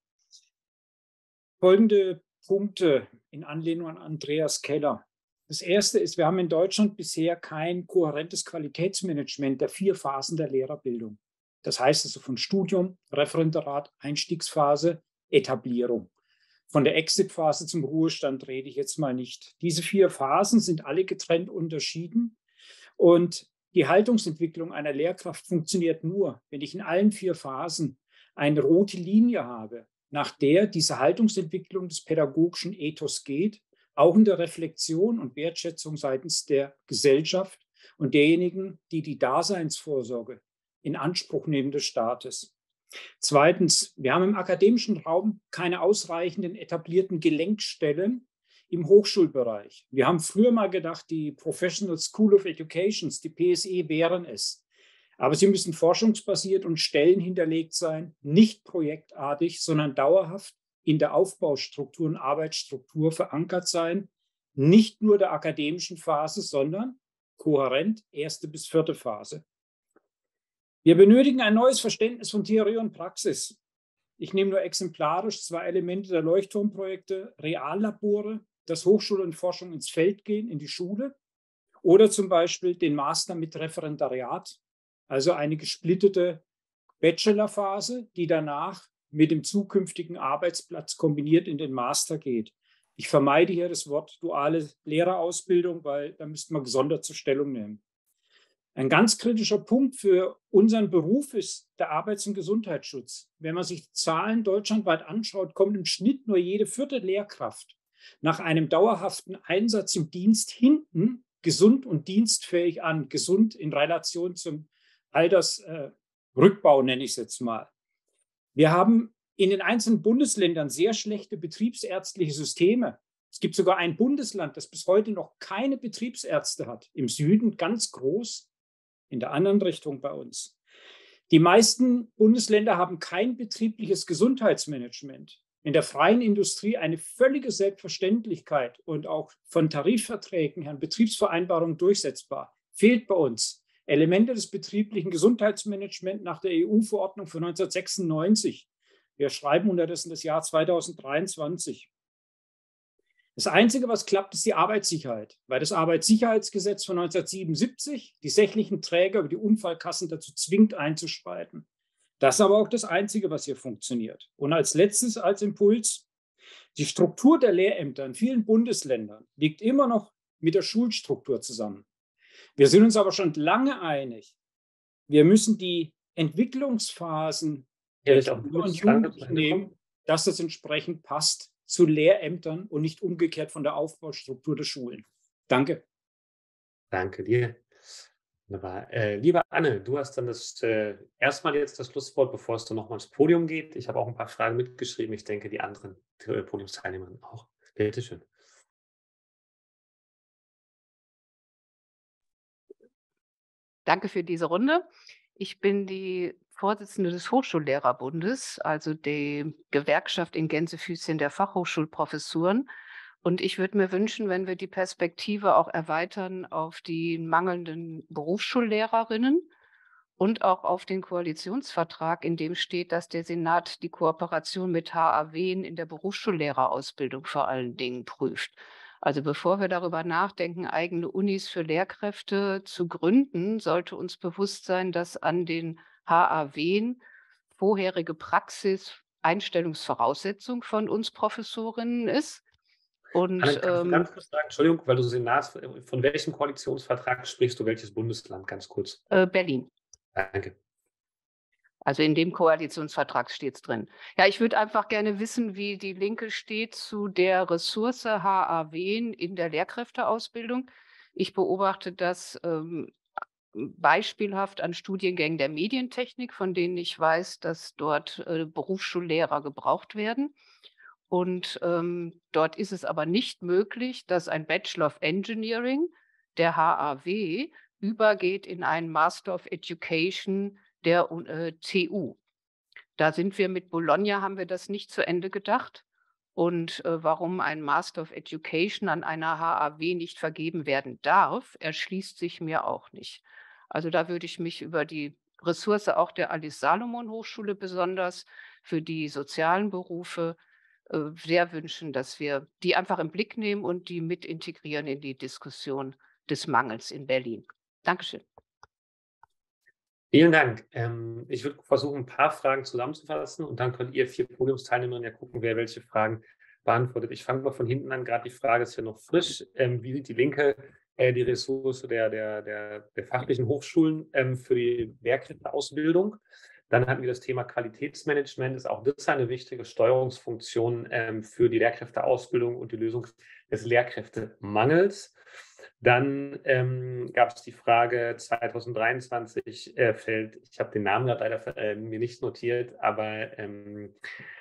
Folgende Punkte in Anlehnung an Andreas Keller. Das erste ist, wir haben in Deutschland bisher kein kohärentes Qualitätsmanagement der 4 Phasen der Lehrerbildung. Das heißt also von Studium, Referendarat, Einstiegsphase, Etablierung. Von der Exitphase zum Ruhestand rede ich jetzt mal nicht. Diese 4 Phasen sind alle getrennt unterschieden und die Haltungsentwicklung einer Lehrkraft funktioniert nur, wenn ich in allen 4 Phasen eine rote Linie habe, nach der diese Haltungsentwicklung des pädagogischen Ethos geht, auch in der Reflexion und Wertschätzung seitens der Gesellschaft und derjenigen, die die Daseinsvorsorge in Anspruch nehmen des Staates. Zweitens, wir haben im akademischen Raum keine ausreichenden etablierten Gelenkstellen im Hochschulbereich. Wir haben früher mal gedacht, die Professional School of Educations, die PSE, wären es. Aber sie müssen forschungsbasiert und stellenhinterlegt sein, nicht projektartig, sondern dauerhaft in der Aufbaustruktur und Arbeitsstruktur verankert sein, nicht nur der akademischen Phase, sondern kohärent 1. bis 4. Phase. Wir benötigen ein neues Verständnis von Theorie und Praxis. Ich nehme nur exemplarisch 2 Elemente der Leuchtturmprojekte: Reallabore, dass Hochschule und Forschung ins Feld gehen, in die Schule, oder zum Beispiel den Master mit Referendariat, also eine gesplittete Bachelorphase, die danach mit dem zukünftigen Arbeitsplatz kombiniert in den Master geht. Ich vermeide hier das Wort duale Lehrerausbildung, weil da müsste man gesondert zur Stellung nehmen. Ein ganz kritischer Punkt für unseren Beruf ist der Arbeits- und Gesundheitsschutz. Wenn man sich die Zahlen deutschlandweit anschaut, kommt im Schnitt nur jede 4. Lehrkraft nach einem dauerhaften Einsatz im Dienst hinten gesund und dienstfähig an. Gesund in Relation zum Altersrückbau, nenne ich es jetzt mal. Wir haben in den einzelnen Bundesländern sehr schlechte betriebsärztliche Systeme. Es gibt sogar ein Bundesland, das bis heute noch keine Betriebsärzte hat. Im Süden ganz groß, in der anderen Richtung bei uns. Die meisten Bundesländer haben kein betriebliches Gesundheitsmanagement. In der freien Industrie eine völlige Selbstverständlichkeit und auch von Tarifverträgen her, Betriebsvereinbarungen durchsetzbar. Fehlt bei uns. Elemente des betrieblichen Gesundheitsmanagements nach der EU-Verordnung von 1996. Wir schreiben unterdessen das Jahr 2023. Das Einzige, was klappt, ist die Arbeitssicherheit, weil das Arbeitssicherheitsgesetz von 1977 die sächlichen Träger über die Unfallkassen dazu zwingt, einzuschreiten. Das ist aber auch das Einzige, was hier funktioniert. Und als letztes, als Impuls, die Struktur der Lehrämter in vielen Bundesländern liegt immer noch mit der Schulstruktur zusammen. Wir sind uns aber schon lange einig, wir müssen die Entwicklungsphasen der Kinder und Jugendlichen nehmen, dass das entsprechend passt zu Lehrämtern und nicht umgekehrt von der Aufbaustruktur der Schulen. Danke. Danke dir. Wunderbar. Liebe Anne, du hast dann erstmal jetzt das Schlusswort, bevor es dann nochmal ins Podium geht. Ich habe auch ein paar Fragen mitgeschrieben. Ich denke, die anderen Podiumsteilnehmerinnen auch. Bitte schön. Danke für diese Runde. Ich bin die Vorsitzende des Hochschullehrerbundes, also die Gewerkschaft in Gänsefüßchen der Fachhochschulprofessuren. Und ich würde mir wünschen, wenn wir die Perspektive auch erweitern auf die mangelnden Berufsschullehrerinnen und auch auf den Koalitionsvertrag, in dem steht, dass der Senat die Kooperation mit HAWen in der Berufsschullehrerausbildung vor allen Dingen prüft. Also bevor wir darüber nachdenken, eigene Unis für Lehrkräfte zu gründen, sollte uns bewusst sein, dass an den HAWen vorherige Praxis Einstellungsvoraussetzung von uns Professorinnen ist. Und Anne, kannst du ganz kurz sagen, Entschuldigung, weil du Senat, von welchem Koalitionsvertrag sprichst du, welches Bundesland, ganz kurz? Berlin. Danke. Also in dem Koalitionsvertrag steht es drin. Ja, ich würde einfach gerne wissen, wie die Linke steht zu der Ressource HAWen in der Lehrkräfteausbildung. Ich beobachte das beispielhaft an Studiengängen der Medientechnik, von denen ich weiß, dass dort Berufsschullehrer gebraucht werden. Und dort ist es aber nicht möglich, dass ein Bachelor of Engineering der HAW übergeht in einen Master of Education der TU. Da sind wir mit Bologna, haben wir das nicht zu Ende gedacht. Und warum ein Master of Education an einer HAW nicht vergeben werden darf, erschließt sich mir auch nicht. Also da würde ich mich über die Ressource auch der Alice-Salomon-Hochschule besonders für die sozialen Berufe sehr wünschen, dass wir die einfach im Blick nehmen und die mit integrieren in die Diskussion des Mangels in Berlin. Dankeschön. Vielen Dank. Ich würde versuchen, ein paar Fragen zusammenzufassen und dann könnt ihr 4 Podiumsteilnehmerinnen ja gucken, wer welche Fragen beantwortet. Ich fange mal von hinten an, gerade die Frage ist ja noch frisch. Wie sieht die Linke die Ressource der fachlichen Hochschulen für die Lehrkräfteausbildung? Dann hatten wir das Thema Qualitätsmanagement, ist auch das eine wichtige Steuerungsfunktion für die Lehrkräfteausbildung und die Lösung des Lehrkräftemangels. Dann gab es die Frage 2023 fällt, ich habe den Namen gerade leider mir nicht notiert, aber fallen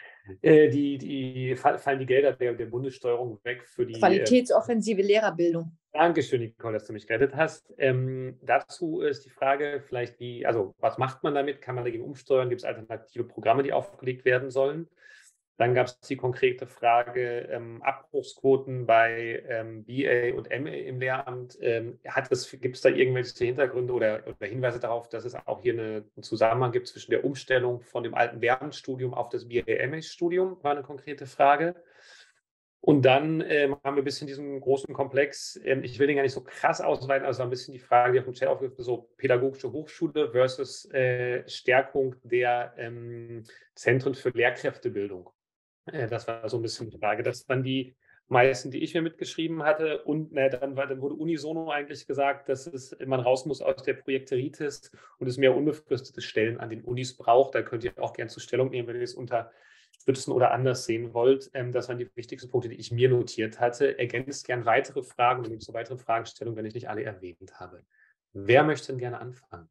die Gelder der Bundessteuerung weg für die Qualitätsoffensive Lehrerbildung. Dankeschön, Nicole, dass du mich gerettet hast. Dazu ist die Frage vielleicht, was macht man damit? Kann man dagegen umsteuern? Gibt es alternative Programme, die aufgelegt werden sollen? Dann gab es die konkrete Frage, Abbruchsquoten bei BA und MA im Lehramt. Gibt es da irgendwelche Hintergründe oder Hinweise darauf, dass es auch hier einen Zusammenhang gibt zwischen der Umstellung von dem alten Lehramtsstudium auf das BA-MA-Studium? War eine konkrete Frage. Und dann haben wir ein bisschen diesen großen Komplex, ich will den gar nicht so krass ausweiten, also ein bisschen die Frage, die auf dem Chat aufgeführt wird, so pädagogische Hochschule versus Stärkung der Zentren für Lehrkräftebildung. Das war so ein bisschen die Frage. Das waren die meisten, die ich mir mitgeschrieben hatte. Und dann wurde unisono eigentlich gesagt, dass man raus muss aus der Projekteritis und es mehr unbefristete Stellen an den Unis braucht. Da könnt ihr auch gerne zur Stellung nehmen, wenn ihr es unterstützen oder anders sehen wollt. Das waren die wichtigsten Punkte, die ich mir notiert hatte. Ergänzt gern weitere Fragen, dann gibt es so weitere Fragestellungen, wenn ich nicht alle erwähnt habe. Wer möchte denn gerne anfangen?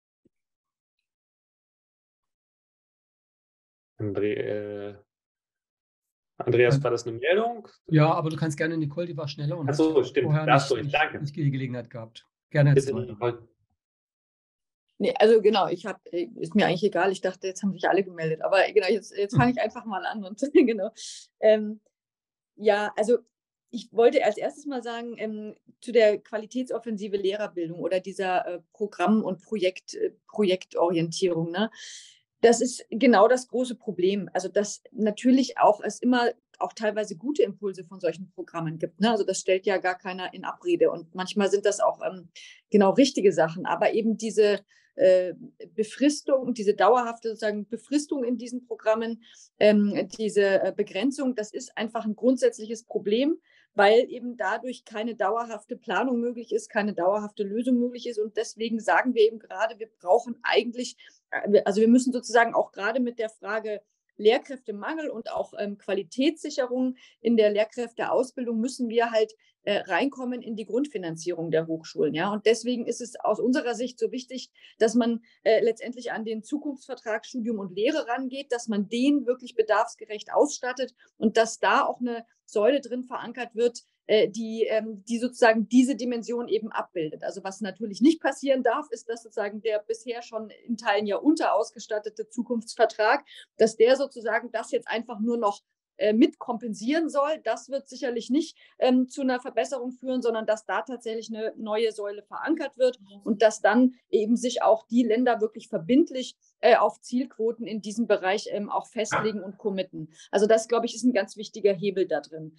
Andreas, war das eine Meldung? Ja, aber du kannst gerne, Nicole, die war schneller und Achso, stimmt. vorher nicht die Gelegenheit gehabt. Gerne jetzt weiter. Nee, also genau, ist mir eigentlich egal, ich dachte, jetzt haben sich alle gemeldet, aber genau, jetzt fange ich einfach mal an und genau. Ja, also ich wollte als erstes mal sagen, zu der Qualitätsoffensive Lehrerbildung oder dieser Programm- und Projektorientierung, ne? Das ist genau das große Problem. Also, dass natürlich es immer auch teilweise gute Impulse von solchen Programmen gibt. Ne? Also das stellt ja gar keiner in Abrede. Und manchmal sind das auch genau richtige Sachen. Aber eben diese Befristung, diese dauerhafte sozusagen Befristung in diesen Programmen, diese Begrenzung, das ist einfach ein grundsätzliches Problem, weil eben dadurch keine dauerhafte Planung möglich ist, keine dauerhafte Lösung möglich ist. Und deswegen sagen wir eben gerade, wir brauchen eigentlich, also wir müssen sozusagen auch gerade mit der Frage Lehrkräftemangel und auch Qualitätssicherung in der Lehrkräfteausbildung müssen wir halt reinkommen in die Grundfinanzierung der Hochschulen. Ja? Und deswegen ist es aus unserer Sicht so wichtig, dass man letztendlich an den Zukunftsvertrag Studium und Lehre rangeht, dass man den wirklich bedarfsgerecht ausstattet und dass da auch eine Säule drin verankert wird, die sozusagen diese Dimension eben abbildet. Also was natürlich nicht passieren darf, ist, dass sozusagen der bisher schon in Teilen ja unterausgestattete Zukunftsvertrag, dass der sozusagen das jetzt einfach nur noch mit kompensieren soll. Das wird sicherlich nicht zu einer Verbesserung führen, sondern dass da tatsächlich eine neue Säule verankert wird und dass dann eben sich auch die Länder wirklich verbindlich auf Zielquoten in diesem Bereich auch festlegen und committen. Also das, glaube ich, ist ein ganz wichtiger Hebel da drin.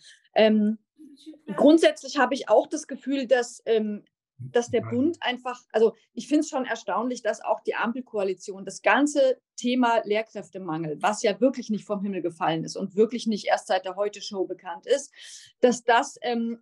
Grundsätzlich habe ich auch das Gefühl, dass der Bund einfach, also ich finde es schon erstaunlich, dass auch die Ampelkoalition das ganze Thema Lehrkräftemangel, was ja wirklich nicht vom Himmel gefallen ist und wirklich nicht erst seit der Heute-Show bekannt ist, dass das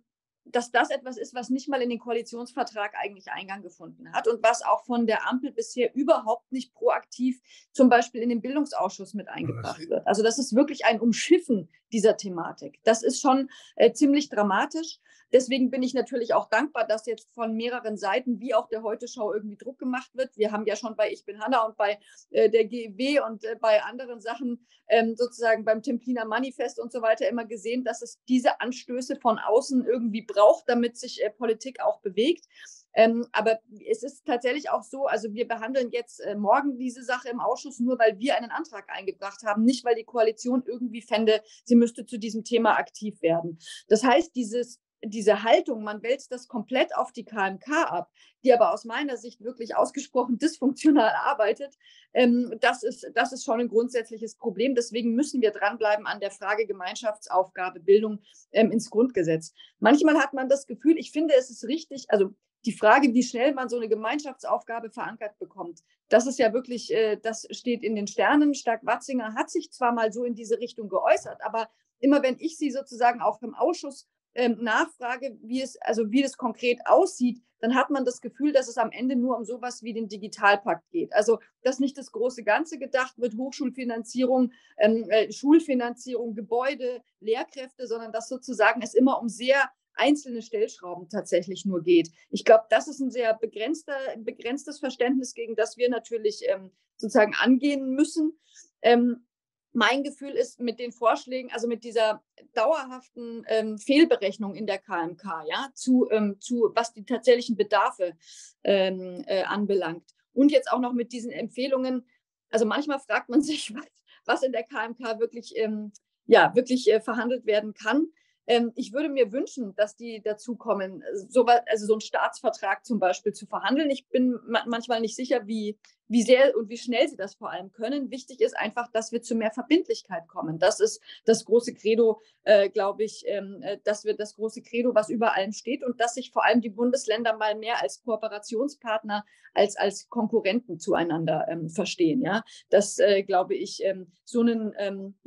etwas ist, was nicht mal in den Koalitionsvertrag eigentlich Eingang gefunden hat und was auch von der Ampel bisher überhaupt nicht proaktiv zum Beispiel in den Bildungsausschuss mit eingebracht wird. Also das ist wirklich ein Umschiffen dieser Thematik. Das ist schon ziemlich dramatisch. Deswegen bin ich natürlich auch dankbar, dass jetzt von mehreren Seiten wie auch der Heute-Show irgendwie Druck gemacht wird. Wir haben ja schon bei Ich bin Hanna und bei der GEW und bei anderen Sachen sozusagen beim Templiner Manifest und so weiter immer gesehen, dass es diese Anstöße von außen irgendwie braucht, damit sich Politik auch bewegt. Aber es ist tatsächlich auch so, also wir behandeln jetzt morgen diese Sache im Ausschuss nur, weil wir einen Antrag eingebracht haben, nicht weil die Koalition irgendwie fände, sie müsste zu diesem Thema aktiv werden. Das heißt, diese Haltung, man wälzt das komplett auf die KMK ab, die aber aus meiner Sicht wirklich ausgesprochen dysfunktional arbeitet, das ist schon ein grundsätzliches Problem. Deswegen müssen wir dranbleiben an der Frage Gemeinschaftsaufgabe Bildung ins Grundgesetz. Manchmal hat man das Gefühl, ich finde, es ist richtig, also die Frage, wie schnell man so eine Gemeinschaftsaufgabe verankert bekommt, das ist ja wirklich, das steht in den Sternen. Stark-Watzinger hat sich zwar mal so in diese Richtung geäußert, aber immer wenn ich sie sozusagen auch im Ausschuss nachfrage, wie das konkret aussieht, dann hat man das Gefühl, dass es am Ende nur um sowas wie den Digitalpakt geht. Also, dass nicht das große Ganze gedacht wird, Hochschulfinanzierung, Schulfinanzierung, Gebäude, Lehrkräfte, sondern dass sozusagen es immer um sehr einzelne Stellschrauben tatsächlich nur geht. Ich glaube, das ist ein sehr begrenztes Verständnis, gegen das wir natürlich sozusagen angehen müssen. Mein Gefühl ist mit den Vorschlägen, also mit dieser dauerhaften Fehlberechnung in der KMK, ja, zu was die tatsächlichen Bedarfe anbelangt. Und jetzt auch noch mit diesen Empfehlungen. Also manchmal fragt man sich, was in der KMK wirklich verhandelt werden kann. Ich würde mir wünschen, dass die dazu kommen, so einen Staatsvertrag zum Beispiel zu verhandeln. Ich bin manchmal nicht sicher, wie sehr und wie schnell sie das vor allem können. Wichtig ist einfach, dass wir zu mehr Verbindlichkeit kommen. Das ist das große Credo, glaube ich, dass wir das große Credo, was über allem steht und dass sich vor allem die Bundesländer mal mehr als Kooperationspartner als Konkurrenten zueinander verstehen. Ja? Das, glaube ich, so ein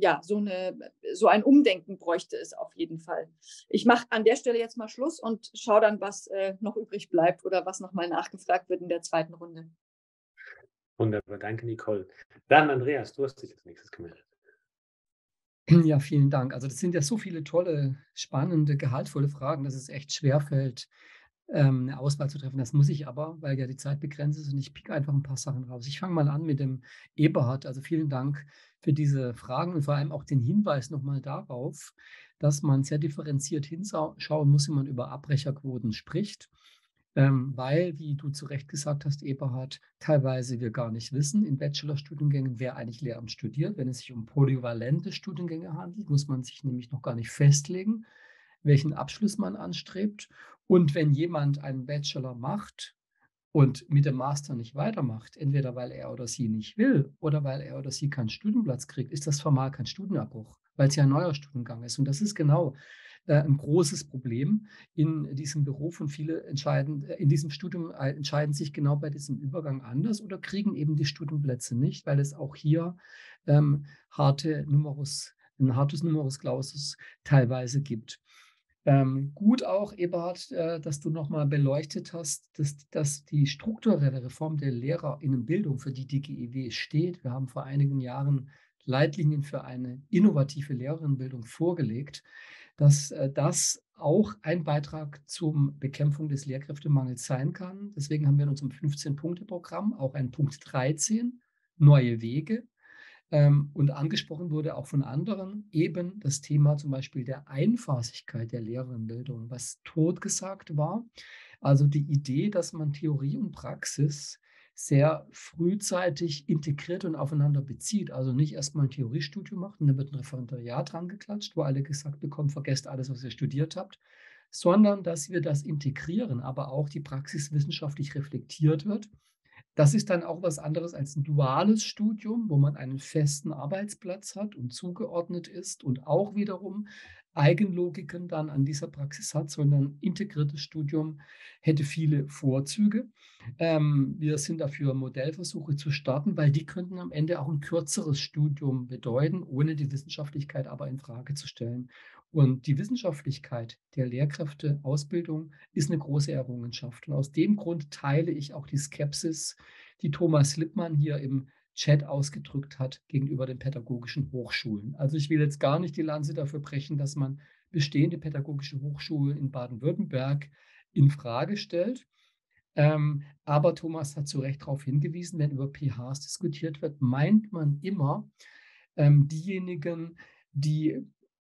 Umdenken bräuchte es auf jeden Fall. Ich mache an der Stelle jetzt mal Schluss und schaue dann, was noch übrig bleibt oder was nochmal nachgefragt wird in der zweiten Runde. Wunderbar, danke Nicole. Dann Andreas, du hast dich als nächstes gemeldet. Ja, vielen Dank. Also das sind ja so viele tolle, spannende, gehaltvolle Fragen, dass es echt schwerfällt, eine Auswahl zu treffen. Das muss ich aber, weil ja die Zeit begrenzt ist und ich pick einfach ein paar Sachen raus. Ich fange mal an mit dem Eberhard. Also vielen Dank für diese Fragen und vor allem auch den Hinweis nochmal darauf, dass man sehr differenziert hinschauen muss, wenn man über Abbrecherquoten spricht. Weil, wie du zu Recht gesagt hast, Eberhard, teilweise wir gar nicht wissen in Bachelorstudiengängen, wer eigentlich Lehramt studiert. Wenn es sich um polyvalente Studiengänge handelt, muss man sich nämlich noch gar nicht festlegen, welchen Abschluss man anstrebt. Und wenn jemand einen Bachelor macht und mit dem Master nicht weitermacht, entweder weil er oder sie nicht will oder weil er oder sie keinen Studienplatz kriegt, ist das formal kein Studienabbruch, weil es ja ein neuer Studiengang ist. Und das ist genau ein großes Problem in diesem Beruf und viele in diesem Studium entscheiden sich genau bei diesem Übergang anders oder kriegen eben die Studienplätze nicht, weil es auch hier ein hartes Numerus Clausus teilweise gibt. Gut auch, Eberhard, dass du nochmal beleuchtet hast, dass die strukturelle Reform der LehrerInnenbildung, für die die GEW steht, wir haben vor einigen Jahren Leitlinien für eine innovative Lehrerinnenbildung vorgelegt, dass das auch ein Beitrag zur Bekämpfung des Lehrkräftemangels sein kann. Deswegen haben wir in unserem 15-Punkte-Programm auch einen Punkt 13, neue Wege. Und angesprochen wurde auch von anderen eben das Thema zum Beispiel der Einphasigkeit der Lehrerinnenbildung, was totgesagt war. Also die Idee, dass man Theorie und Praxis sehr frühzeitig integriert und aufeinander bezieht. Also nicht erstmal ein Theoriestudium macht und dann wird ein Referendariat dran geklatscht, wo alle gesagt bekommen, vergesst alles, was ihr studiert habt, sondern dass wir das integrieren, aber auch die Praxis wissenschaftlich reflektiert wird. Das ist dann auch was anderes als ein duales Studium, wo man einen festen Arbeitsplatz hat und zugeordnet ist und auch wiederum Eigenlogiken dann an dieser Praxis hat, sondern integriertes Studium hätte viele Vorzüge. Wir sind dafür, Modellversuche zu starten, weil die könnten am Ende auch ein kürzeres Studium bedeuten, ohne die Wissenschaftlichkeit aber in Frage zu stellen. Und die Wissenschaftlichkeit der Lehrkräfteausbildung ist eine große Errungenschaft. Und aus dem Grund teile ich auch die Skepsis, die Thomas Lippmann hier im Chat ausgedrückt hat gegenüber den pädagogischen Hochschulen. Also ich will jetzt gar nicht die Lanze dafür brechen, dass man bestehende pädagogische Hochschulen in Baden-Württemberg in Frage stellt. Aber Thomas hat zu Recht darauf hingewiesen, wenn über PHs diskutiert wird, meint man immer diejenigen, die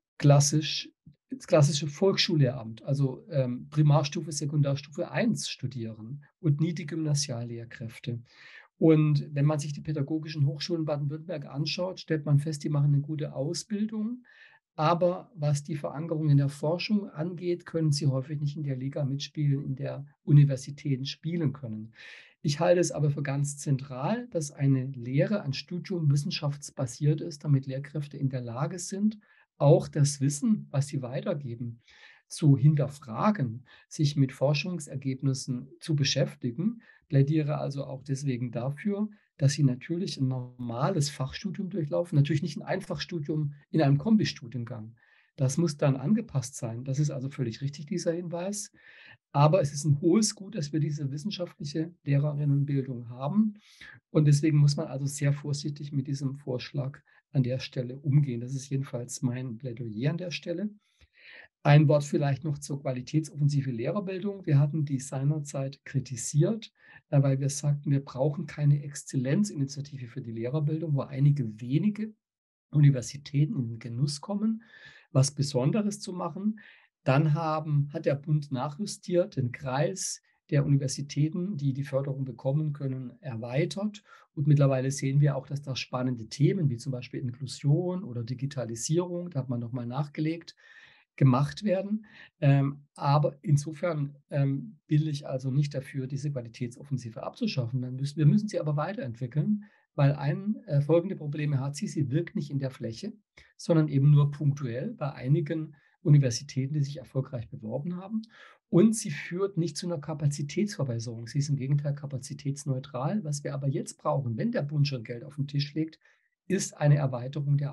das klassische Volksschullehramt, also Primarstufe, Sekundarstufe 1 studieren und nie die Gymnasiallehrkräfte. Und wenn man sich die pädagogischen Hochschulen Baden-Württemberg anschaut, stellt man fest, die machen eine gute Ausbildung. Aber was die Verankerung in der Forschung angeht, können sie häufig nicht in der Liga mitspielen, in der Universitäten spielen können. Ich halte es aber für ganz zentral, dass eine Lehre, ein Studium wissenschaftsbasiert ist, damit Lehrkräfte in der Lage sind, auch das Wissen, was sie weitergeben, zu hinterfragen, sich mit Forschungsergebnissen zu beschäftigen. Plädiere also auch deswegen dafür, dass sie natürlich ein normales Fachstudium durchlaufen, natürlich nicht ein Einfachstudium in einem Kombistudiengang. Das muss dann angepasst sein. Das ist also völlig richtig, dieser Hinweis. Aber es ist ein hohes Gut, dass wir diese wissenschaftliche Lehrerinnenbildung haben. Und deswegen muss man also sehr vorsichtig mit diesem Vorschlag an der Stelle umgehen. Das ist jedenfalls mein Plädoyer an der Stelle. Ein Wort vielleicht noch zur qualitätsoffensive Lehrerbildung. Wir hatten die seinerzeit kritisiert, weil wir sagten, wir brauchen keine Exzellenzinitiative für die Lehrerbildung, wo einige wenige Universitäten in den Genuss kommen, was Besonderes zu machen. Dann hat der Bund nachjustiert, den Kreis der Universitäten, die die Förderung bekommen können, erweitert. Und mittlerweile sehen wir auch, dass da spannende Themen wie zum Beispiel Inklusion oder Digitalisierung, da hat man nochmal nachgelegt, gemacht werden. Aber insofern will ich also nicht dafür, diese Qualitätsoffensive abzuschaffen. Wir müssen sie aber weiterentwickeln, weil folgende Probleme hat sie. Sie wirkt nicht in der Fläche, sondern eben nur punktuell bei einigen Universitäten, die sich erfolgreich beworben haben. Und sie führt nicht zu einer Kapazitätsverbesserung. Sie ist im Gegenteil kapazitätsneutral. Was wir aber jetzt brauchen, wenn der Bund schon Geld auf den Tisch legt, ist eine Erweiterung der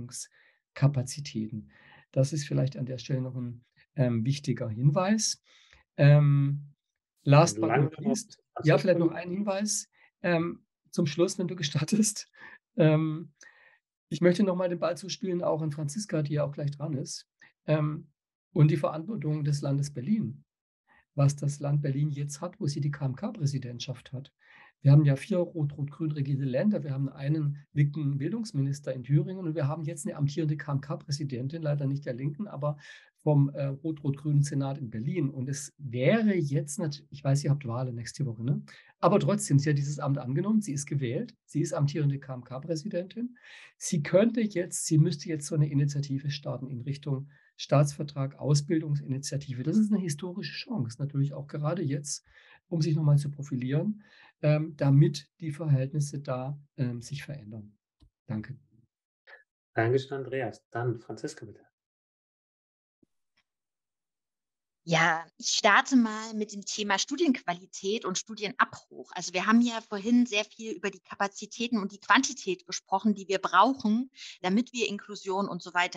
Ausbildungskapazitäten. Das ist vielleicht an der Stelle noch ein wichtiger Hinweis. Last but not least, ja, vielleicht noch ein Hinweis zum Schluss, wenn du gestattest. Ich möchte nochmal den Ball zuspielen, auch an Franziska, die ja auch gleich dran ist. Und die Verantwortung des Landes Berlin, was das Land Berlin jetzt hat, wo sie die KMK-Präsidentschaft hat. Wir haben ja 4 rot-rot-grün regierte Länder. Wir haben einen linken Bildungsminister in Thüringen und wir haben jetzt eine amtierende KMK-Präsidentin, leider nicht der Linken, aber vom rot-rot-grünen Senat in Berlin. Und es wäre jetzt natürlich, ich weiß, ihr habt Wahlen nächste Woche, ne? Aber trotzdem, sie hat dieses Amt angenommen, sie ist gewählt, sie ist amtierende KMK-Präsidentin. Sie müsste jetzt so eine Initiative starten in Richtung Staatsvertrag, Ausbildungsinitiative. Das ist eine historische Chance, natürlich auch gerade jetzt, um sich nochmal zu profilieren, damit die Verhältnisse da sich verändern. Danke. Dankeschön, Andreas. Dann Franziska, bitte. Ja, ich starte mal mit dem Thema Studienqualität und Studienabbruch. Also wir haben ja vorhin sehr viel über die Kapazitäten und die Quantität gesprochen, die wir brauchen, damit wir Inklusion und so weiter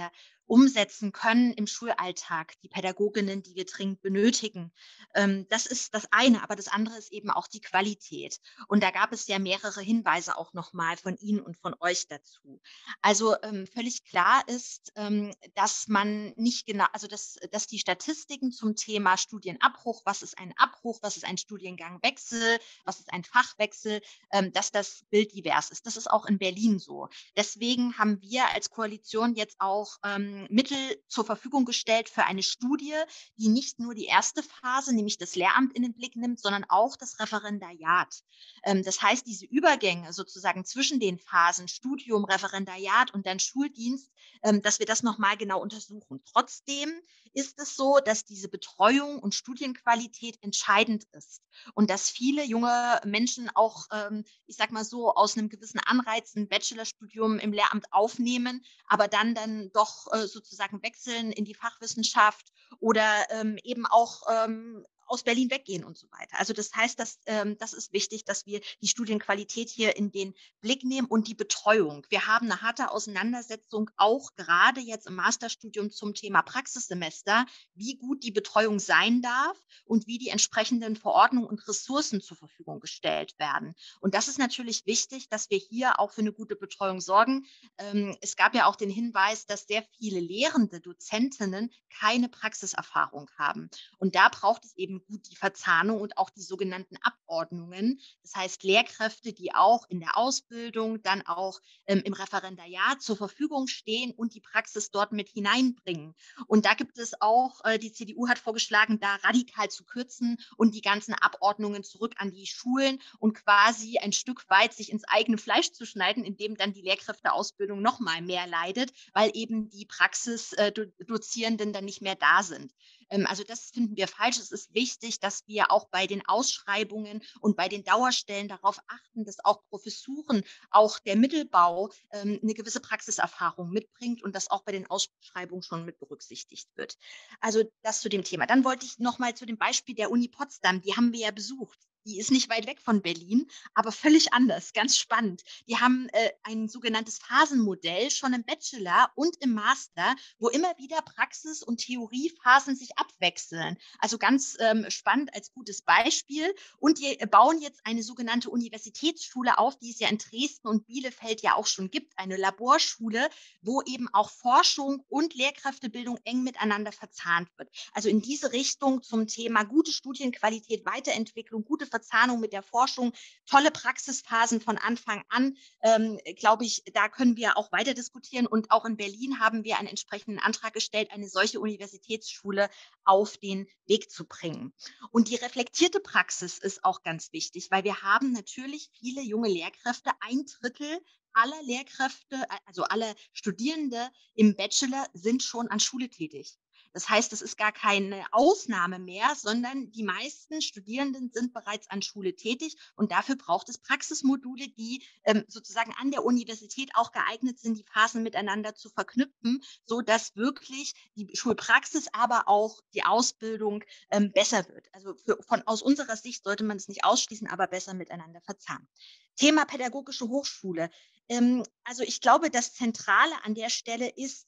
umsetzen können im Schulalltag, die Pädagoginnen, die wir dringend benötigen. Das ist das eine, aber das andere ist eben auch die Qualität. Und da gab es ja mehrere Hinweise auch nochmal von Ihnen und von euch dazu. Also völlig klar ist, dass man nicht genau, also dass die Statistiken zum Thema Studienabbruch, was ist ein Abbruch, was ist ein Studiengangwechsel, was ist ein Fachwechsel, dass das Bild divers ist. Das ist auch in Berlin so. Deswegen haben wir als Koalition jetzt auch Mittel zur Verfügung gestellt für eine Studie, die nicht nur die erste Phase, nämlich das Lehramt in den Blick nimmt, sondern auch das Referendariat. Das heißt, diese Übergänge sozusagen zwischen den Phasen Studium, Referendariat und dann Schuldienst, dass wir das nochmal genau untersuchen. Trotzdem ist es so, dass diese Betreuung und Studienqualität entscheidend ist und dass viele junge Menschen auch, ich sag mal so, aus einem gewissen Anreiz ein Bachelorstudium im Lehramt aufnehmen, aber dann doch sozusagen wechseln in die Fachwissenschaft oder eben auch aus Berlin weggehen und so weiter. Also das heißt, das ist wichtig, dass wir die Studienqualität hier in den Blick nehmen und die Betreuung. Wir haben eine harte Auseinandersetzung auch gerade jetzt im Masterstudium zum Thema Praxissemester, wie gut die Betreuung sein darf und wie die entsprechenden Verordnungen und Ressourcen zur Verfügung gestellt werden. Und das ist natürlich wichtig, dass wir hier auch für eine gute Betreuung sorgen. Es gab ja auch den Hinweis, dass sehr viele Lehrende, Dozentinnen keine Praxiserfahrung haben. Und da braucht es eben gut die Verzahnung und auch die sogenannten Abordnungen. Das heißt, Lehrkräfte, die auch in der Ausbildung, dann auch im Referendariat zur Verfügung stehen und die Praxis dort mit hineinbringen. Und da gibt es auch, die CDU hat vorgeschlagen, da radikal zu kürzen und die ganzen Abordnungen zurück an die Schulen und quasi ein Stück weit sich ins eigene Fleisch zu schneiden, indem dann die Lehrkräfteausbildung noch mal mehr leidet, weil eben die Praxisdozierenden dann nicht mehr da sind. Also das finden wir falsch. Es ist wichtig, dass wir auch bei den Ausschreibungen und bei den Dauerstellen darauf achten, dass auch Professuren, auch der Mittelbau eine gewisse Praxiserfahrung mitbringt und das auch bei den Ausschreibungen schon mit berücksichtigt wird. Also das zu dem Thema. Dann wollte ich noch mal zu dem Beispiel der Uni Potsdam. Die haben wir ja besucht. Die ist nicht weit weg von Berlin, aber völlig anders, ganz spannend. Die haben ein sogenanntes Phasenmodell schon im Bachelor und im Master, wo immer wieder Praxis- und Theoriephasen sich abwechseln. Also ganz spannend als gutes Beispiel. Und die bauen jetzt eine sogenannte Universitätsschule auf, die es ja in Dresden und Bielefeld ja auch schon gibt, eine Laborschule, wo eben auch Forschung und Lehrkräftebildung eng miteinander verzahnt wird. Also in diese Richtung zum Thema gute Studienqualität, Weiterentwicklung, gute Verzahnung mit der Forschung, tolle Praxisphasen von Anfang an, glaube ich, da können wir auch weiter diskutieren. Und auch in Berlin haben wir einen entsprechenden Antrag gestellt, eine solche Universitätsschule auf den Weg zu bringen. Und die reflektierte Praxis ist auch ganz wichtig, weil wir haben natürlich viele junge Lehrkräfte, 1/3 aller Lehrkräfte, also alle Studierende im Bachelor sind schon an Schule tätig. Das heißt, es ist gar keine Ausnahme mehr, sondern die meisten Studierenden sind bereits an Schule tätig und dafür braucht es Praxismodule, die sozusagen an der Universität auch geeignet sind, die Phasen miteinander zu verknüpfen, sodass wirklich die Schulpraxis, aber auch die Ausbildung besser wird. Also aus unserer Sicht sollte man es nicht ausschließen, aber besser miteinander verzahnen. Thema pädagogische Hochschule. Also ich glaube, das Zentrale an der Stelle ist,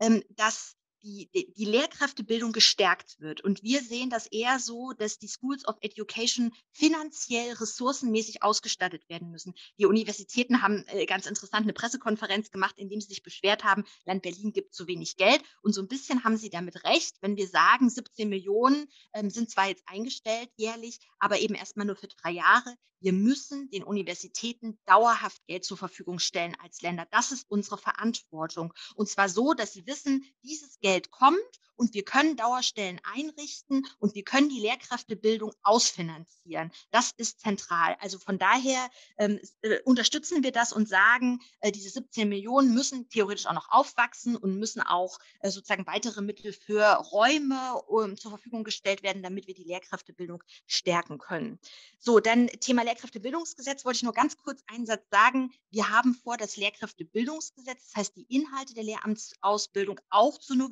dass die Lehrkräftebildung gestärkt wird. Und wir sehen das eher so, dass die Schools of Education finanziell ressourcenmäßig ausgestattet werden müssen. Die Universitäten haben ganz interessant eine Pressekonferenz gemacht, in dem sie sich beschwert haben, Land Berlin gibt zu wenig Geld. Und so ein bisschen haben sie damit recht, wenn wir sagen, 17 Millionen sind zwar jetzt eingestellt jährlich, aber eben erstmal nur für 3 Jahre. Wir müssen den Universitäten dauerhaft Geld zur Verfügung stellen als Länder. Das ist unsere Verantwortung. Und zwar so, dass sie wissen, dieses Geld kommt und wir können Dauerstellen einrichten und wir können die Lehrkräftebildung ausfinanzieren. Das ist zentral. Also von daher unterstützen wir das und sagen, diese 17 Millionen müssen theoretisch auch noch aufwachsen und müssen auch sozusagen weitere Mittel für Räume zur Verfügung gestellt werden, damit wir die Lehrkräftebildung stärken können. So, dann Thema Lehrkräftebildungsgesetz wollte ich nur ganz kurz einen Satz sagen. Wir haben vor, das Lehrkräftebildungsgesetz, das heißt die Inhalte der Lehramtsausbildung auch zu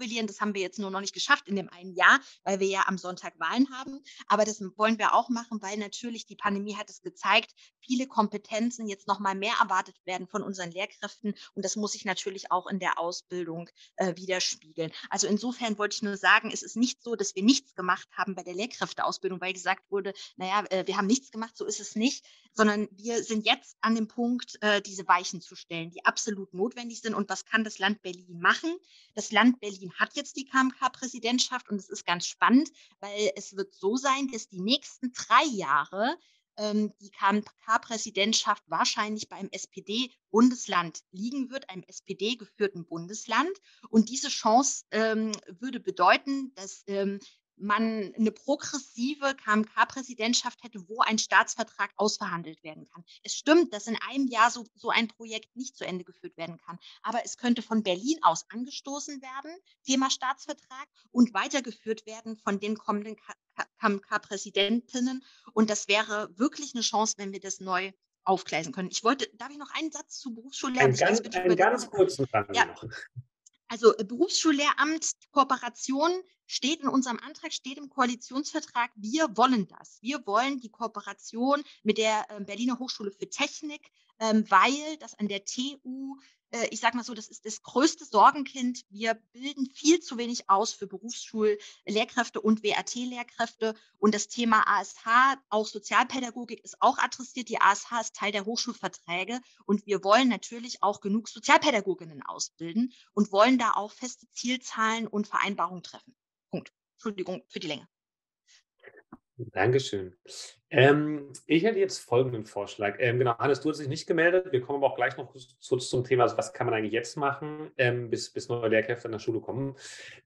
jubilieren. Das haben wir jetzt nur noch nicht geschafft in dem einen Jahr, weil wir ja am Sonntag Wahlen haben. Aber das wollen wir auch machen, weil natürlich die Pandemie hat es gezeigt, viele Kompetenzen jetzt noch mal mehr erwartet werden von unseren Lehrkräften. Und das muss sich natürlich auch in der Ausbildung widerspiegeln. Also insofern wollte ich nur sagen, es ist nicht so, dass wir nichts gemacht haben bei der Lehrkräfteausbildung, weil gesagt wurde, naja, wir haben nichts gemacht, so ist es nicht, sondern wir sind jetzt an dem Punkt, diese Weichen zu stellen, die absolut notwendig sind. Und was kann das Land Berlin machen? Das Land Berlin hat jetzt die KMK-Präsidentschaft und es ist ganz spannend, weil es wird so sein, dass die nächsten 3 Jahre die KMK-Präsidentschaft wahrscheinlich beim SPD-Bundesland liegen wird, einem SPD-geführten Bundesland. Und diese Chance würde bedeuten, dass man eine progressive KMK-Präsidentschaft hätte, wo ein Staatsvertrag ausverhandelt werden kann. Es stimmt, dass in einem Jahr so ein Projekt nicht zu Ende geführt werden kann, aber es könnte von Berlin aus angestoßen werden, Thema Staatsvertrag, und weitergeführt werden von den kommenden KMK-Präsidentinnen. Und das wäre wirklich eine Chance, wenn wir das neu aufgleisen können. Darf ich noch einen Satz zu Berufsschullehramt? Einen ganz kurzen Frage noch. Also Berufsschullehramt, Kooperation steht in unserem Antrag, steht im Koalitionsvertrag. Wir wollen das. Wir wollen die Kooperation mit der Berliner Hochschule für Technik, weil das an der TU, ich sage mal so, das ist das größte Sorgenkind. Wir bilden viel zu wenig aus für Berufsschullehrkräfte und WRT-Lehrkräfte. Und das Thema ASH, auch Sozialpädagogik, ist auch adressiert. Die ASH ist Teil der Hochschulverträge. Und wir wollen natürlich auch genug Sozialpädagoginnen ausbilden und wollen da auch feste Zielzahlen und Vereinbarungen treffen. Punkt. Entschuldigung für die Länge. Dankeschön. Ich hätte jetzt folgenden Vorschlag. Genau, Hannes, du hast dich nicht gemeldet. Wir kommen aber auch gleich noch kurz zum Thema, also was kann man eigentlich jetzt machen, bis neue Lehrkräfte in der Schule kommen.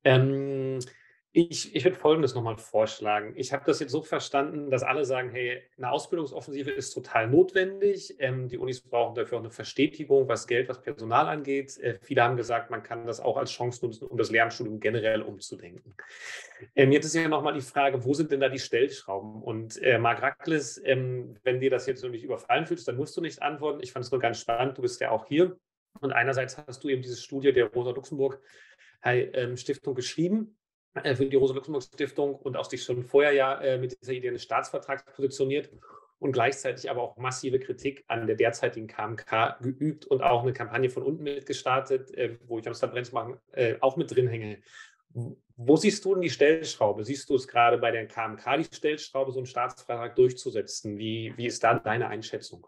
Ich würde Folgendes nochmal vorschlagen. Ich habe das jetzt so verstanden, dass alle sagen, hey, eine Ausbildungsoffensive ist total notwendig. Die Unis brauchen dafür auch eine Verstetigung, was Geld, was Personal angeht. Viele haben gesagt, man kann das auch als Chance nutzen, um das Lehramtsstudium generell umzudenken. Jetzt ist ja nochmal die Frage, wo sind denn da die Stellschrauben? Und Marc Rackles, wenn dir das jetzt noch nicht überfallen fühlst, dann musst du nicht antworten. Ich fand es nur ganz spannend, du bist ja auch hier. Und einerseits hast du eben diese Studie der Rosa-Luxemburg-Stiftung geschrieben, für die Rosa-Luxemburg-Stiftung, und auch dich schon vorher ja mit dieser Idee eines Staatsvertrags positioniert und gleichzeitig aber auch massive Kritik an der derzeitigen KMK geübt und auch eine Kampagne von unten mitgestartet, wo ich am Transparenz machen auch mit drin hänge. Wo siehst du denn die Stellschraube? Siehst du es gerade bei der KMK, die Stellschraube, so einen Staatsvertrag durchzusetzen? Wie ist da deine Einschätzung?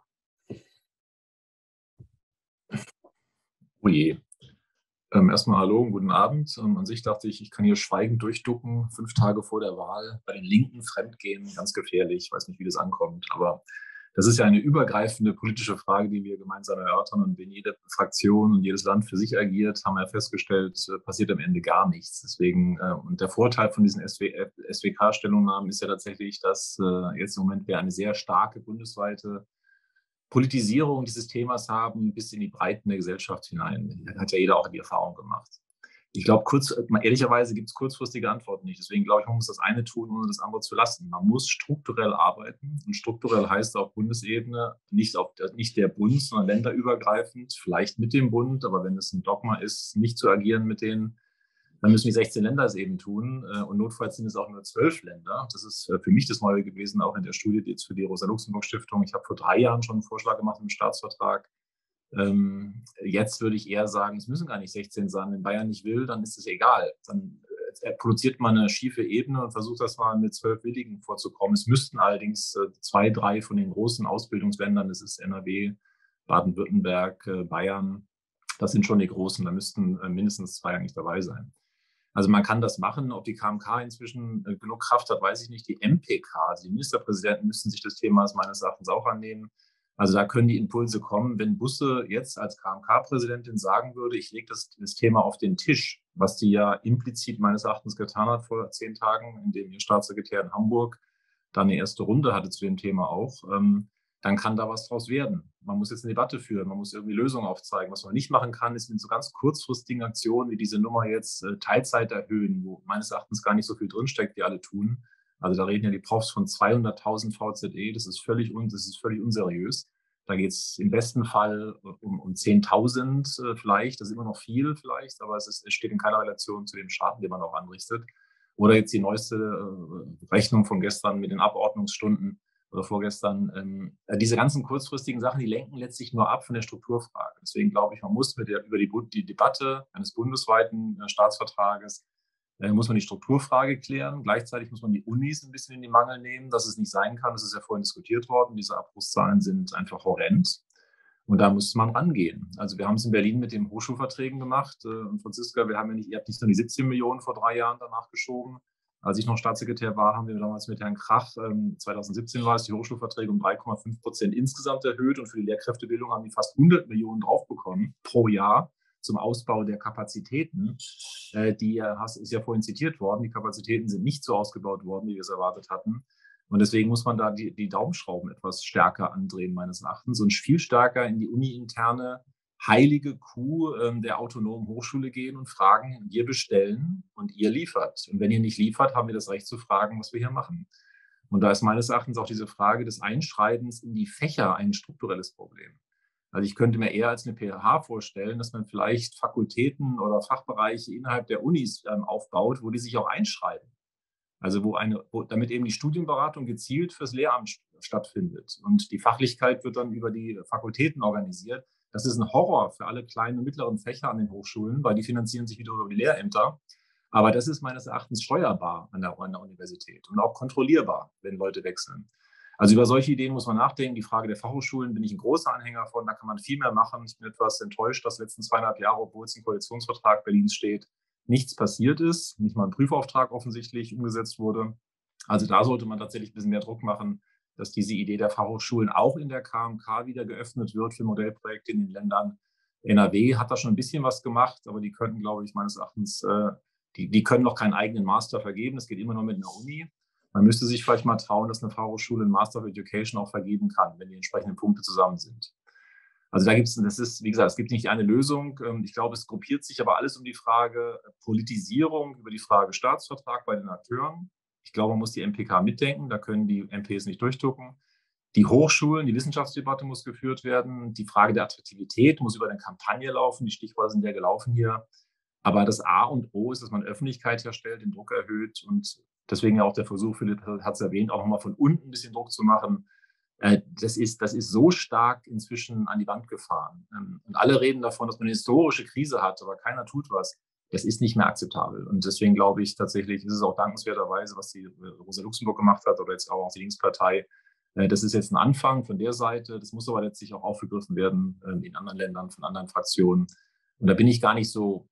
Oh je. Erstmal hallo und guten Abend. An sich dachte ich, ich kann hier schweigend durchducken, 5 Tage vor der Wahl, bei den Linken fremdgehen, ganz gefährlich. Ich weiß nicht, wie das ankommt, aber das ist ja eine übergreifende politische Frage, die wir gemeinsam erörtern. Und wenn jede Fraktion und jedes Land für sich agiert, haben wir festgestellt, passiert am Ende gar nichts. Deswegen, und der Vorteil von diesen SWK-Stellungnahmen ist ja tatsächlich, dass jetzt im Moment wir eine sehr starke bundesweite Politisierung dieses Themas haben, bis in die Breiten der Gesellschaft hinein. Da hat ja jeder auch die Erfahrung gemacht. Ich glaube, ehrlicherweise gibt es kurzfristige Antworten nicht. Deswegen glaube ich, man muss das eine tun, ohne das andere zu lassen. Man muss strukturell arbeiten. Und strukturell heißt auf Bundesebene nicht der Bund, sondern länderübergreifend, vielleicht mit dem Bund. Aber wenn es ein Dogma ist, nicht zu agieren mit denen, dann müssen die 16 Länder es eben tun. Und notfalls sind es auch nur 12 Länder. Das ist für mich das Neue gewesen, auch in der Studie jetzt für die Rosa-Luxemburg-Stiftung. Ich habe vor 3 Jahren schon einen Vorschlag gemacht im Staatsvertrag. Jetzt würde ich eher sagen, es müssen gar nicht 16 sein. Wenn Bayern nicht will, dann ist es egal. Dann produziert man eine schiefe Ebene und versucht das mal mit 12 Willigen vorzukommen. Es müssten allerdings 2, 3 von den großen Ausbildungsländern, das ist NRW, Baden-Württemberg, Bayern, das sind schon die großen, da müssten mindestens 2 eigentlich dabei sein. Also man kann das machen. Ob die KMK inzwischen genug Kraft hat, weiß ich nicht. Die MPK, also die Ministerpräsidenten, müssen sich des Themas meines Erachtens auch annehmen. Also da können die Impulse kommen. Wenn Busse jetzt als KMK-Präsidentin sagen würde, ich lege das Thema auf den Tisch, was die ja implizit meines Erachtens getan hat vor 10 Tagen, indem ihr Staatssekretär in Hamburg da eine erste Runde hatte zu dem Thema auch, dann kann da was draus werden. Man muss jetzt eine Debatte führen, man muss irgendwie Lösungen aufzeigen. Was man nicht machen kann, ist mit so ganz kurzfristigen Aktionen wie diese Nummer jetzt Teilzeit erhöhen, wo meines Erachtens gar nicht so viel drinsteckt, wie alle tun. Also da reden ja die Profs von 200.000 VZE, das ist völlig unseriös. Da geht es im besten Fall um und 10.000 vielleicht, das ist immer noch viel vielleicht, aber es steht in keiner Relation zu dem Schaden, den man auch anrichtet. Oder jetzt die neueste Rechnung von gestern mit den Abordnungsstunden oder vorgestern. Diese ganzen kurzfristigen Sachen, die lenken letztlich nur ab von der Strukturfrage. Deswegen glaube ich, man muss über die Debatte eines bundesweiten Staatsvertrages muss man die Strukturfrage klären. Gleichzeitig muss man die Unis ein bisschen in die Mangel nehmen, dass es nicht sein kann. Das ist ja vorhin diskutiert worden. Diese Abbruchszahlen sind einfach horrend. Und da müsste man rangehen. Also wir haben es in Berlin mit den Hochschulverträgen gemacht. Und Franziska, ihr habt nicht nur die 17 Millionen vor 3 Jahren danach geschoben. Als ich noch Staatssekretär war, haben wir damals mit Herrn Krach, 2017 war es, die Hochschulverträge um 3,5% insgesamt erhöht. Und für die Lehrkräftebildung haben die fast 100 Millionen draufbekommen pro Jahr zum Ausbau der Kapazitäten. Ist ja vorhin zitiert worden. Die Kapazitäten sind nicht so ausgebaut worden, wie wir es erwartet hatten. Und deswegen muss man da die Daumenschrauben etwas stärker andrehen, meines Erachtens, und viel stärker in die uni-interne heilige Kuh der autonomen Hochschule gehen und fragen, wir bestellen und ihr liefert. Und wenn ihr nicht liefert, haben wir das Recht zu fragen, was wir hier machen. Und da ist meines Erachtens auch diese Frage des Einschreibens in die Fächer ein strukturelles Problem. Also ich könnte mir eher als eine PH vorstellen, dass man vielleicht Fakultäten oder Fachbereiche innerhalb der Unis aufbaut, wo die sich auch einschreiben. Also damit eben die Studienberatung gezielt fürs Lehramt stattfindet. Und die Fachlichkeit wird dann über die Fakultäten organisiert. Das ist ein Horror für alle kleinen und mittleren Fächer an den Hochschulen, weil die finanzieren sich wieder über die Lehrämter. Aber das ist meines Erachtens steuerbar an der Universität und auch kontrollierbar, wenn Leute wechseln. Also über solche Ideen muss man nachdenken. Die Frage der Fachhochschulen bin ich ein großer Anhänger von. Da kann man viel mehr machen. Ich bin etwas enttäuscht, dass letzten 2,5 Jahre, obwohl es im Koalitionsvertrag Berlins steht, nichts passiert ist. Nicht mal ein Prüfauftrag offensichtlich umgesetzt wurde. Also da sollte man tatsächlich ein bisschen mehr Druck machen, dass diese Idee der Fachhochschulen auch in der KMK wieder geöffnet wird für Modellprojekte in den Ländern. NRW hat da schon ein bisschen was gemacht, aber die könnten, glaube ich, meines Erachtens, die können noch keinen eigenen Master vergeben. Das geht immer nur mit einer Uni. Man müsste sich vielleicht mal trauen, dass eine Fachhochschule einen Master of Education auch vergeben kann, wenn die entsprechenden Punkte zusammen sind. Also da gibt es, wie gesagt, es gibt nicht eine Lösung. Ich glaube, es gruppiert sich aber alles um die Frage Politisierung, über die Frage Staatsvertrag bei den Akteuren. Ich glaube, man muss die MPK mitdenken, da können die MPs nicht durchducken. Die Hochschulen, die Wissenschaftsdebatte muss geführt werden. Die Frage der Attraktivität muss über eine Kampagne laufen. Die Stichworte sind ja gelaufen hier. Aber das A und O ist, dass man Öffentlichkeit herstellt, den Druck erhöht und deswegen ja auch der Versuch, Philipp hat es erwähnt, auch nochmal von unten ein bisschen Druck zu machen. Das ist so stark inzwischen an die Wand gefahren. Und alle reden davon, dass man eine historische Krise hat, aber keiner tut was. Das ist nicht mehr akzeptabel. Und deswegen glaube ich tatsächlich, ist es auch dankenswerterweise, was die Rosa Luxemburg gemacht hat oder jetzt auch die Linkspartei. Das ist jetzt ein Anfang von der Seite. Das muss aber letztlich auch aufgegriffen werden in anderen Ländern, von anderen Fraktionen. Und da bin ich gar nicht so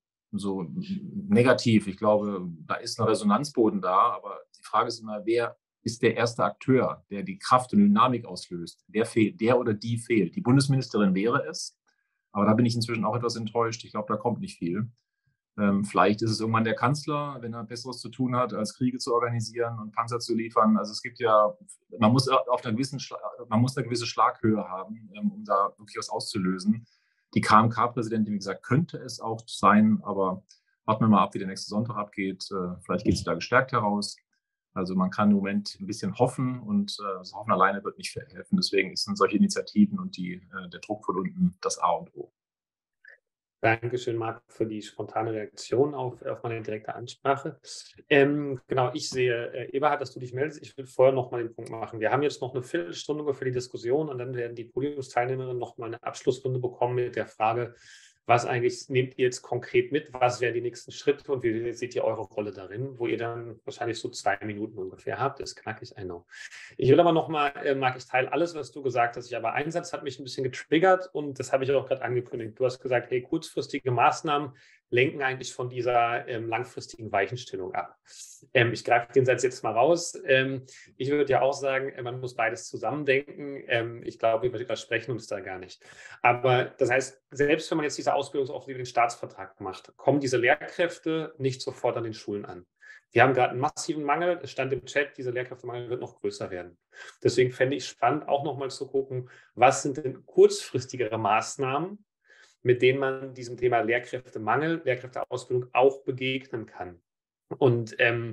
negativ. Ich glaube, da ist ein Resonanzboden da, aber die Frage ist immer, wer ist der erste Akteur, der die Kraft und Dynamik auslöst? Der fehlt, der oder die fehlt. Die Bundesministerin wäre es, aber da bin ich inzwischen auch etwas enttäuscht. Ich glaube, da kommt nicht viel. Vielleicht ist es irgendwann der Kanzler, wenn er Besseres zu tun hat, als Kriege zu organisieren und Panzer zu liefern. Also es gibt ja, man muss eine gewisse Schlaghöhe haben, um da wirklich was auszulösen. Die KMK-Präsidentin, wie gesagt, könnte es auch sein, aber warten wir mal ab, wie der nächste Sonntag abgeht. Vielleicht geht sie da gestärkt heraus. Also man kann im Moment ein bisschen hoffen und das Hoffen alleine wird nicht helfen. Deswegen sind solche Initiativen und der Druck von unten das A und O. Dankeschön, Marc, für die spontane Reaktion auf meine direkte Ansprache. Genau, ich sehe, Eberhard, dass du dich meldest. Ich will vorher noch mal den Punkt machen. Wir haben jetzt noch eine Viertelstunde für die Diskussion und dann werden die Podiumsteilnehmerinnen noch mal eine Abschlussrunde bekommen mit der Frage, was eigentlich nehmt ihr jetzt konkret mit? Was wären die nächsten Schritte und wie seht ihr eure Rolle darin, wo ihr dann wahrscheinlich so 2 Minuten ungefähr habt? Das ist knackig, I know. Ich will aber nochmal, Marc, ich teile alles, was du gesagt hast. Aber ein Satz hat mich ein bisschen getriggert und das habe ich auch gerade angekündigt. Du hast gesagt, hey, kurzfristige Maßnahmen lenken eigentlich von dieser langfristigen Weichenstellung ab. Ich greife den Satz jetzt mal raus. Ich würde ja auch sagen, man muss beides zusammendenken. Ich glaube, wir übersprechen uns da gar nicht. Aber das heißt, selbst wenn man jetzt diese Ausbildungsauftrag über den Staatsvertrag macht, kommen diese Lehrkräfte nicht sofort an den Schulen an. Wir haben gerade einen massiven Mangel. Es stand im Chat, dieser Lehrkräftemangel wird noch größer werden. Deswegen fände ich spannend, auch nochmal zu gucken, was sind denn kurzfristigere Maßnahmen, mit denen man diesem Thema Lehrkräftemangel, Lehrkräfteausbildung auch begegnen kann. Und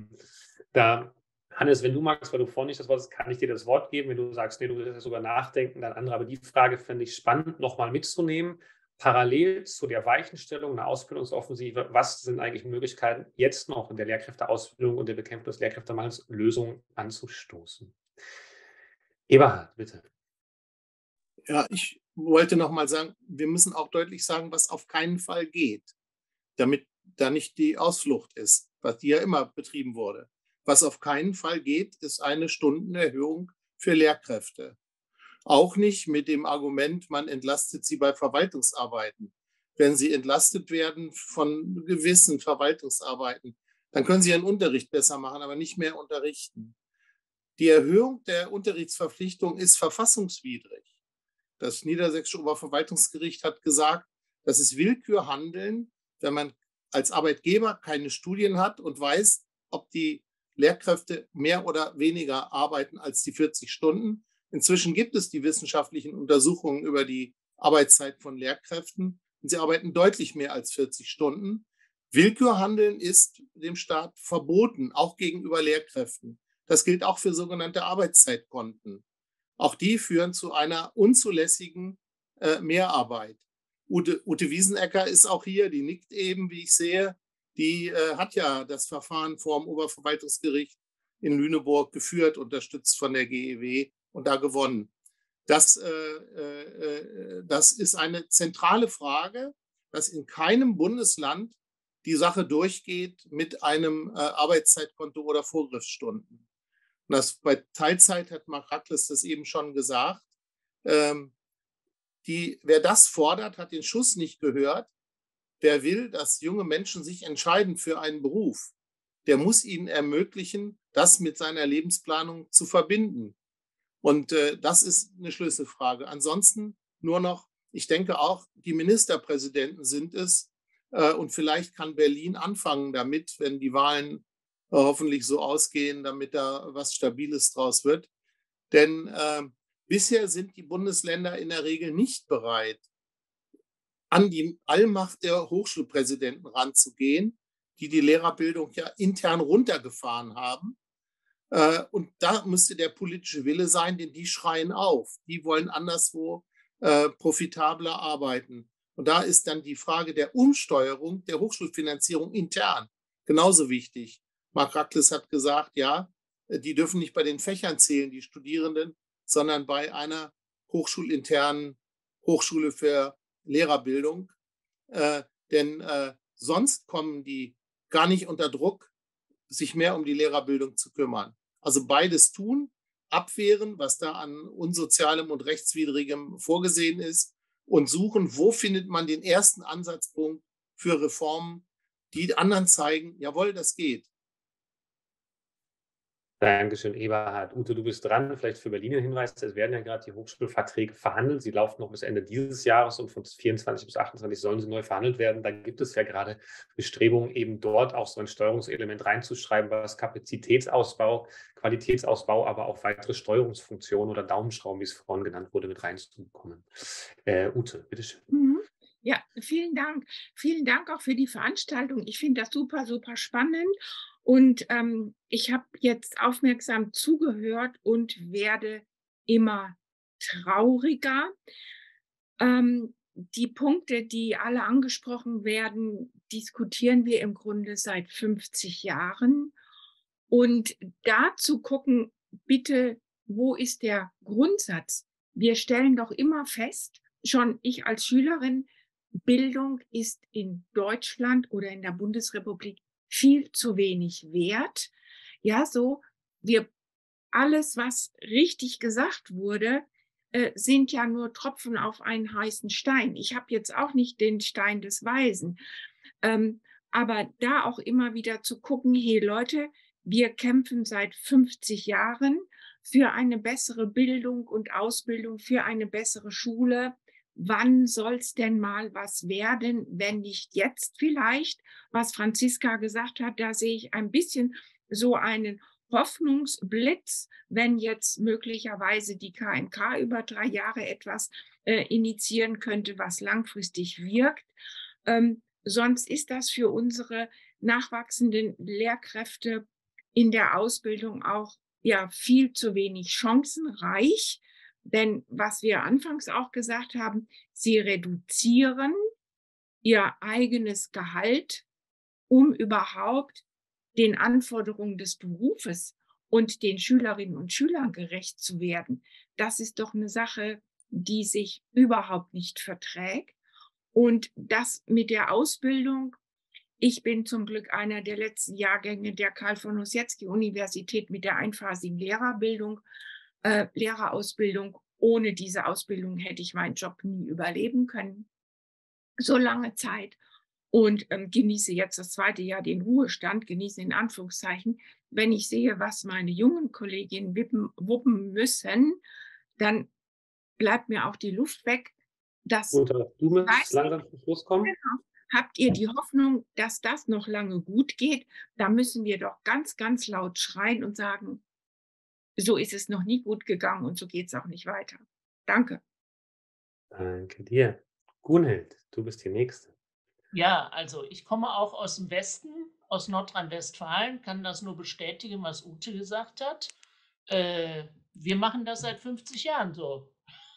da, Hannes, wenn du magst, weil du vorhin nicht das Wort hast, kann ich dir das Wort geben. Wenn du sagst, nee, du willst sogar nachdenken, dann andere. Aber die Frage fände ich spannend, nochmal mitzunehmen. parallel zu der Weichenstellung, einer Ausbildungsoffensive, was sind eigentlich Möglichkeiten, jetzt noch in der Lehrkräfteausbildung und der Bekämpfung des Lehrkräftemangels Lösungen anzustoßen? Eberhard, bitte. Ja, ich wollte noch mal sagen, wir müssen auch deutlich sagen, was auf keinen Fall geht, damit da nicht die Ausflucht ist, was die ja immer betrieben wurde. Was auf keinen Fall geht, ist eine Stundenerhöhung für Lehrkräfte. Auch nicht mit dem Argument, man entlastet sie bei Verwaltungsarbeiten. Wenn sie entlastet werden von gewissen Verwaltungsarbeiten, dann können sie ihren Unterricht besser machen, aber nicht mehr unterrichten. Die Erhöhung der Unterrichtsverpflichtung ist verfassungswidrig. Das Niedersächsische Oberverwaltungsgericht hat gesagt, das ist Willkürhandeln, wenn man als Arbeitgeber keine Studien hat und weiß, ob die Lehrkräfte mehr oder weniger arbeiten als die 40 Stunden. Inzwischen gibt es die wissenschaftlichen Untersuchungen über die Arbeitszeit von Lehrkräften und sie arbeiten deutlich mehr als 40 Stunden. Willkürhandeln ist dem Staat verboten, auch gegenüber Lehrkräften. Das gilt auch für sogenannte Arbeitszeitkonten. Auch die führen zu einer unzulässigen Mehrarbeit. Ute Wiesenecker ist auch hier, die nickt eben, wie ich sehe. Die hat ja das Verfahren vor dem Oberverwaltungsgericht in Lüneburg geführt, unterstützt von der GEW und da gewonnen. Das ist eine zentrale Frage, dass in keinem Bundesland die Sache durchgeht mit einem Arbeitszeitkonto oder Vorgriffsstunden. Und das bei Teilzeit hat Marc Rackles das eben schon gesagt. Wer das fordert, hat den Schuss nicht gehört. Wer will, dass junge Menschen sich entscheiden für einen Beruf, der muss ihnen ermöglichen, das mit seiner Lebensplanung zu verbinden. Und das ist eine Schlüsselfrage. Ansonsten nur noch, ich denke auch, die Ministerpräsidenten sind es. Und vielleicht kann Berlin anfangen damit, wenn die Wahlen hoffentlich so ausgehen, damit da was Stabiles draus wird. Denn bisher sind die Bundesländer in der Regel nicht bereit, an die Allmacht der Hochschulpräsidenten ranzugehen, die die Lehrerbildung ja intern runtergefahren haben. Und da müsste der politische Wille sein, denn die schreien auf. Die wollen anderswo profitabler arbeiten. Und da ist dann die Frage der Umsteuerung der Hochschulfinanzierung intern genauso wichtig. Marc Rackles hat gesagt, ja, die dürfen nicht bei den Fächern zählen, die Studierenden, sondern bei einer hochschulinternen Hochschule für Lehrerbildung. Denn sonst kommen die gar nicht unter Druck, sich mehr um die Lehrerbildung zu kümmern. Also beides tun, abwehren, was da an unsozialem und rechtswidrigem vorgesehen ist und suchen, wo findet man den ersten Ansatzpunkt für Reformen, die anderen zeigen, jawohl, das geht. Dankeschön, Eberhard. Ute, du bist dran. Vielleicht für Berlin ein Hinweis. Es werden ja gerade die Hochschulverträge verhandelt. Sie laufen noch bis Ende dieses Jahres und von 24 bis 28 sollen sie neu verhandelt werden. Da gibt es ja gerade Bestrebungen, eben dort auch so ein Steuerungselement reinzuschreiben, was Kapazitätsausbau, Qualitätsausbau, aber auch weitere Steuerungsfunktionen oder Daumenschrauben, wie es vorhin genannt wurde, mit reinzubekommen. Ute, bitteschön. Ja, vielen Dank. Vielen Dank auch für die Veranstaltung. Ich finde das super, super spannend. Und ich habe jetzt aufmerksam zugehört und werde immer trauriger. Die Punkte, die alle angesprochen werden, diskutieren wir im Grunde seit 50 Jahren. Und da zu gucken, bitte, wo ist der Grundsatz? Wir stellen doch immer fest, schon ich als Schülerin, Bildung ist in Deutschland oder in der Bundesrepublik viel zu wenig wert. Ja, so, alles, was richtig gesagt wurde, sind ja nur Tropfen auf einen heißen Stein. Ich habe jetzt auch nicht den Stein des Weisen. Aber da auch immer wieder zu gucken, hey Leute, wir kämpfen seit 50 Jahren für eine bessere Bildung und Ausbildung, für eine bessere Schule. Wann soll es denn mal was werden, wenn nicht jetzt vielleicht? Was Franziska gesagt hat, da sehe ich ein bisschen so einen Hoffnungsblitz, wenn jetzt möglicherweise die KMK über 3 Jahre etwas initiieren könnte, was langfristig wirkt. Sonst ist das für unsere nachwachsenden Lehrkräfte in der Ausbildung auch ja viel zu wenig chancenreich. Denn was wir anfangs auch gesagt haben, sie reduzieren ihr eigenes Gehalt, um überhaupt den Anforderungen des Berufes und den Schülerinnen und Schülern gerecht zu werden. Das ist doch eine Sache, die sich überhaupt nicht verträgt. Und das mit der Ausbildung, ich bin zum Glück einer der letzten Jahrgänge der Karl von Ossietzky Universität mit der einphasigen Lehrerausbildung. Ohne diese Ausbildung hätte ich meinen Job nie überleben können, so lange Zeit. Und genieße jetzt das zweite Jahr den Ruhestand, genieße in Anführungszeichen. Wenn ich sehe, was meine jungen Kolleginnen wuppen müssen, dann bleibt mir auch die Luft weg. Uta, du müsstest langsam zum Schluss kommen. Genau. Habt ihr die Hoffnung, dass das noch lange gut geht? Da müssen wir doch ganz, ganz laut schreien und sagen, so ist es noch nie gut gegangen und so geht es auch nicht weiter. Danke. Danke dir. Gunhild, du bist die Nächste. Ja, also ich komme auch aus dem Westen, aus Nordrhein-Westfalen, kann das nur bestätigen, was Ute gesagt hat. Wir machen das seit 50 Jahren so.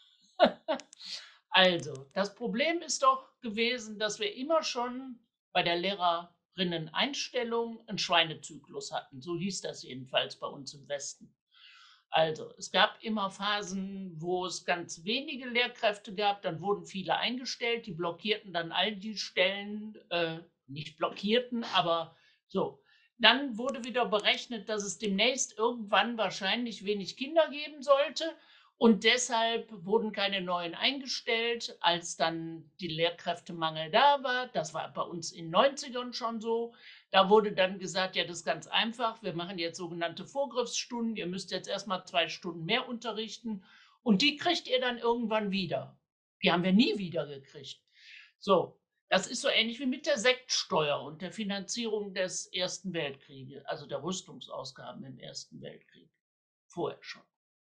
Also, das Problem ist doch gewesen, dass wir immer schon bei der Lehrerinnen-Einstellung einen Schweinezyklus hatten. So hieß das jedenfalls bei uns im Westen. Also, es gab immer Phasen, wo es ganz wenige Lehrkräfte gab, dann wurden viele eingestellt, die blockierten dann all die Stellen, nicht blockierten, aber so. Dann wurde wieder berechnet, dass es demnächst irgendwann wahrscheinlich wenig Kinder geben sollte und deshalb wurden keine neuen eingestellt, als dann die Lehrkräftemangel da war. Das war bei uns in den 90ern schon so. Da wurde dann gesagt, ja, das ist ganz einfach, wir machen jetzt sogenannte Vorgriffsstunden, ihr müsst jetzt erstmal 2 Stunden mehr unterrichten und die kriegt ihr dann irgendwann wieder. Die haben wir nie wieder gekriegt. So, das ist so ähnlich wie mit der Sektsteuer und der Finanzierung des Ersten Weltkrieges, also der Rüstungsausgaben im Ersten Weltkrieg, vorher schon.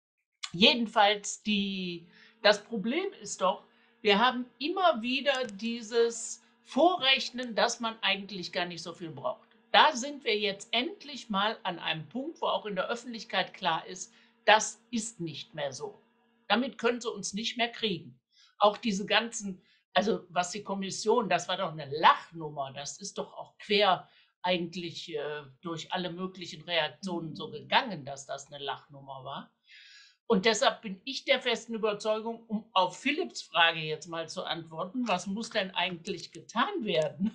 Jedenfalls, das Problem ist doch, wir haben immer wieder dieses Vorrechnen, dass man eigentlich gar nicht so viel braucht. Da sind wir jetzt endlich mal an einem Punkt, wo auch in der Öffentlichkeit klar ist, das ist nicht mehr so. Damit können sie uns nicht mehr kriegen. Auch diese ganzen, also was die Kommission, das war doch eine Lachnummer, das ist doch auch quer eigentlich durch alle möglichen Reaktionen so gegangen, dass das eine Lachnummer war. Und deshalb bin ich der festen Überzeugung, um auf Philipps Frage jetzt mal zu antworten, was muss denn eigentlich getan werden?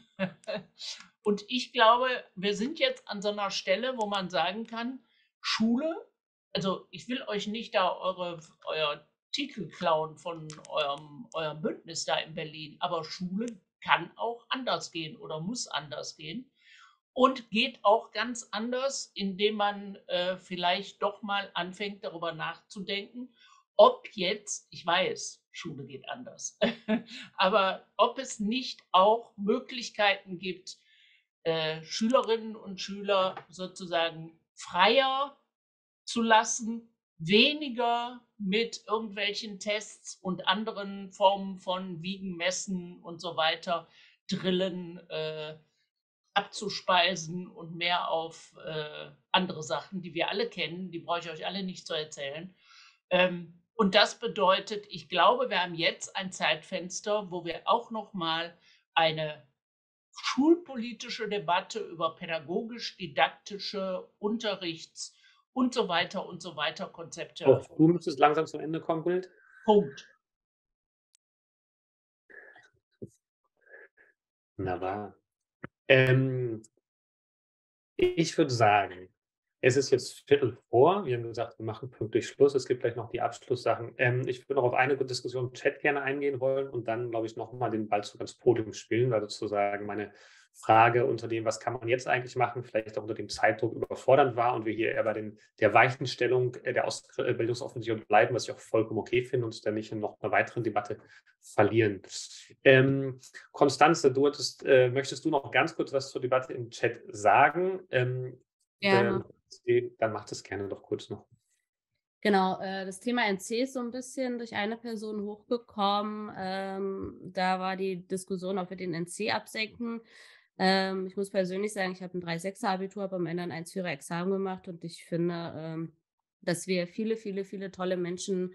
Und ich glaube, wir sind jetzt an so einer Stelle, wo man sagen kann, Schule, also ich will euch nicht da euer Titel klauen von eurem Bündnis da in Berlin, aber Schule kann auch anders gehen oder muss anders gehen. Und geht auch ganz anders, indem man vielleicht doch mal anfängt, darüber nachzudenken, ob jetzt, ich weiß, Schule geht anders, aber ob es nicht auch Möglichkeiten gibt, Schülerinnen und Schüler sozusagen freier zu lassen, weniger mit irgendwelchen Tests und anderen Formen von Wiegen, Messen und so weiter, Drillen, abzuspeisen und mehr auf andere Sachen, die wir alle kennen, die brauche ich euch alle nicht zu erzählen. Und das bedeutet, ich glaube, wir haben jetzt ein Zeitfenster, wo wir auch noch mal eine schulpolitische Debatte über pädagogisch-didaktische Unterrichts- und so weiter Konzepte. Auch du müsstest langsam zum Ende kommen, Bild. Punkt. Wunderbar. Ich würde sagen, es ist jetzt 15:15. Wir haben gesagt, wir machen pünktlich Schluss. Es gibt gleich noch die Abschlusssachen. Ich würde noch auf eine Diskussion im Chat gerne eingehen wollen und dann, glaube ich, nochmal den Ball zurück ans Podium spielen, weil sozusagen meine Frage unter dem, was kann man jetzt eigentlich machen, vielleicht auch unter dem Zeitdruck überfordernd war und wir hier eher bei der Weichenstellung der Ausbildungsoffensive bleiben, was ich auch vollkommen okay finde und uns dann nicht in noch einer weiteren Debatte verlieren. Constanze, möchtest du noch ganz kurz was zur Debatte im Chat sagen? Gerne. Dann macht es gerne doch kurz noch. Genau, das Thema NC ist so ein bisschen durch eine Person hochgekommen. Da war die Diskussion, ob wir den NC absenken. Ich muss persönlich sagen, ich habe ein 3,6er Abitur, habe am Ende ein 1,4er Examen gemacht und ich finde, dass wir viele tolle Menschen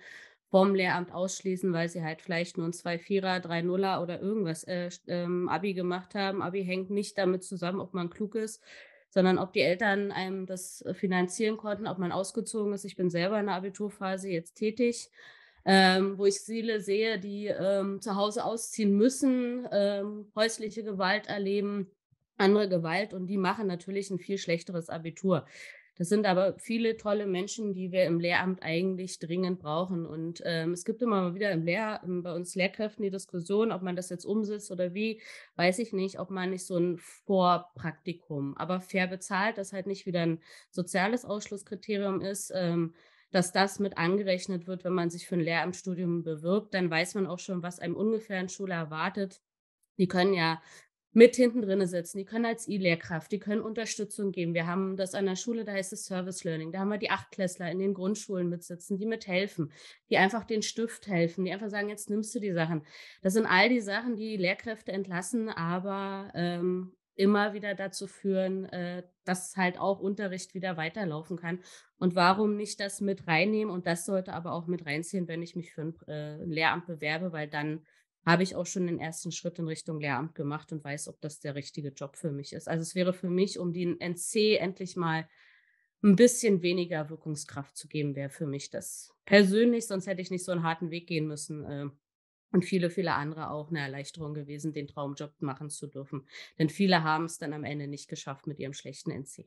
vom Lehramt ausschließen, weil sie halt vielleicht nur ein 2,4er, 3,0er oder irgendwas Abi gemacht haben. Abi hängt nicht damit zusammen, ob man klug ist, sondern ob die Eltern einem das finanzieren konnten, ob man ausgezogen ist. Ich bin selber in der Abiturphase jetzt tätig, wo ich viele sehe, die zu Hause ausziehen müssen, häusliche Gewalt erleben, andere Gewalt, und die machen natürlich ein viel schlechteres Abitur. Das sind aber viele tolle Menschen, die wir im Lehramt eigentlich dringend brauchen. Und es gibt immer mal wieder bei uns Lehrkräften die Diskussion, ob man das jetzt umsetzt oder wie, weiß ich nicht, ob man nicht so ein Vorpraktikum, aber fair bezahlt, das halt nicht wieder ein soziales Ausschlusskriterium ist, dass das mit angerechnet wird, wenn man sich für ein Lehramtsstudium bewirbt. Dann weiß man auch schon, was einem ungefähr in Schule erwartet. Die können ja mit hinten drin sitzen, die können als E-Lehrkraft, die können Unterstützung geben. Wir haben das an der Schule, da heißt es Service Learning. Da haben wir die Achtklässler in den Grundschulen mitsitzen, die mithelfen, die einfach den Stift helfen, die einfach sagen, jetzt nimmst du die Sachen. Das sind all die Sachen, die Lehrkräfte entlassen, aber immer wieder dazu führen, dass halt auch Unterricht wieder weiterlaufen kann. Und warum nicht das mit reinnehmen? Und das sollte aber auch mit reinziehen, wenn ich mich für ein Lehramt bewerbe, weil dann habe ich auch schon den ersten Schritt in Richtung Lehramt gemacht und weiß, ob das der richtige Job für mich ist. Also es wäre für mich, um den NC endlich mal ein bisschen weniger Wirkungskraft zu geben, wäre für mich das persönlich, sonst hätte ich nicht so einen harten Weg gehen müssen. Und viele, viele andere auch eine Erleichterung gewesen, den Traumjob machen zu dürfen. Denn viele haben es dann am Ende nicht geschafft mit ihrem schlechten NC.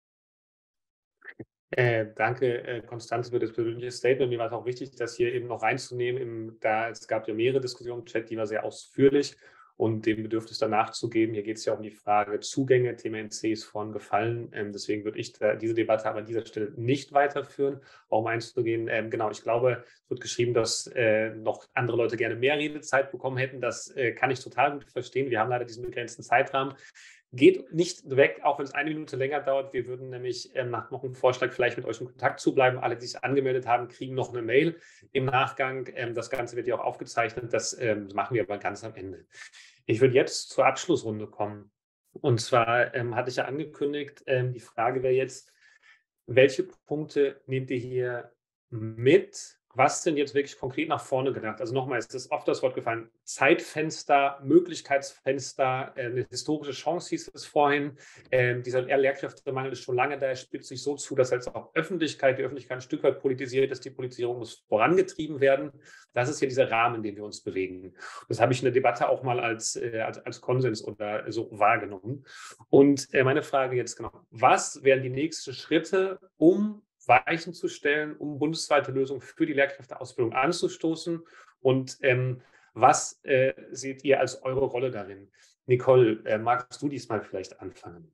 Danke, Konstanze, für das persönliche Statement. Mir war es auch wichtig, das hier eben noch reinzunehmen. Es gab ja mehrere Diskussionen im Chat, die war sehr ausführlich und dem Bedürfnis danach zu geben. Hier geht es ja um die Frage Zugänge. Thema NC ist vorhin gefallen. Deswegen würde ich diese Debatte aber an dieser Stelle nicht weiterführen, um einzugehen. Genau, ich glaube, es wird geschrieben, dass noch andere Leute gerne mehr Redezeit bekommen hätten. Das kann ich total gut verstehen. Wir haben leider diesen begrenzten Zeitrahmen. Geht nicht weg, auch wenn es 1 Minute länger dauert. Wir würden nämlich nach noch einem Vorschlag vielleicht mit euch in Kontakt zu bleiben. Alle, die sich angemeldet haben, kriegen noch eine Mail im Nachgang. Das Ganze wird ja auch aufgezeichnet. Das machen wir aber ganz am Ende. Ich würde jetzt zur Abschlussrunde kommen. Und zwar hatte ich ja angekündigt, die Frage wäre jetzt, welche Punkte nehmt ihr hier mit? Was sind jetzt wirklich konkret nach vorne gedacht? Also nochmal, es ist oft das Wort gefallen, Zeitfenster, Möglichkeitsfenster, eine historische Chance hieß es vorhin. Dieser Lehrkräftemangel ist schon lange da, er spitzt sich so zu, dass jetzt auch die Öffentlichkeit ein Stück weit politisiert ist, die Politisierung muss vorangetrieben werden. Das ist ja dieser Rahmen, in dem wir uns bewegen. Das habe ich in der Debatte auch mal als Konsens oder so wahrgenommen. Und meine Frage jetzt genau, was wären die nächsten Schritte, um Weichen zu stellen, um bundesweite Lösungen für die Lehrkräfteausbildung anzustoßen? Und was seht ihr als eure Rolle darin? Nicole, magst du diesmal vielleicht anfangen?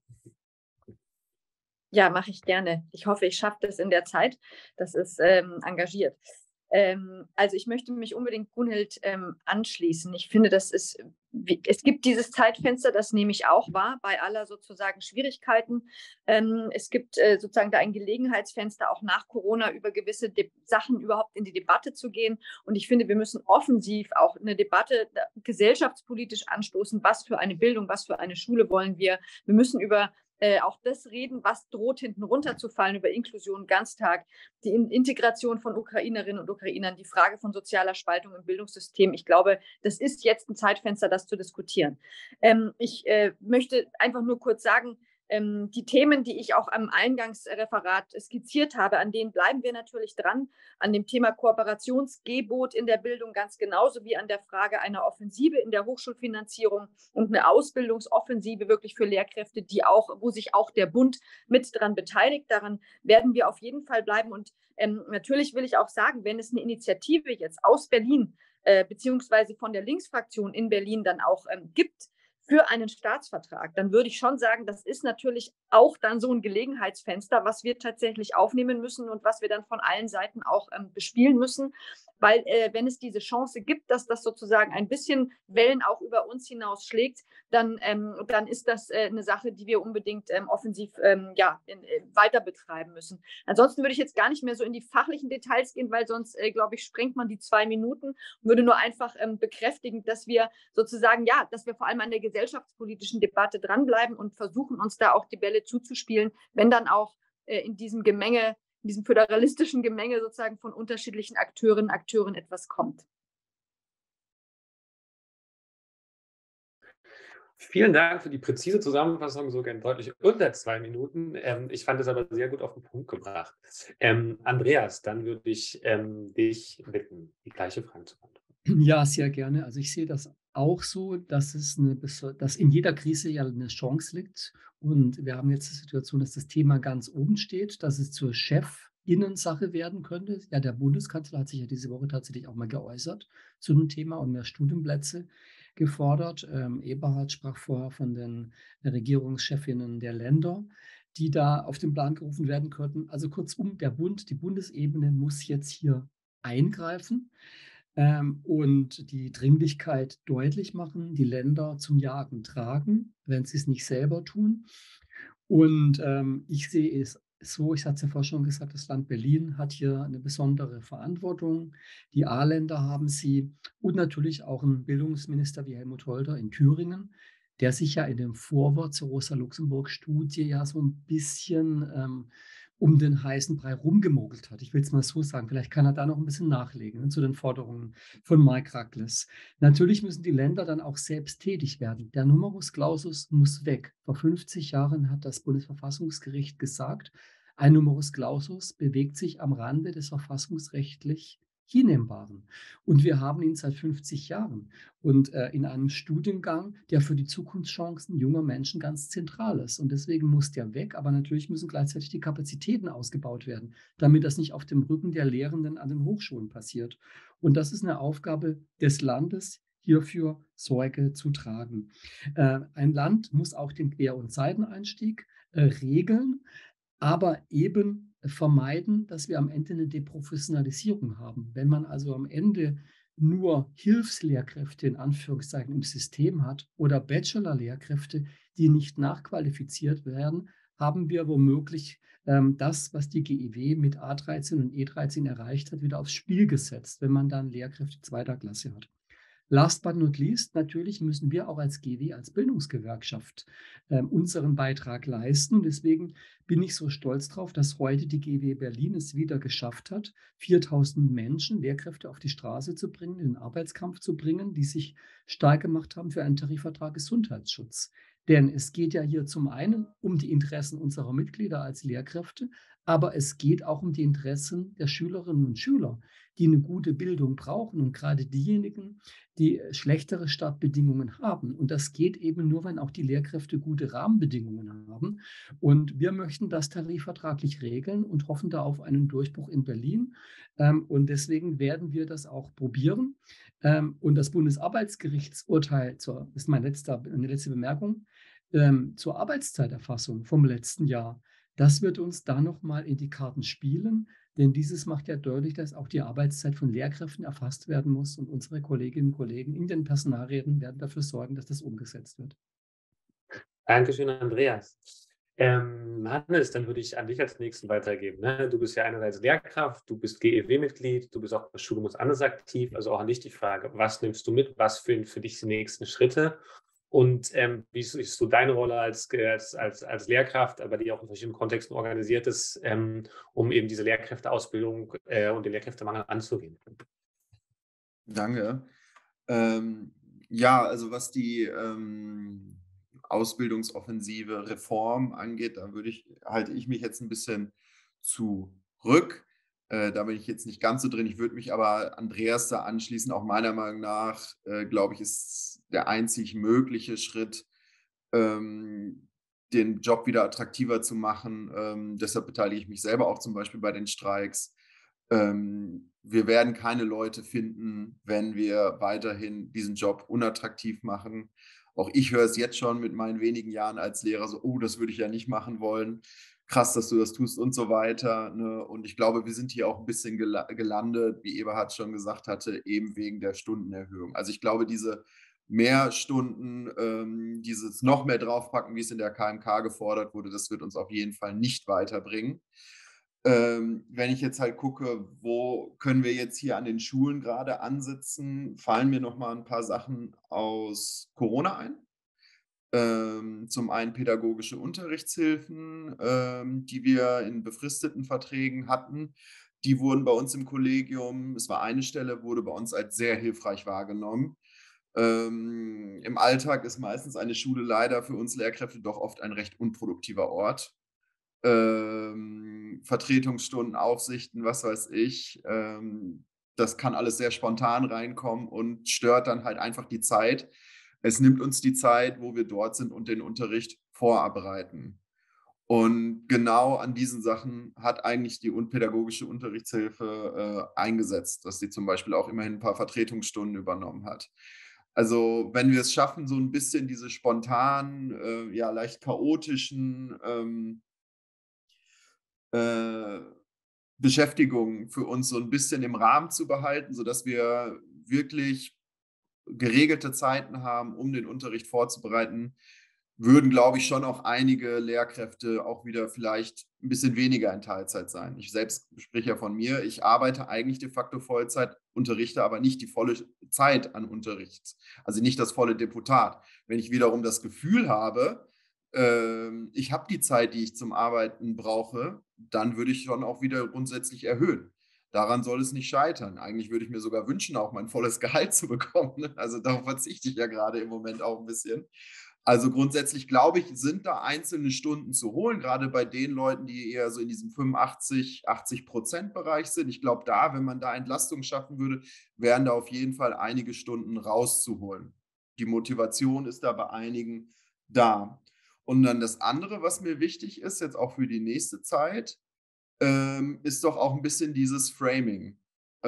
Ja, mache ich gerne. Ich hoffe, ich schaffe das in der Zeit. Das ist engagiert. Also ich möchte mich unbedingt Gunhild anschließen. Ich finde, es gibt dieses Zeitfenster, das nehme ich auch wahr, bei aller sozusagen Schwierigkeiten. Es gibt sozusagen da ein Gelegenheitsfenster, auch nach Corona über gewisse Sachen überhaupt in die Debatte zu gehen. Und ich finde, wir müssen offensiv auch eine Debatte gesellschaftspolitisch anstoßen. Was für eine Bildung, was für eine Schule wollen wir? Wir müssen über auch das reden, was droht hinten runterzufallen, über Inklusion, Ganztag, die Integration von Ukrainerinnen und Ukrainern, die Frage von sozialer Spaltung im Bildungssystem. Ich glaube, das ist jetzt ein Zeitfenster, das zu diskutieren. Ich möchte einfach nur kurz sagen, die Themen, die ich auch am Eingangsreferat skizziert habe, an denen bleiben wir natürlich dran, an dem Thema Kooperationsgebot in der Bildung ganz genauso wie an der Frage einer Offensive in der Hochschulfinanzierung und eine Ausbildungsoffensive wirklich für Lehrkräfte, wo sich auch der Bund mit dran beteiligt. Daran werden wir auf jeden Fall bleiben. Und natürlich will ich auch sagen, wenn es eine Initiative jetzt aus Berlin beziehungsweise von der Linksfraktion in Berlin dann auch gibt, für einen Staatsvertrag, dann würde ich schon sagen, das ist natürlich auch dann so ein Gelegenheitsfenster, was wir tatsächlich aufnehmen müssen und was wir dann von allen Seiten auch bespielen müssen, weil wenn es diese Chance gibt, dass das sozusagen ein bisschen Wellen auch über uns hinaus schlägt, dann ist das eine Sache, die wir unbedingt offensiv weiter betreiben müssen. Ansonsten würde ich jetzt gar nicht mehr so in die fachlichen Details gehen, weil sonst, glaube ich, sprengt man die 2 Minuten und würde nur einfach bekräftigen, dass wir sozusagen, dass wir vor allem an der gesellschaftspolitischen Debatte dranbleiben und versuchen, uns da auch die Bälle zuzuspielen, wenn dann auch in diesem Gemenge in diesem föderalistischen Gemenge sozusagen von unterschiedlichen Akteurinnen und Akteuren etwas kommt. Vielen Dank für die präzise Zusammenfassung, sogar in deutlich unter 2 Minuten. Ich fand es aber sehr gut auf den Punkt gebracht. Andreas, dann würde ich dich bitten, die gleiche Frage zu beantworten. Ja, sehr gerne. Also ich sehe das auch so, dass dass in jeder Krise ja eine Chance liegt. Und wir haben jetzt die Situation, dass das Thema ganz oben steht, dass es zur Chefinnensache werden könnte. Ja, der Bundeskanzler hat sich ja diese Woche tatsächlich auch mal geäußert zu dem Thema und mehr Studienplätze gefordert. Eberhard sprach vorher von den Regierungschefinnen der Länder, die da auf den Plan gerufen werden könnten. Also kurzum, der Bund, die Bundesebene muss jetzt hier eingreifen und die Dringlichkeit deutlich machen, die Länder zum Jagen tragen, wenn sie es nicht selber tun. Und ich sehe es so, ich hatte es ja vorher schon gesagt, das Land Berlin hat hier eine besondere Verantwortung. Die A-Länder haben sie und natürlich auch ein Bildungsminister wie Helmut Holter in Thüringen, der sich ja in dem Vorwort zur Rosa-Luxemburg-Studie ja so ein bisschen um den heißen Brei rumgemogelt hat. Ich will es mal so sagen, vielleicht kann er da noch ein bisschen nachlegen zu den Forderungen von Mike Ragles. Natürlich müssen die Länder dann auch selbst tätig werden. Der Numerus Clausus muss weg. Vor 50 Jahren hat das Bundesverfassungsgericht gesagt, ein Numerus Clausus bewegt sich am Rande des verfassungsrechtlich Hinnehmbaren. Und wir haben ihn seit 50 Jahren und in einem Studiengang, der für die Zukunftschancen junger Menschen ganz zentral ist. Und deswegen muss der weg, aber natürlich müssen gleichzeitig die Kapazitäten ausgebaut werden, damit das nicht auf dem Rücken der Lehrenden an den Hochschulen passiert. Und das ist eine Aufgabe des Landes, hierfür Sorge zu tragen. Ein Land muss auch den Quer- und Seiteneinstieg regeln, aber eben vermeiden, dass wir am Ende eine Deprofessionalisierung haben. Wenn man also am Ende nur Hilfslehrkräfte in Anführungszeichen im System hat oder Bachelor-Lehrkräfte, die nicht nachqualifiziert werden, haben wir womöglich das, was die GEW mit A13 und E13 erreicht hat, wieder aufs Spiel gesetzt, wenn man dann Lehrkräfte zweiter Klasse hat. Last but not least, natürlich müssen wir auch als GW, als Bildungsgewerkschaft unseren Beitrag leisten. Deswegen bin ich so stolz drauf, dass heute die GW Berlin es wieder geschafft hat, 4.000 Menschen, Lehrkräfte auf die Straße zu bringen, in den Arbeitskampf zu bringen, die sich stark gemacht haben für einen Tarifvertrag Gesundheitsschutz. Denn es geht ja hier zum einen um die Interessen unserer Mitglieder als Lehrkräfte, aber es geht auch um die Interessen der Schülerinnen und Schüler, die eine gute Bildung brauchen und gerade diejenigen, die schlechtere Startbedingungen haben. Und das geht eben nur, wenn auch die Lehrkräfte gute Rahmenbedingungen haben. Und wir möchten das tarifvertraglich regeln und hoffen da auf einen Durchbruch in Berlin. Und deswegen werden wir das auch probieren. Und das Bundesarbeitsgerichtsurteil, das ist meine letzte Bemerkung, zur Arbeitszeiterfassung vom letzten Jahr, das wird uns da nochmal in die Karten spielen. Denn dieses macht ja deutlich, dass auch die Arbeitszeit von Lehrkräften erfasst werden muss. Und unsere Kolleginnen und Kollegen in den Personalräten werden dafür sorgen, dass das umgesetzt wird. Dankeschön, Andreas. Hannes, dann würde ich an dich als Nächsten weitergeben. Ne? Du bist ja einerseits Lehrkraft, du bist GEW-Mitglied, du bist auch bei Schule muss anders aktiv. Also auch an dich die Frage, was nimmst du mit, was für dich die nächsten Schritte? Und wie ist so deine Rolle als Lehrkraft, aber die auch in verschiedenen Kontexten organisiert ist, um eben diese Lehrkräfteausbildung und den Lehrkräftemangel anzugehen? Danke. Ja, also was die Ausbildungsoffensive Reform angeht, da halte ich mich jetzt ein bisschen zurück. Da bin ich jetzt nicht ganz so drin. Ich würde mich aber Andreas da anschließen. Auch meiner Meinung nach, glaube ich, ist der einzig mögliche Schritt, den Job wieder attraktiver zu machen. Deshalb beteilige ich mich selber auch zum Beispiel bei den Streiks. Wir werden keine Leute finden, wenn wir weiterhin diesen Job unattraktiv machen. Auch ich höre es jetzt schon mit meinen wenigen Jahren als Lehrer so, oh, das würde ich ja nicht machen wollen. Krass, dass du das tust und so weiter. Ne? Und ich glaube, wir sind hier auch ein bisschen gelandet, wie Eberhard schon gesagt hatte, eben wegen der Stundenerhöhung. Also ich glaube, diese mehr Stunden, dieses noch mehr draufpacken, wie es in der KMK gefordert wurde, das wird uns auf jeden Fall nicht weiterbringen. Wenn ich jetzt halt gucke, wo können wir jetzt hier an den Schulen gerade ansetzen, fallen mir noch mal ein paar Sachen aus Corona ein. Zum einen pädagogische Unterrichtshilfen, die wir in befristeten Verträgen hatten. Die wurden bei uns im Kollegium, es war eine Stelle, wurde bei uns als sehr hilfreich wahrgenommen. Im Alltag ist meistens eine Schule leider für uns Lehrkräfte doch oft ein recht unproduktiver Ort. Vertretungsstunden, Aufsichten, was weiß ich. Das kann alles sehr spontan reinkommen und stört dann halt einfach die Zeit. Es nimmt uns die Zeit, wo wir dort sind und den Unterricht vorbereiten. Und genau an diesen Sachen hat eigentlich die pädagogische Unterrichtshilfe eingesetzt, dass sie zum Beispiel auch immerhin ein paar Vertretungsstunden übernommen hat. Also wenn wir es schaffen, so ein bisschen diese spontanen, ja leicht chaotischen Beschäftigungen für uns so ein bisschen im Rahmen zu behalten, sodass wir wirklich geregelte Zeiten haben, um den Unterricht vorzubereiten, würden, glaube ich, schon auch einige Lehrkräfte auch wieder vielleicht ein bisschen weniger in Teilzeit sein. Ich selbst spreche ja von mir. Ich arbeite eigentlich de facto Vollzeit, unterrichte aber nicht die volle Zeit an Unterricht, also nicht das volle Deputat. Wenn ich wiederum das Gefühl habe, ich habe die Zeit, die ich zum Arbeiten brauche, dann würde ich schon auch wieder grundsätzlich erhöhen. Daran soll es nicht scheitern. Eigentlich würde ich mir sogar wünschen, auch mein volles Gehalt zu bekommen. Ne? Also darauf verzichte ich ja gerade im Moment auch ein bisschen. Also grundsätzlich glaube ich, sind da einzelne Stunden zu holen, gerade bei den Leuten, die eher so in diesem 85-80% Bereich sind. Ich glaube, wenn man da Entlastung schaffen würde, wären da auf jeden Fall einige Stunden rauszuholen. Die Motivation ist da bei einigen da. Und dann das andere, was mir wichtig ist, jetzt auch für die nächste Zeit, ist doch auch ein bisschen dieses Framing.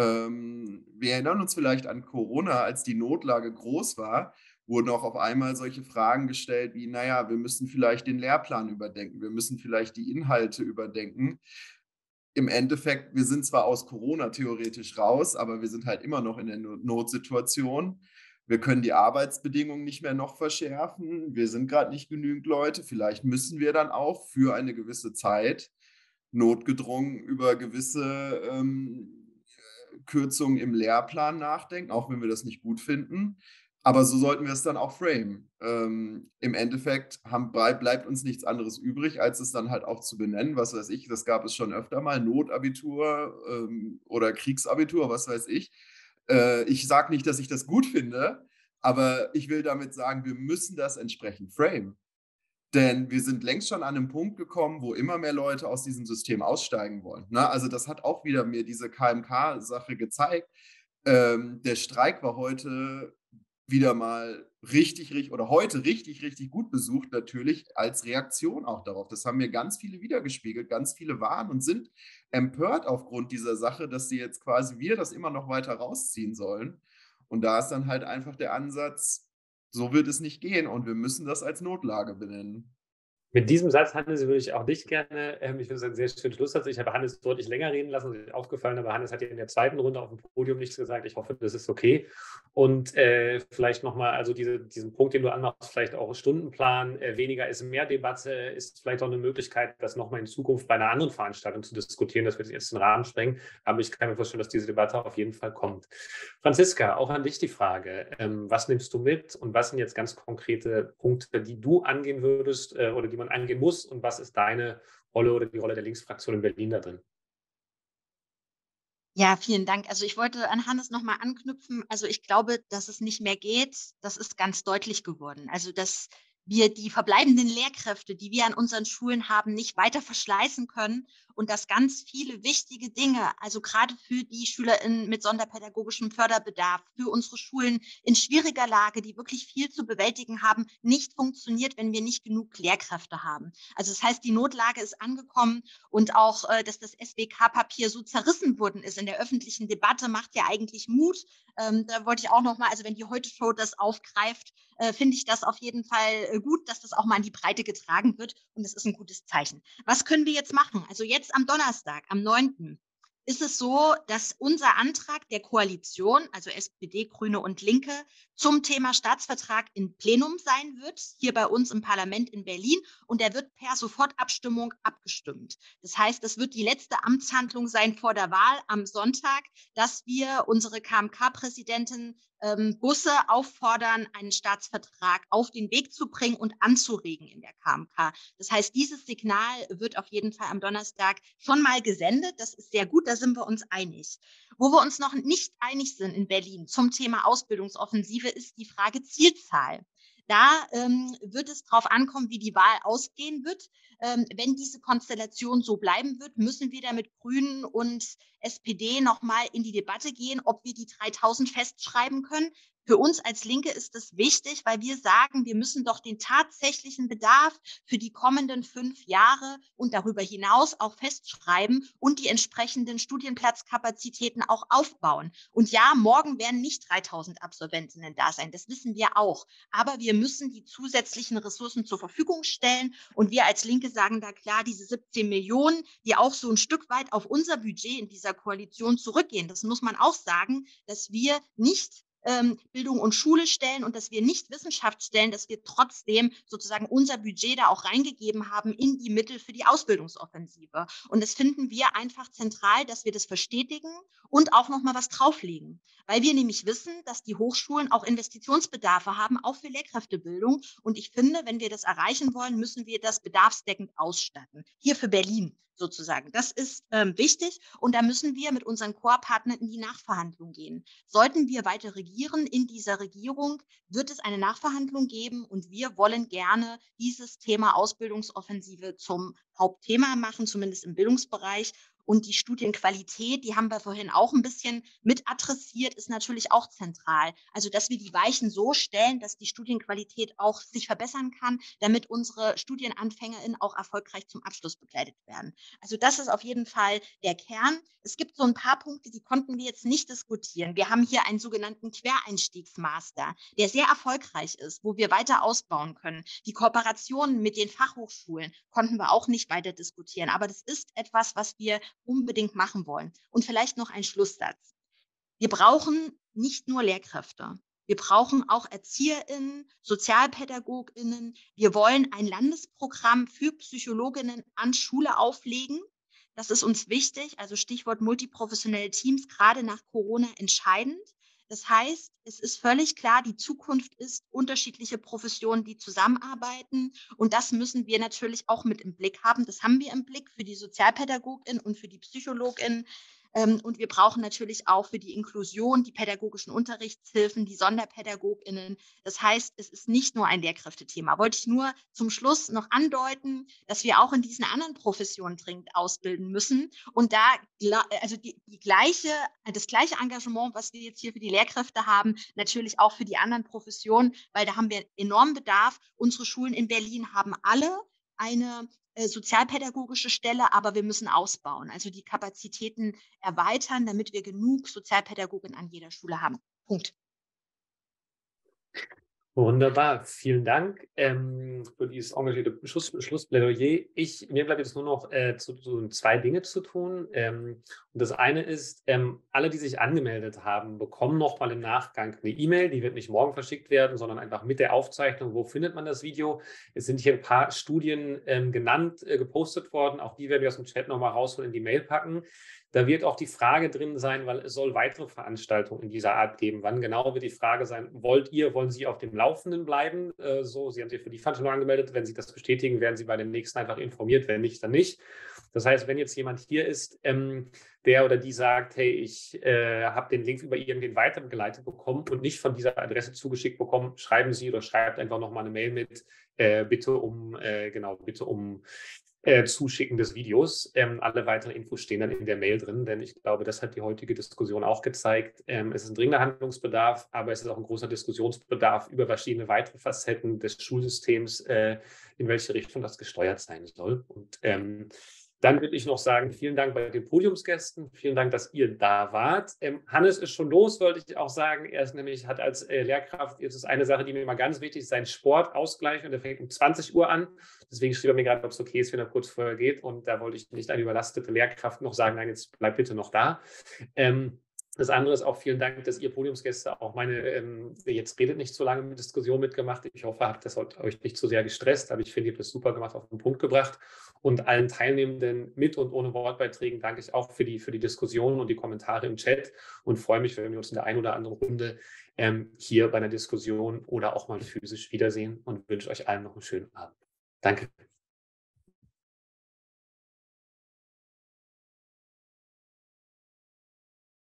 Wir erinnern uns vielleicht an Corona, als die Notlage groß war, wurden auch auf einmal solche Fragen gestellt wie, naja, wir müssen vielleicht den Lehrplan überdenken, wir müssen vielleicht die Inhalte überdenken. Im Endeffekt, wir sind zwar aus Corona theoretisch raus, aber wir sind halt immer noch in der Notsituation. Wir können die Arbeitsbedingungen nicht mehr noch verschärfen. Wir sind gerade nicht genügend Leute. Vielleicht müssen wir dann auch für eine gewisse Zeit notgedrungen über gewisse Kürzungen im Lehrplan nachdenken, auch wenn wir das nicht gut finden. Aber so sollten wir es dann auch framen. Im Endeffekt bleibt uns nichts anderes übrig, als es dann halt auch zu benennen. Was weiß ich, das gab es schon öfter mal, Notabitur oder Kriegsabitur, was weiß ich. Ich sage nicht, dass ich das gut finde, aber ich will damit sagen, wir müssen das entsprechend framen. Denn wir sind längst schon an einem Punkt gekommen, wo immer mehr Leute aus diesem System aussteigen wollen. Ne? Also das hat auch wieder mir diese KMK-Sache gezeigt. Der Streik war heute wieder mal richtig gut besucht, natürlich als Reaktion auch darauf. Das haben mir ganz viele wiedergespiegelt. Ganz viele waren und sind empört aufgrund dieser Sache, dass sie jetzt quasi wir das immer noch weiter rausziehen sollen. Und da ist dann halt einfach der Ansatz, so wird es nicht gehen und wir müssen das als Notlage benennen. Mit diesem Satz, Hannes, würde ich auch dich gerne, ich finde es ein sehr schöner Schlusssatz. Ich habe Hannes deutlich länger reden lassen, das ist aufgefallen, aber Hannes hat ja in der zweiten Runde auf dem Podium nichts gesagt. Ich hoffe, das ist okay. Und vielleicht nochmal, also diesen Punkt, den du anmachst, vielleicht auch Stundenplan, weniger ist mehr Debatte, ist vielleicht auch eine Möglichkeit, das nochmal in Zukunft bei einer anderen Veranstaltung zu diskutieren, dass wir jetzt den Rahmen sprengen. Aber ich kann mir vorstellen, dass diese Debatte auf jeden Fall kommt. Franziska, auch an dich die Frage. Was nimmst du mit und was sind jetzt ganz konkrete Punkte, die du angehen würdest oder die man angehen muss und was ist deine Rolle oder die Rolle der Linksfraktion in Berlin da drin? Ja, vielen Dank. Also ich wollte an Hannes nochmal anknüpfen. Also ich glaube, dass es nicht mehr geht, das ist ganz deutlich geworden. Also dass wir die verbleibenden Lehrkräfte, die wir an unseren Schulen haben, nicht weiter verschleißen können und dass ganz viele wichtige Dinge, also gerade für die SchülerInnen mit sonderpädagogischem Förderbedarf, für unsere Schulen in schwieriger Lage, die wirklich viel zu bewältigen haben, nicht funktioniert, wenn wir nicht genug Lehrkräfte haben. Also das heißt, die Notlage ist angekommen und auch, dass das SWK-Papier so zerrissen worden ist in der öffentlichen Debatte, macht ja eigentlich Mut. Da wollte ich auch nochmal, also wenn die Heute-Show das aufgreift, finde ich das auf jeden Fall gut, dass das auch mal in die Breite getragen wird und das ist ein gutes Zeichen. Was können wir jetzt machen? Also jetzt am Donnerstag, am 9. ist es so, dass unser Antrag der Koalition, also SPD, Grüne und Linke, zum Thema Staatsvertrag in Plenum sein wird, hier bei uns im Parlament in Berlin. Und der wird per Sofortabstimmung abgestimmt. Das heißt, es wird die letzte Amtshandlung sein vor der Wahl am Sonntag, dass wir unsere KMK-Präsidentin Busse auffordern, einen Staatsvertrag auf den Weg zu bringen und anzuregen in der KMK. Das heißt, dieses Signal wird auf jeden Fall am Donnerstag schon mal gesendet. Das ist sehr gut, da sind wir uns einig. Wo wir uns noch nicht einig sind in Berlin zum Thema Ausbildungsoffensive, ist die Frage Zielzahl. Da wird es darauf ankommen, wie die Wahl ausgehen wird. Wenn diese Konstellation so bleiben wird, müssen wir da mit Grünen und SPD nochmal in die Debatte gehen, ob wir die 3000 festschreiben können. Für uns als Linke ist das wichtig, weil wir sagen, wir müssen doch den tatsächlichen Bedarf für die kommenden 5 Jahre und darüber hinaus auch festschreiben und die entsprechenden Studienplatzkapazitäten auch aufbauen. Und ja, morgen werden nicht 3000 Absolventinnen da sein, das wissen wir auch. Aber wir müssen die zusätzlichen Ressourcen zur Verfügung stellen. Und wir als Linke sagen da klar, diese 17 Millionen, die auch so ein Stück weit auf unser Budget in dieser Koalition zurückgehen. Das muss man auch sagen, dass wir nicht Bildung und Schule stellen und dass wir nicht Wissenschaft stellen, dass wir trotzdem sozusagen unser Budget da auch reingegeben haben in die Mittel für die Ausbildungsoffensive. Und das finden wir einfach zentral, dass wir das verstetigen und auch nochmal was drauflegen. Weil wir nämlich wissen, dass die Hochschulen auch Investitionsbedarfe haben, auch für Lehrkräftebildung. Und ich finde, wenn wir das erreichen wollen, müssen wir das bedarfsdeckend ausstatten. Hier für Berlin sozusagen. Das ist wichtig und da müssen wir mit unseren Core-Partnern in die Nachverhandlung gehen. Sollten wir weiter regieren, in dieser Regierung wird es eine Nachverhandlung geben und wir wollen gerne dieses Thema Ausbildungsoffensive zum Hauptthema machen, zumindest im Bildungsbereich. Und die Studienqualität, die haben wir vorhin auch ein bisschen mit adressiert, ist natürlich auch zentral. Also, dass wir die Weichen so stellen, dass die Studienqualität auch sich verbessern kann, damit unsere StudienanfängerInnen auch erfolgreich zum Abschluss begleitet werden. Also, das ist auf jeden Fall der Kern. Es gibt so ein paar Punkte, die konnten wir jetzt nicht diskutieren. Wir haben hier einen sogenannten Quereinstiegsmaster, der sehr erfolgreich ist, wo wir weiter ausbauen können. Die Kooperationen mit den Fachhochschulen konnten wir auch nicht weiter diskutieren. Aber das ist etwas, was wir unbedingt machen wollen. Und vielleicht noch ein Schlusssatz. Wir brauchen nicht nur Lehrkräfte. Wir brauchen auch ErzieherInnen, SozialpädagogInnen. Wir wollen ein Landesprogramm für Psychologinnen an Schule auflegen. Das ist uns wichtig. Also Stichwort multiprofessionelle Teams, gerade nach Corona entscheidend. Das heißt, es ist völlig klar, die Zukunft ist unterschiedliche Professionen, die zusammenarbeiten. Und das müssen wir natürlich auch mit im Blick haben. Das haben wir im Blick für die Sozialpädagogin und für die Psychologin. Und wir brauchen natürlich auch für die Inklusion die pädagogischen Unterrichtshilfen, die SonderpädagogInnen. Das heißt, es ist nicht nur ein Lehrkräftethema. Wollte ich nur zum Schluss noch andeuten, dass wir auch in diesen anderen Professionen dringend ausbilden müssen. Und da, also das gleiche Engagement, was wir jetzt hier für die Lehrkräfte haben, natürlich auch für die anderen Professionen, weil da haben wir enormen Bedarf. Unsere Schulen in Berlin haben alle eine sozialpädagogische Stelle, aber wir müssen ausbauen, also die Kapazitäten erweitern, damit wir genug Sozialpädagogen an jeder Schule haben. Punkt. Wunderbar, vielen Dank für dieses engagierte Schlussplädoyer. Mir bleibt jetzt nur noch zwei Dinge zu tun. Und das eine ist, alle, die sich angemeldet haben, bekommen noch mal im Nachgang eine E-Mail. Die wird nicht morgen verschickt werden, sondern einfach mit der Aufzeichnung. Wo findet man das Video? Es sind hier ein paar Studien gepostet worden. Auch die werden wir aus dem Chat noch mal rausholen, in die Mail packen. Da wird auch die Frage drin sein, weil es soll weitere Veranstaltungen in dieser Art geben. Wann genau wird die Frage sein, wollen Sie auf dem Laufenden bleiben? Sie haben sich für die Veranstaltung angemeldet. Wenn Sie das bestätigen, werden Sie bei den nächsten einfach informiert. Wenn nicht, dann nicht. Das heißt, wenn jetzt jemand hier ist, der oder die sagt, hey, ich habe den Link über irgendwen weitergeleitet bekommen und nicht von dieser Adresse zugeschickt bekommen, schreiben Sie oder schreibt einfach nochmal eine Mail mit, bitte um Zuschicken des Videos. Alle weiteren Infos stehen dann in der Mail drin, denn ich glaube, das hat die heutige Diskussion auch gezeigt. Es ist ein dringender Handlungsbedarf, aber es ist auch ein großer Diskussionsbedarf über verschiedene weitere Facetten des Schulsystems, in welche Richtung das gesteuert sein soll. Und dann würde ich noch sagen, vielen Dank bei den Podiumsgästen, vielen Dank, dass ihr da wart. Hannes ist schon los, wollte ich auch sagen. Er ist nämlich, hat als Lehrkraft, jetzt ist eine Sache, die mir immer ganz wichtig ist, sein Sportausgleich und der fängt um 20 Uhr an. Deswegen schrieb er mir gerade, ob es okay ist, wenn er kurz vorher geht und da wollte ich nicht eine überlastete Lehrkraft noch sagen, nein, jetzt bleib bitte noch da. Das andere ist auch vielen Dank, dass ihr Podiumsgäste auch jetzt redet nicht so lange mit Diskussion mitgemacht. Ich hoffe, habt das euch nicht zu sehr gestresst, aber ich finde, ihr habt das super gemacht, auf den Punkt gebracht. Und allen Teilnehmenden mit und ohne Wortbeiträgen danke ich auch für die Diskussion und die Kommentare im Chat und freue mich, wenn wir uns in der einen oder anderen Runde hier bei einer Diskussion oder auch mal physisch wiedersehen und wünsche euch allen noch einen schönen Abend. Danke.